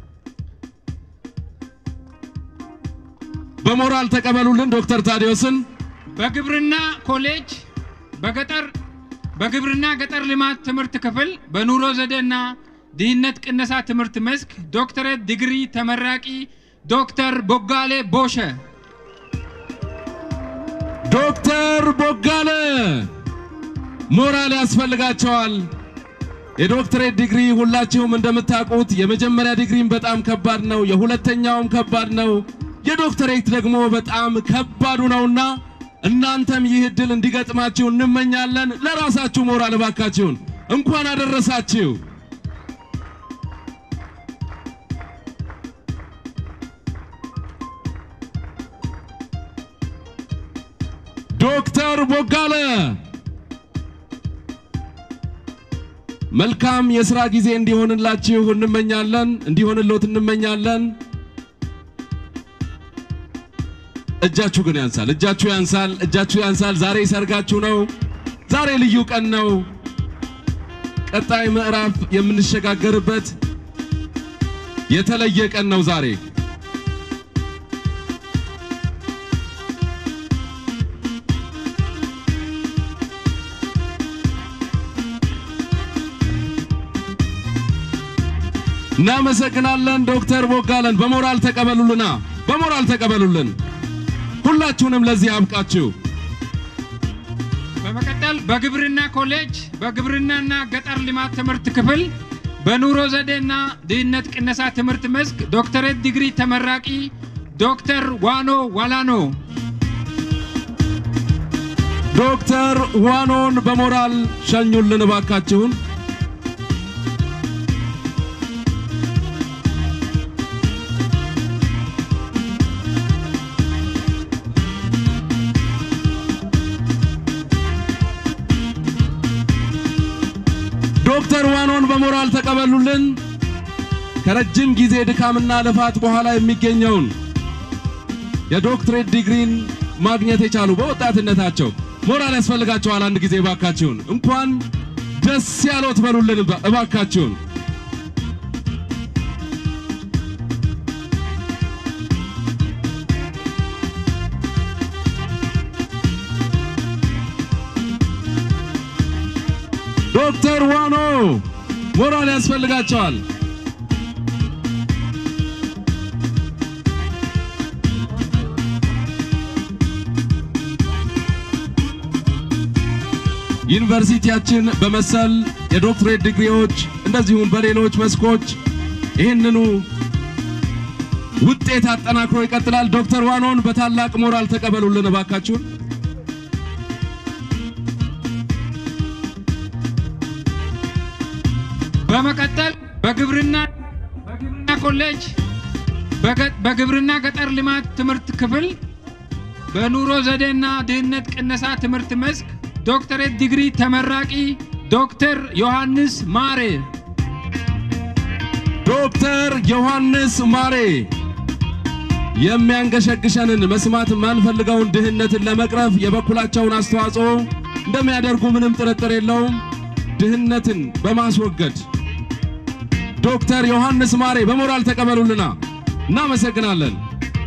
Speaker 4: በሞራል ተቀበሉልን ዶክተር ታደውስን።
Speaker 11: በግብርና ኮሌጅ በገጠር በግብርና ገጠር ልማት ትምህርት ክፍል በኑሮ ዘዴና ድህነት ቅነሳ ትምህርት መስክ ዶክተሬት ዲግሪ ተመራቂ ዶክተር ቦጋሌ ቦሸ።
Speaker 4: ዶክተር ቦጋሌ ሞራል ያስፈልጋቸዋል። የዶክተሬት ዲግሪ ሁላችሁም እንደምታውቁት የመጀመሪያ ዲግሪም በጣም ከባድ ነው፣ የሁለተኛውም ከባድ ነው፣ የዶክተሬት ደግሞ በጣም ከባዱ ነውና እናንተም ይህ ዕድል እንዲገጥማችሁ እንመኛለን። ለራሳችሁ ሞራል ባካችሁን እንኳን አደረሳችሁ። ዶክተር ቦጋለ መልካም የሥራ ጊዜ እንዲሆንላችሁ እንመኛለን፣ እንዲሆንልዎት እንመኛለን። እጃችሁ ግን ያንሳል፣ እጃችሁ ያንሳል፣ እጃችሁ ያንሳል። ዛሬ ሰርጋችሁ ነው፣ ዛሬ ልዩ ቀን ነው። ቀጣይ ምዕራፍ የምንሸጋገርበት የተለየ ቀን ነው ዛሬ። እናመሰግናለን ዶክተር ቦጋለን። በሞራል ተቀበሉልና፣ በሞራል ተቀበሉልን። ሁላችሁንም ለዚህ አብቃችሁ።
Speaker 11: በመቀጠል በግብርና ኮሌጅ በግብርናና ገጠር ልማት ትምህርት ክፍል በኑሮ ዘዴና ድህነት ቅነሳ ትምህርት መስክ ዶክተሬት ዲግሪ ተመራቂ ዶክተር ዋኖ ዋላኖ።
Speaker 4: ዶክተር ዋኖን በሞራል ሸኙልን ባካችሁን። ዶክተር ዋኖን በሞራል ተቀበሉልን። ከረጅም ጊዜ ድካምና ልፋት በኋላ የሚገኘውን የዶክተሬት ዲግሪን ማግኘት የቻሉ በወጣትነታቸው ሞራል ያስፈልጋቸዋል። አንድ ጊዜ ባካችሁን እንኳን ደስ ያሎት በሉልን እባካችሁን። ዶክተር ዋኖ ሞራል ያስፈልጋቸዋል። ዩኒቨርሲቲያችን በመሰል የዶክተሬት ዲግሪዎች እንደዚሁም በሌሎች መስኮች ይህንኑ ውጤት አጠናክሮ ይቀጥላል። ዶክተር ዋኖን በታላቅ ሞራል ተቀበሉልን እባካችሁን።
Speaker 11: በመቀጠል በግብርና በግብርና ኮሌጅ በግብርና ገጠር ልማት ትምህርት ክፍል በኑሮ ዘዴና ድህነት ቅነሳ ትምህርት መስክ ዶክተሬት ዲግሪ ተመራቂ ዶክተር ዮሐንስ ማሬ
Speaker 4: ዶክተር ዮሐንስ ማሬ የሚያንገሸግሸንን መስማት ማንፈልገውን ድህነትን ለመቅረፍ የበኩላቸውን አስተዋጽኦ እንደሚያደርጉ ምንም ጥርጥር የለውም። ድህነትን በማስወገድ ዶክተር ዮሐንስ ማሬ በሞራል ተቀበሉልና እናመሰግናለን።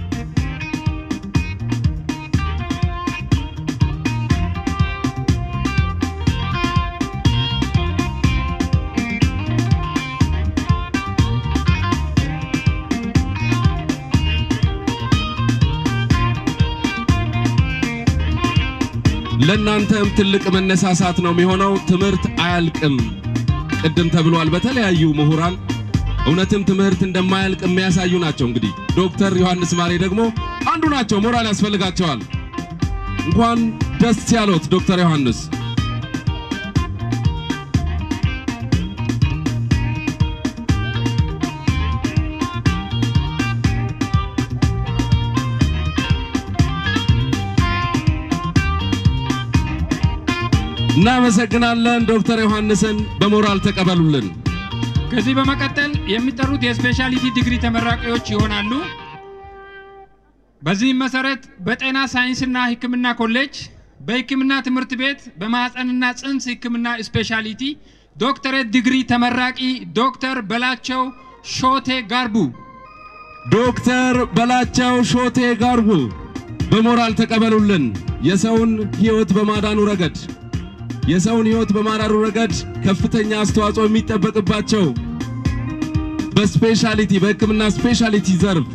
Speaker 4: ለናንተም ትልቅ መነሳሳት ነው የሚሆነው። ትምህርት አያልቅም ቅድም ተብሏል በተለያዩ ምሁራን። እውነትም ትምህርት እንደማያልቅ የሚያሳዩ ናቸው። እንግዲህ ዶክተር ዮሐንስ ማሬ ደግሞ አንዱ ናቸው። ሞራል ያስፈልጋቸዋል። እንኳን ደስ ያሎት ዶክተር ዮሐንስ። እናመሰግናለን ዶክተር ዮሐንስን በሞራል ተቀበሉልን።
Speaker 11: ከዚህ በመቀጠል የሚጠሩት የስፔሻሊቲ ዲግሪ ተመራቂዎች ይሆናሉ። በዚህ መሰረት በጤና ሳይንስና ሕክምና ኮሌጅ በሕክምና ትምህርት ቤት በማህፀንና ጽንስ ሕክምና ስፔሻሊቲ ዶክተሬት ዲግሪ ተመራቂ ዶክተር በላቸው ሾቴ ጋርቡ
Speaker 4: ዶክተር በላቸው ሾቴ ጋርቡ በሞራል ተቀበሉልን። የሰውን ሕይወት በማዳኑ ረገድ የሰውን ሕይወት በማራሩ ረገድ ከፍተኛ አስተዋጽኦ የሚጠበቅባቸው በስፔሻሊቲ በሕክምና ስፔሻሊቲ ዘርፍ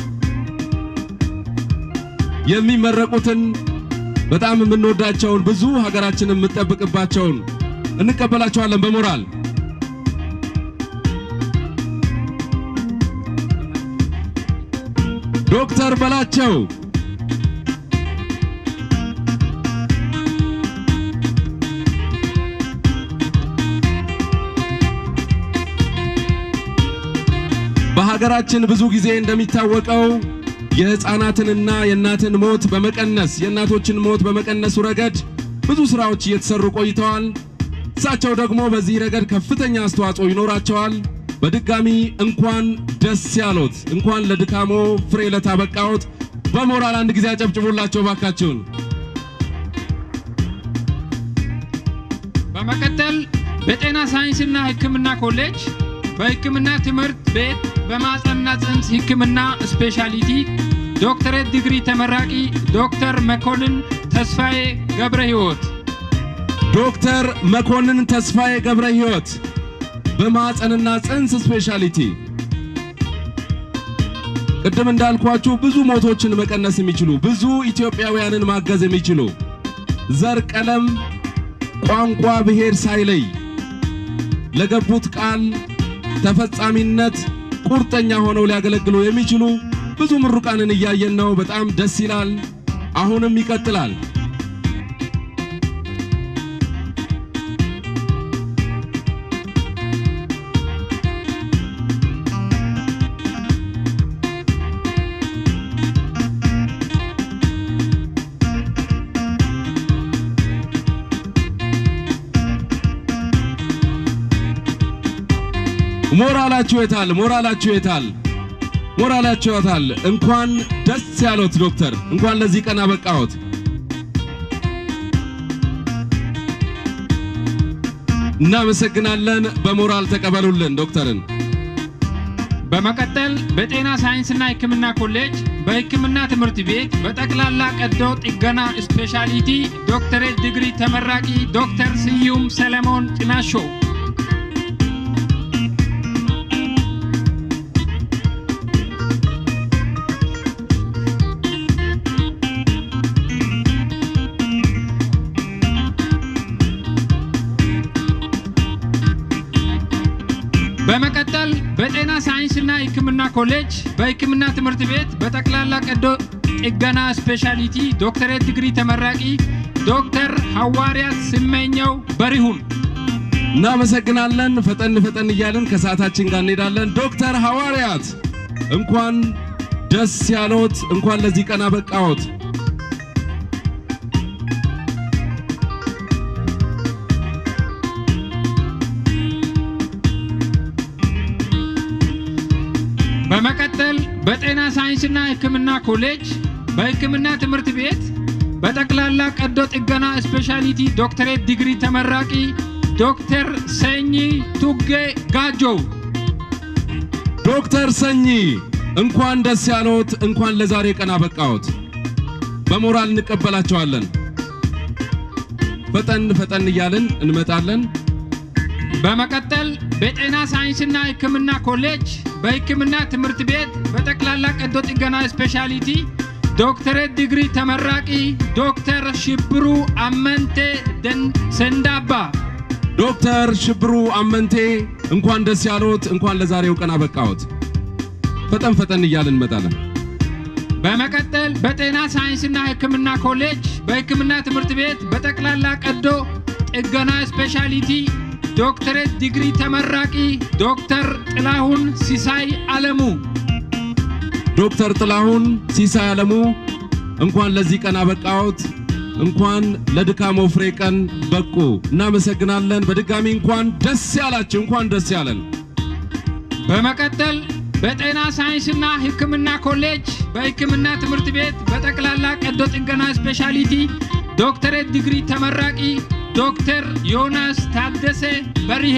Speaker 4: የሚመረቁትን በጣም የምንወዳቸውን ብዙ ሀገራችንን የምትጠብቅባቸውን እንቀበላቸዋለን በሞራል። ዶክተር በላቸው በሀገራችን ብዙ ጊዜ እንደሚታወቀው የህፃናትንና የእናትን ሞት በመቀነስ የእናቶችን ሞት በመቀነሱ ረገድ ብዙ ስራዎች እየተሰሩ ቆይተዋል። እሳቸው ደግሞ በዚህ ረገድ ከፍተኛ አስተዋጽኦ ይኖራቸዋል። በድጋሚ እንኳን ደስ ያሎት፣ እንኳን ለድካሞ ፍሬ ለታበቃዎት። በሞራል አንድ ጊዜ አጨብጭቡላቸው ባካችሁን።
Speaker 11: በመቀጠል በጤና ሳይንስና ሕክምና ኮሌጅ በሕክምና ትምህርት ቤት በማህፀንና ጽንስ ሕክምና ስፔሻሊቲ ዶክተሬት ዲግሪ ተመራቂ ዶክተር መኮንን ተስፋዬ ገብረ ሕይወት
Speaker 4: ዶክተር መኮንን ተስፋዬ ገብረ ሕይወት በማህፀንና ጽንስ ስፔሻሊቲ ቅድም እንዳልኳችሁ ብዙ ሞቶችን መቀነስ የሚችሉ ብዙ ኢትዮጵያውያንን ማገዝ የሚችሉ ዘር፣ ቀለም፣ ቋንቋ፣ ብሔር ሳይለይ ለገቡት ቃል ተፈጻሚነት ቁርጠኛ ሆነው ሊያገለግሉ የሚችሉ ብዙ ምሩቃንን እያየን ነው። በጣም ደስ ይላል። አሁንም ይቀጥላል። ሞራላችሁ የታል? ሞራላችሁ የታል? ሞራላችሁ የታል? እንኳን ደስ ያሎት ዶክተር፣ እንኳን ለዚህ ቀን አበቃዎት። እናመሰግናለን። በሞራል ተቀበሉልን ዶክተርን።
Speaker 11: በመቀጠል በጤና ሳይንስና ሕክምና ኮሌጅ በሕክምና ትምህርት ቤት በጠቅላላ ቀዶ ጥገና ስፔሻሊቲ ዶክተሬት ዲግሪ ተመራቂ ዶክተር ስዩም ሰለሞን ጭናሾ በመቀጠል በጤና ሳይንስና ሕክምና ኮሌጅ በሕክምና ትምህርት ቤት በጠቅላላ ቀዶ ጥገና ስፔሻሊቲ ዶክተሬት ዲግሪ ተመራቂ ዶክተር ሐዋርያት ስመኘው በሪሁን
Speaker 4: እናመሰግናለን። ፈጠን ፈጠን እያልን ከሰዓታችን ጋር እንሄዳለን። ዶክተር ሐዋርያት እንኳን ደስ ያሎት እንኳን ለዚህ ቀን አበቃዎት።
Speaker 11: በመቀጠል በጤና ሳይንስና ሕክምና ኮሌጅ በሕክምና ትምህርት ቤት በጠቅላላ ቀዶ ጥገና ስፔሻሊቲ ዶክተሬት ዲግሪ ተመራቂ ዶክተር ሰኚ ቱጌ ጋጆ።
Speaker 4: ዶክተር ሰኚ እንኳን ደስ ያሎት እንኳን ለዛሬ ቀን አበቃዎት። በሞራል እንቀበላቸዋለን። ፈጠን ፈጠን እያልን እንመጣለን።
Speaker 11: በመቀጠል በጤና ሳይንስና ሕክምና ኮሌጅ በሕክምና ትምህርት ቤት በጠቅላላ ቀዶ ጥገና ስፔሻሊቲ ዶክተሬት ዲግሪ ተመራቂ ዶክተር ሽብሩ አመንቴ ሰንዳባ።
Speaker 4: ዶክተር ሽብሩ አመንቴ እንኳን ደስ ያሎት እንኳን ለዛሬው ቀን አበቃዎት። ፈጠን ፈጠን እያልን እንመጣለን።
Speaker 11: በመቀጠል በጤና ሳይንስና ሕክምና ኮሌጅ በሕክምና ትምህርት ቤት በጠቅላላ ቀዶ ጥገና ስፔሻሊቲ ዶክተሬት ዲግሪ ተመራቂ ዶክተር ጥላሁን ሲሳይ አለሙ።
Speaker 4: ዶክተር ጥላሁን ሲሳይ አለሙ እንኳን ለዚህ ቀን አበቃዎት። እንኳን ለድካሞ ፍሬ ቀን በቁ። እናመሰግናለን። በድጋሚ እንኳን ደስ ያላችሁ እንኳን ደስ ያለን።
Speaker 11: በመቀጠል በጤና ሳይንስና ሕክምና ኮሌጅ በሕክምና ትምህርት ቤት በጠቅላላ ቀዶ ጥገና ስፔሻሊቲ ዶክተሬት ዲግሪ ተመራቂ ዶክተር ዮናስ ታደሰ በሪሄ።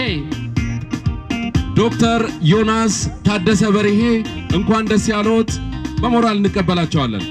Speaker 4: ዶክተር ዮናስ ታደሰ በሪሄ እንኳን ደስ ያሎት። በሞራል እንቀበላቸዋለን።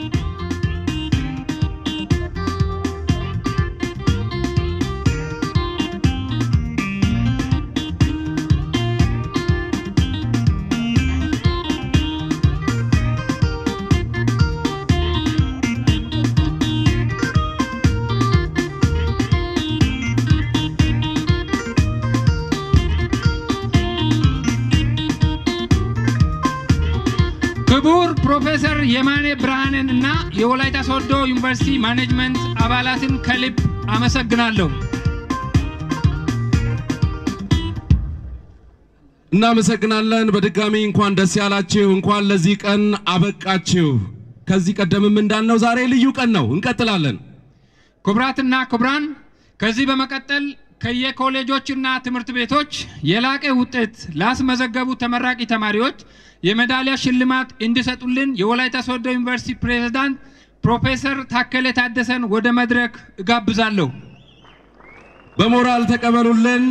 Speaker 11: ክቡር ፕሮፌሰር የማኔ ብርሃኔን እና የወላይታ ሶዶ ዩኒቨርሲቲ ማኔጅመንት አባላትን ከልብ አመሰግናለሁ።
Speaker 4: እናመሰግናለን። በድጋሚ እንኳን ደስ ያላችሁ እንኳን ለዚህ ቀን አበቃችሁ። ከዚህ ቀደምም እንዳልነው ዛሬ ልዩ ቀን ነው። እንቀጥላለን።
Speaker 11: ክቡራትና ክቡራን ከዚህ በመቀጠል ከየኮሌጆችና ትምህርት ቤቶች የላቀ ውጤት ላስመዘገቡ ተመራቂ ተማሪዎች የሜዳሊያ ሽልማት እንዲሰጡልን የወላይታ ሶዶ ዩኒቨርሲቲ ፕሬዝዳንት ፕሮፌሰር ታከለ ታደሰን ወደ መድረክ እጋብዛለሁ።
Speaker 4: በሞራል ተቀበሉልን።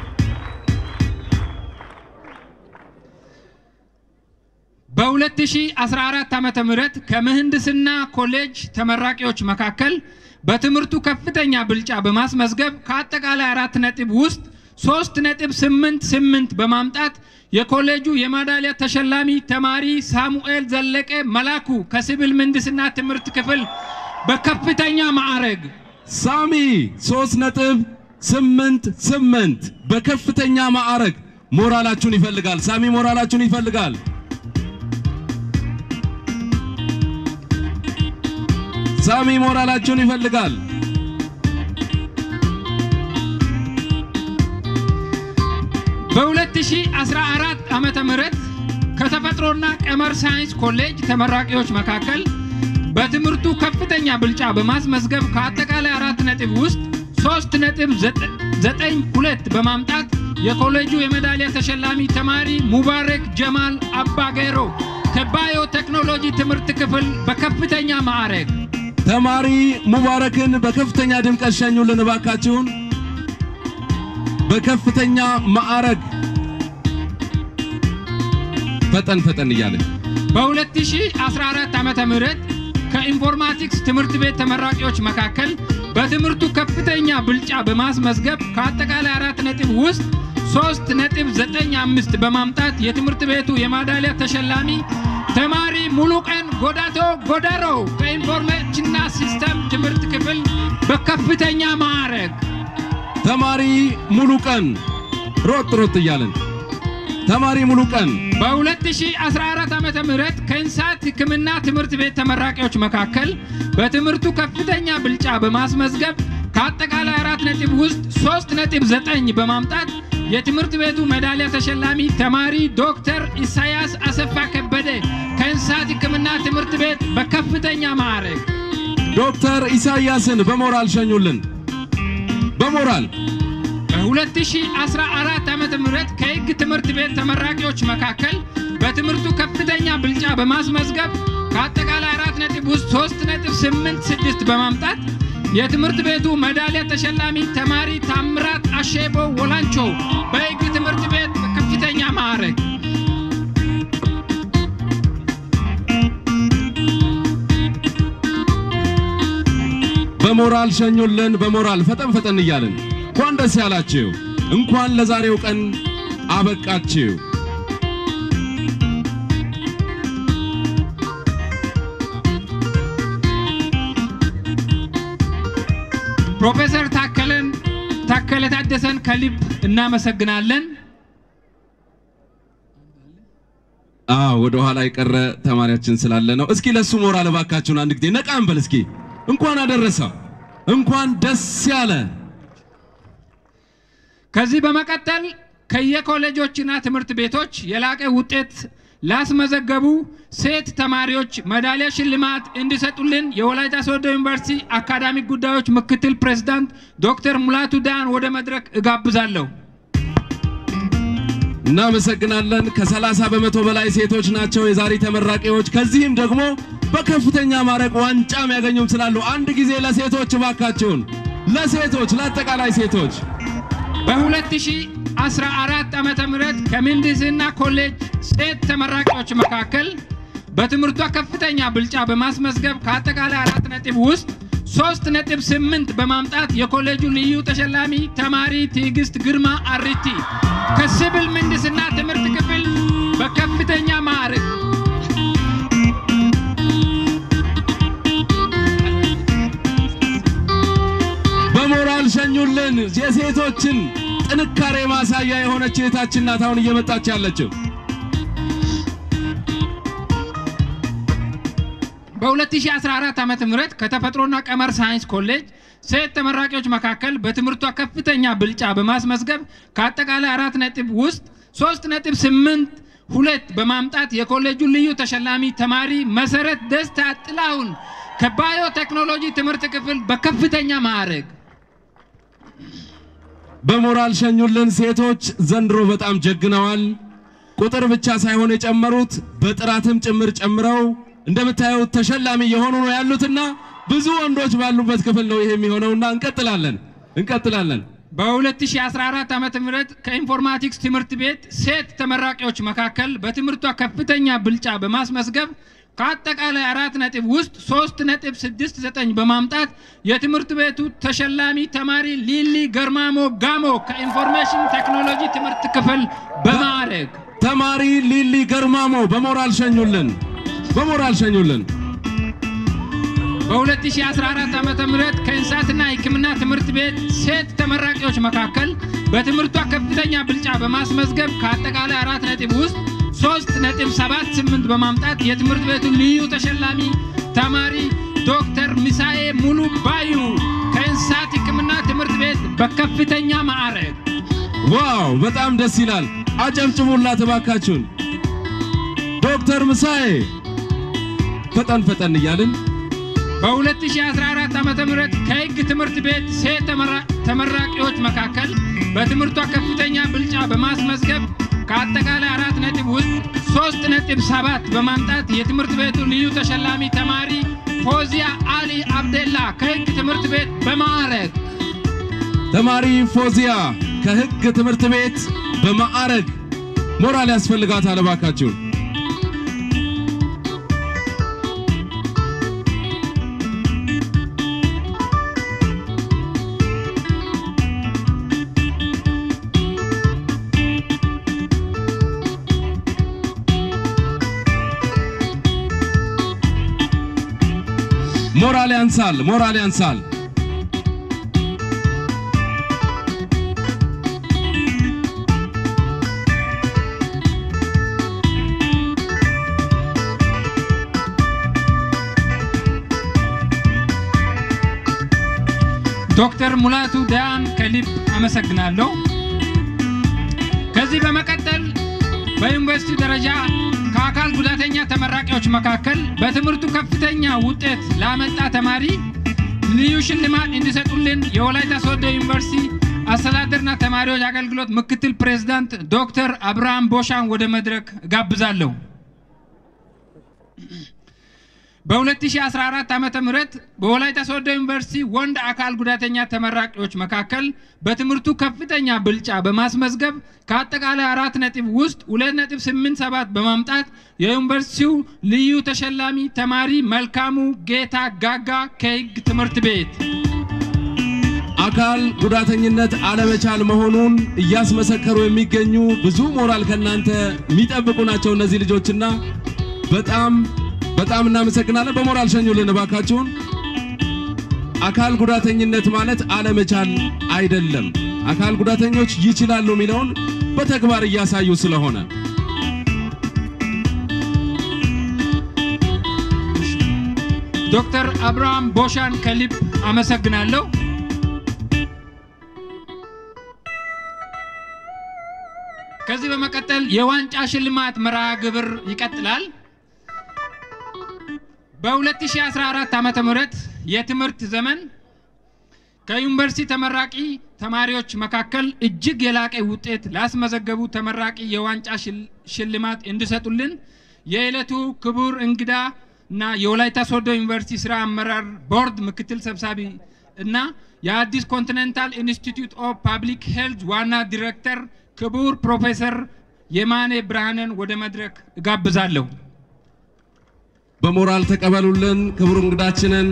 Speaker 11: በ2014 ዓመተ ምህረት ከምህንድስና ኮሌጅ ተመራቂዎች መካከል በትምህርቱ ከፍተኛ ብልጫ በማስመዝገብ ከአጠቃላይ አራት ነጥብ ውስጥ ሶስት ነጥብ ስምንት ስምንት በማምጣት የኮሌጁ የሜዳሊያ ተሸላሚ ተማሪ ሳሙኤል ዘለቀ መላኩ ከሲቪል ምህንድስና ትምህርት ክፍል በከፍተኛ ማዕረግ
Speaker 4: ሳሚ ሶስት ነጥብ ስምንት ስምንት በከፍተኛ ማዕረግ ሞራላችሁን ይፈልጋል። ሳሚ ሞራላችሁን ይፈልጋል። ሳሚ ሞራላችሁን ይፈልጋል።
Speaker 11: በ2014 ዓመተ ምህረት ከተፈጥሮና ቀመር ሳይንስ ኮሌጅ ተመራቂዎች መካከል በትምህርቱ ከፍተኛ ብልጫ በማስመዝገብ ከአጠቃላይ አራት ነጥብ ውስጥ ሶስት ነጥብ ዘጠኝ ሁለት በማምጣት የኮሌጁ የሜዳሊያ ተሸላሚ ተማሪ ሙባረክ ጀማል አባገሮ ከባዮ ቴክኖሎጂ ትምህርት ክፍል በከፍተኛ ማዕረግ
Speaker 4: ተማሪ ሙባረክን በከፍተኛ ድምቀት ሸኙልን እባካችሁን። በከፍተኛ ማዕረግ ፈጠን ፈጠን እያለ
Speaker 11: በ2014 ዓመተ ምህረት ከኢንፎርማቲክስ ትምህርት ቤት ተመራቂዎች መካከል በትምህርቱ ከፍተኛ ብልጫ በማስመዝገብ ከአጠቃላይ አራት ነጥብ ውስጥ ሶስት ነጥብ ዘጠኝ አምስት በማምጣት የትምህርት ቤቱ የሜዳሊያ ተሸላሚ ተማሪ ሙሉቀን ጎዳቶ ጎዳሮ ከኢንፎርሜሽንና ሲስተም ትምህርት ክፍል በከፍተኛ ማዕረግ
Speaker 4: ተማሪ ሙሉቀን ሮጥ ሮጥ እያለን ተማሪ ሙሉቀን
Speaker 11: በ2014 ዓመተ ምህረት ከእንስሳት ሕክምና ትምህርት ቤት ተመራቂዎች መካከል በትምህርቱ ከፍተኛ ብልጫ በማስመዝገብ ከአጠቃላይ አራት ነጥብ ውስጥ ሶስት ነጥብ ዘጠኝ በማምጣት የትምህርት ቤቱ ሜዳሊያ ተሸላሚ ተማሪ ዶክተር ኢሳያስ አሰፋ ከበደ ከእንስሳት ሕክምና ትምህርት ቤት በከፍተኛ ማዕረግ
Speaker 4: ዶክተር ኢሳያስን በሞራል ሸኙልን በሞራል
Speaker 11: በ2014 ዓመተ ምህረት ከሕግ ትምህርት ቤት ተመራቂዎች መካከል በትምህርቱ ከፍተኛ ብልጫ በማስመዝገብ ከአጠቃላይ አራት ነጥብ ውስጥ ሶስት ነጥብ ስምንት ስድስት በማምጣት የትምህርት ቤቱ ሜዳሊያ ተሸላሚ ተማሪ ታምራት አሼቦ ወላንቾ በሕግ ትምህርት ቤት በከፍተኛ ማዕረግ
Speaker 4: በሞራል ሸኙልን በሞራል ፈጠን ፈጠን እያልን እንኳን ደስ ያላችሁ እንኳን ለዛሬው ቀን አበቃችሁ
Speaker 11: ፕሮፌሰር ታከለን ታከለ ታደሰን ከልብ እናመሰግናለን
Speaker 4: አዎ ወደ ኋላ የቀረ ተማሪያችን ስላለ ነው እስኪ ለሱ ሞራል ባካችሁን አንድ ጊዜ ነቃ እንበል እስኪ እንኳን አደረሰው እንኳን ደስ ያለ
Speaker 11: ከዚህ በመቀጠል ከየኮሌጆችና ትምህርት ቤቶች የላቀ ውጤት ላስመዘገቡ ሴት ተማሪዎች ሜዳሊያ ሽልማት እንዲሰጡልን የወላይታ ሶዶ ዩኒቨርሲቲ አካዳሚክ ጉዳዮች ምክትል ፕሬዝዳንት ዶክተር ሙላቱ ዳን ወደ መድረክ እጋብዛለሁ
Speaker 4: እናመሰግናለን ከ30 በመቶ በላይ ሴቶች ናቸው የዛሬ ተመራቂዎች ከዚህም ደግሞ በከፍተኛ ማዕረግ ዋንጫም ያገኙም ስላሉ አንድ ጊዜ ለሴቶች ባካችሁን ለሴቶች ለአጠቃላይ ሴቶች
Speaker 11: በ2014 ዓመተ ምህረት ከምህንድስና ኮሌጅ ሴት ተመራቂዎች መካከል በትምህርቷ ከፍተኛ ብልጫ በማስመዝገብ ከአጠቃላይ አራት ነጥብ ውስጥ ሶስት ነጥብ ስምንት በማምጣት የኮሌጁ ልዩ ተሸላሚ ተማሪ ትዕግስት ግርማ አርቲ ከሲቪል ምህንድስና ትምህርት ክፍል በከፍተኛ ማዕረግ
Speaker 4: በሞራል ሸኙልን የሴቶችን ጥንካሬ ማሳያ የሆነች እህታችን ናት አሁን እየመጣች ያለችው
Speaker 11: በ2014 ዓመተ ምህረት ከተፈጥሮና ቀመር ሳይንስ ኮሌጅ ሴት ተመራቂዎች መካከል በትምህርቷ ከፍተኛ ብልጫ በማስመዝገብ ከአጠቃላይ አራት ነጥብ ውስጥ ሶስት ነጥብ ስምንት ሁለት በማምጣት የኮሌጁ ልዩ ተሸላሚ ተማሪ መሰረት ደስታ ጥላሁን ከባዮ ቴክኖሎጂ ትምህርት ክፍል በከፍተኛ ማዕረግ
Speaker 4: በሞራል ሸኙልን ሴቶች ዘንድሮ በጣም ጀግነዋል ቁጥር ብቻ ሳይሆን የጨመሩት በጥራትም ጭምር ጨምረው እንደምታዩት ተሸላሚ የሆኑ ነው ያሉትና ብዙ ወንዶች ባሉበት ክፍል ነው ይሄ የሚሆነውና እንቀጥላለን እንቀጥላለን
Speaker 11: በ2014 ዓመተ ምህረት ከኢንፎርማቲክስ ትምህርት ቤት ሴት ተመራቂዎች መካከል በትምህርቷ ከፍተኛ ብልጫ በማስመዝገብ ከአጠቃላይ አራት ነጥብ ውስጥ ሶስት ነጥብ ስድስት ዘጠኝ በማምጣት የትምህርት ቤቱ ተሸላሚ ተማሪ ሊሊ ገርማሞ ጋሞ ከኢንፎርሜሽን ቴክኖሎጂ ትምህርት ክፍል በማዕረግ
Speaker 4: ተማሪ ሊሊ ገርማሞ በሞራል ሸኙልን በሞራል ሸኙልን
Speaker 11: በ2014 ዓመተ ምህረት ከእንስሳትና ሕክምና ትምህርት ቤት ሴት ተመራቂዎች መካከል በትምህርቷ ከፍተኛ ብልጫ በማስመዝገብ ከአጠቃላይ አራት ነጥብ ውስጥ ሶስት ነጥብ ሰባት ስምንት በማምጣት የትምህርት ቤቱ ልዩ ተሸላሚ ተማሪ ዶክተር ሚሳኤ ሙሉ ባዩ ከእንስሳት ሕክምና ትምህርት ቤት በከፍተኛ ማዕረግ
Speaker 4: ዋው በጣም ደስ ይላል አጨብጭቡላት ባካችሁን ዶክተር ሚሳኤ ፈጠን ፈጠን እያልን
Speaker 11: በ2014 ዓመተ ምህረት ከሕግ ትምህርት ቤት ሴት ተመራቂዎች መካከል በትምህርቷ ከፍተኛ ብልጫ በማስመዝገብ ከአጠቃላይ አራት ነጥብ ውስጥ ሶስት ነጥብ ሰባት በማምጣት የትምህርት ቤቱ ልዩ ተሸላሚ ተማሪ ፎዚያ አሊ አብደላ ከሕግ ትምህርት ቤት በማዕረግ
Speaker 4: ተማሪ ፎዚያ ከሕግ ትምህርት ቤት በማዕረግ ሞራል ያስፈልጋታል ባካችሁ ሞራል ያንሳል ሞራል ያንሳል
Speaker 11: ዶክተር ሙላቱ ዳን ከልብ አመሰግናለሁ በዩኒቨርሲቲ ደረጃ ከአካል ጉዳተኛ ተመራቂዎች መካከል በትምህርቱ ከፍተኛ ውጤት ላመጣ ተማሪ ልዩ ሽልማት እንዲሰጡልን የወላይታ ሶዶ ዩኒቨርሲቲ አስተዳደርና ተማሪዎች አገልግሎት ምክትል ፕሬዝዳንት ዶክተር አብርሃም ቦሻን ወደ መድረክ ጋብዛለሁ። በ2014 ዓመተ ምህረት በወላይታ ሶዶ ዩኒቨርሲቲ ወንድ አካል ጉዳተኛ ተመራቂዎች መካከል በትምህርቱ ከፍተኛ ብልጫ በማስመዝገብ ከአጠቃላይ አራት ነጥብ ውስጥ ሁለት ነጥብ ስምንት ሰባት በማምጣት የዩኒቨርሲቲው ልዩ ተሸላሚ ተማሪ መልካሙ ጌታ ጋጋ ከሕግ ትምህርት ቤት
Speaker 4: አካል ጉዳተኝነት አለመቻል መሆኑን እያስመሰከሩ የሚገኙ ብዙ ሞራል ከናንተ የሚጠብቁ ናቸው እነዚህ ልጆችና በጣም በጣም እናመሰግናለን። በሞራል ሸኙልን ባካችሁን። አካል ጉዳተኝነት ማለት አለመቻል አይደለም። አካል ጉዳተኞች ይችላሉ የሚለውን በተግባር እያሳዩ ስለሆነ
Speaker 11: ዶክተር አብርሃም ቦሻን ከልብ አመሰግናለሁ። ከዚህ በመቀጠል የዋንጫ ሽልማት መርሃ ግብር ይቀጥላል። በ2014 ዓመተ ምህረት የትምህርት ዘመን ከዩኒቨርሲቲ ተመራቂ ተማሪዎች መካከል እጅግ የላቀ ውጤት ላስመዘገቡ ተመራቂ የዋንጫ ሽልማት እንዲሰጡልን የዕለቱ ክቡር እንግዳ እና የወላይታ ሶዶ ዩኒቨርሲቲ ስራ አመራር ቦርድ ምክትል ሰብሳቢ እና የአዲስ ኮንቲኔንታል ኢንስቲትዩት ኦፍ ፐብሊክ ሄልዝ ዋና ዲሬክተር ክቡር ፕሮፌሰር የማኔ ብርሃንን ወደ መድረክ ጋብዛለሁ።
Speaker 4: በሞራል ተቀበሉልን ክቡር እንግዳችንን።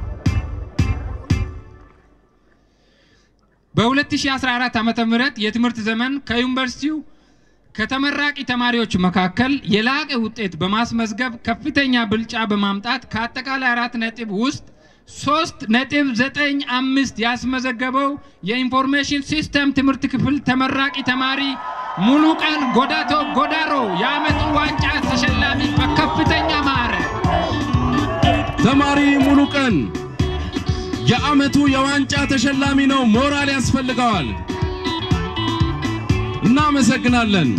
Speaker 11: በ2014 ዓመተ ምህረት የትምህርት ዘመን ከዩኒቨርሲቲው ከተመራቂ ተማሪዎች መካከል የላቀ ውጤት በማስመዝገብ ከፍተኛ ብልጫ በማምጣት ከአጠቃላይ አራት ነጥብ ውስጥ ሶስት ነጥብ ዘጠኝ አምስት ያስመዘገበው የኢንፎርሜሽን ሲስተም ትምህርት ክፍል ተመራቂ ተማሪ ሙሉቀን ጎዳቶ ጎዳሮ የዓመቱ ዋንጫ ተሸላሚ በከፍተኛ ማዕረግ
Speaker 4: ተማሪ ሙሉቀን የዓመቱ የዋንጫ ተሸላሚ ነው። ሞራል ያስፈልገዋል። እናመሰግናለን።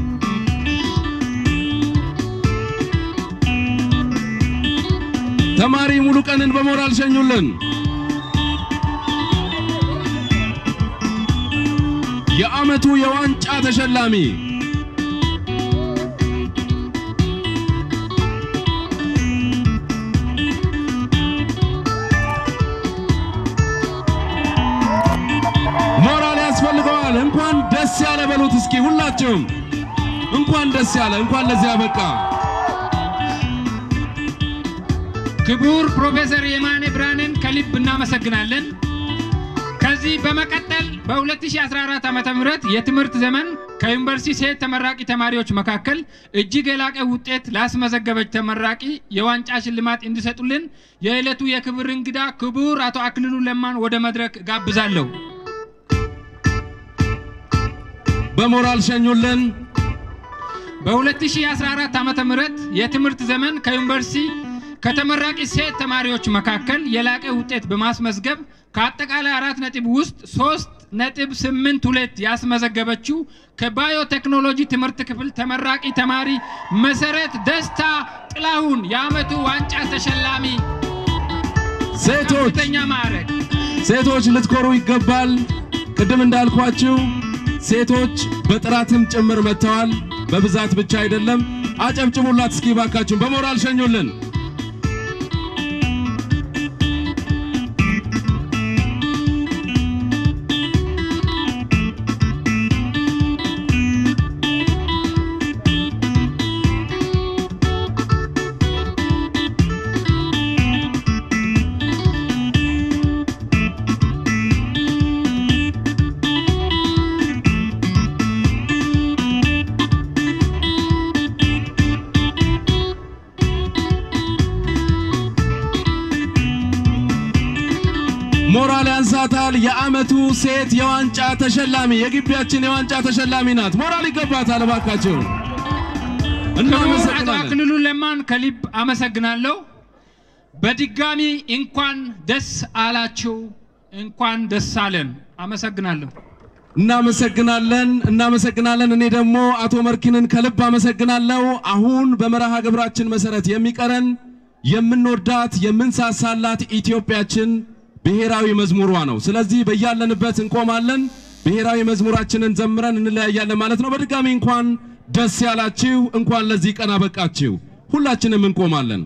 Speaker 4: ተማሪ ሙሉቀንን በሞራል ሸኙልን። የዓመቱ የዋንጫ ተሸላሚ ሞራል ያስፈልገዋል። እንኳን ደስ ያለ በሉት እስኪ ሁላችሁም እንኳን ደስ ያለ እንኳን ለዚህ ያበቃ።
Speaker 11: ክቡር ፕሮፌሰር የማኔ ብርሃንን ከልብ እናመሰግናለን። ከዚህ በመቀጠል በ2014 ዓመተ ምህረት የትምህርት ዘመን ከዩኒቨርሲቲ ሴት ተመራቂ ተማሪዎች መካከል እጅግ የላቀ ውጤት ላስመዘገበች ተመራቂ የዋንጫ ሽልማት እንዲሰጡልን የዕለቱ የክብር እንግዳ ክቡር አቶ አክሊሉ ለማን ወደ መድረክ ጋብዛለሁ።
Speaker 4: በሞራል ሸኙልን።
Speaker 11: በ2014 ዓመተ ምህረት የትምህርት ዘመን ከዩኒቨርሲቲ ከተመራቂ ሴት ተማሪዎች መካከል የላቀ ውጤት በማስመዝገብ ከአጠቃላይ አራት ነጥብ ውስጥ ሶስት ነጥብ ስምንት ሁለት ያስመዘገበችው ከባዮ ቴክኖሎጂ ትምህርት ክፍል ተመራቂ ተማሪ መሰረት ደስታ ጥላሁን የዓመቱ ዋንጫ ተሸላሚ
Speaker 4: ሴቶች
Speaker 11: ከፍተኛ ማዕረግ
Speaker 4: ሴቶች ልትኮሩ ይገባል። ቅድም እንዳልኳችሁ ሴቶች በጥራትም ጭምር መተዋል፣ በብዛት ብቻ አይደለም። አጨብጭቡላት እስኪ ባካችሁ፣ በሞራል ሸኙልን። ሞራል ያንሳታል። የዓመቱ ሴት የዋንጫ ተሸላሚ የግቢያችን የዋንጫ ተሸላሚ ናት። ሞራል ይገባታል ባካችሁ።
Speaker 11: እናመሰግናለን። አቶ አክሊሉ ለማን ከልብ አመሰግናለሁ። በድጋሚ እንኳን ደስ አላችሁ፣ እንኳን ደስ አለን። አመሰግናለሁ።
Speaker 4: እናመሰግናለን እናመሰግናለን እኔ ደግሞ አቶ መርኪንን ከልብ አመሰግናለሁ አሁን በመርሃ ግብራችን መሰረት የሚቀረን የምንወዳት የምንሳሳላት ኢትዮጵያችን ብሔራዊ መዝሙሯ ነው ስለዚህ በእያለንበት እንቆማለን ብሔራዊ መዝሙራችንን ዘምረን እንለያያለን ማለት ነው በድጋሚ እንኳን ደስ ያላችሁ እንኳን ለዚህ ቀን አበቃችሁ ሁላችንም እንቆማለን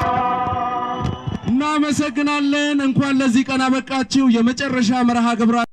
Speaker 4: እናመሰግናለን እንኳን ለዚህ ቀን አበቃችሁ የመጨረሻ መርሃ ግብራ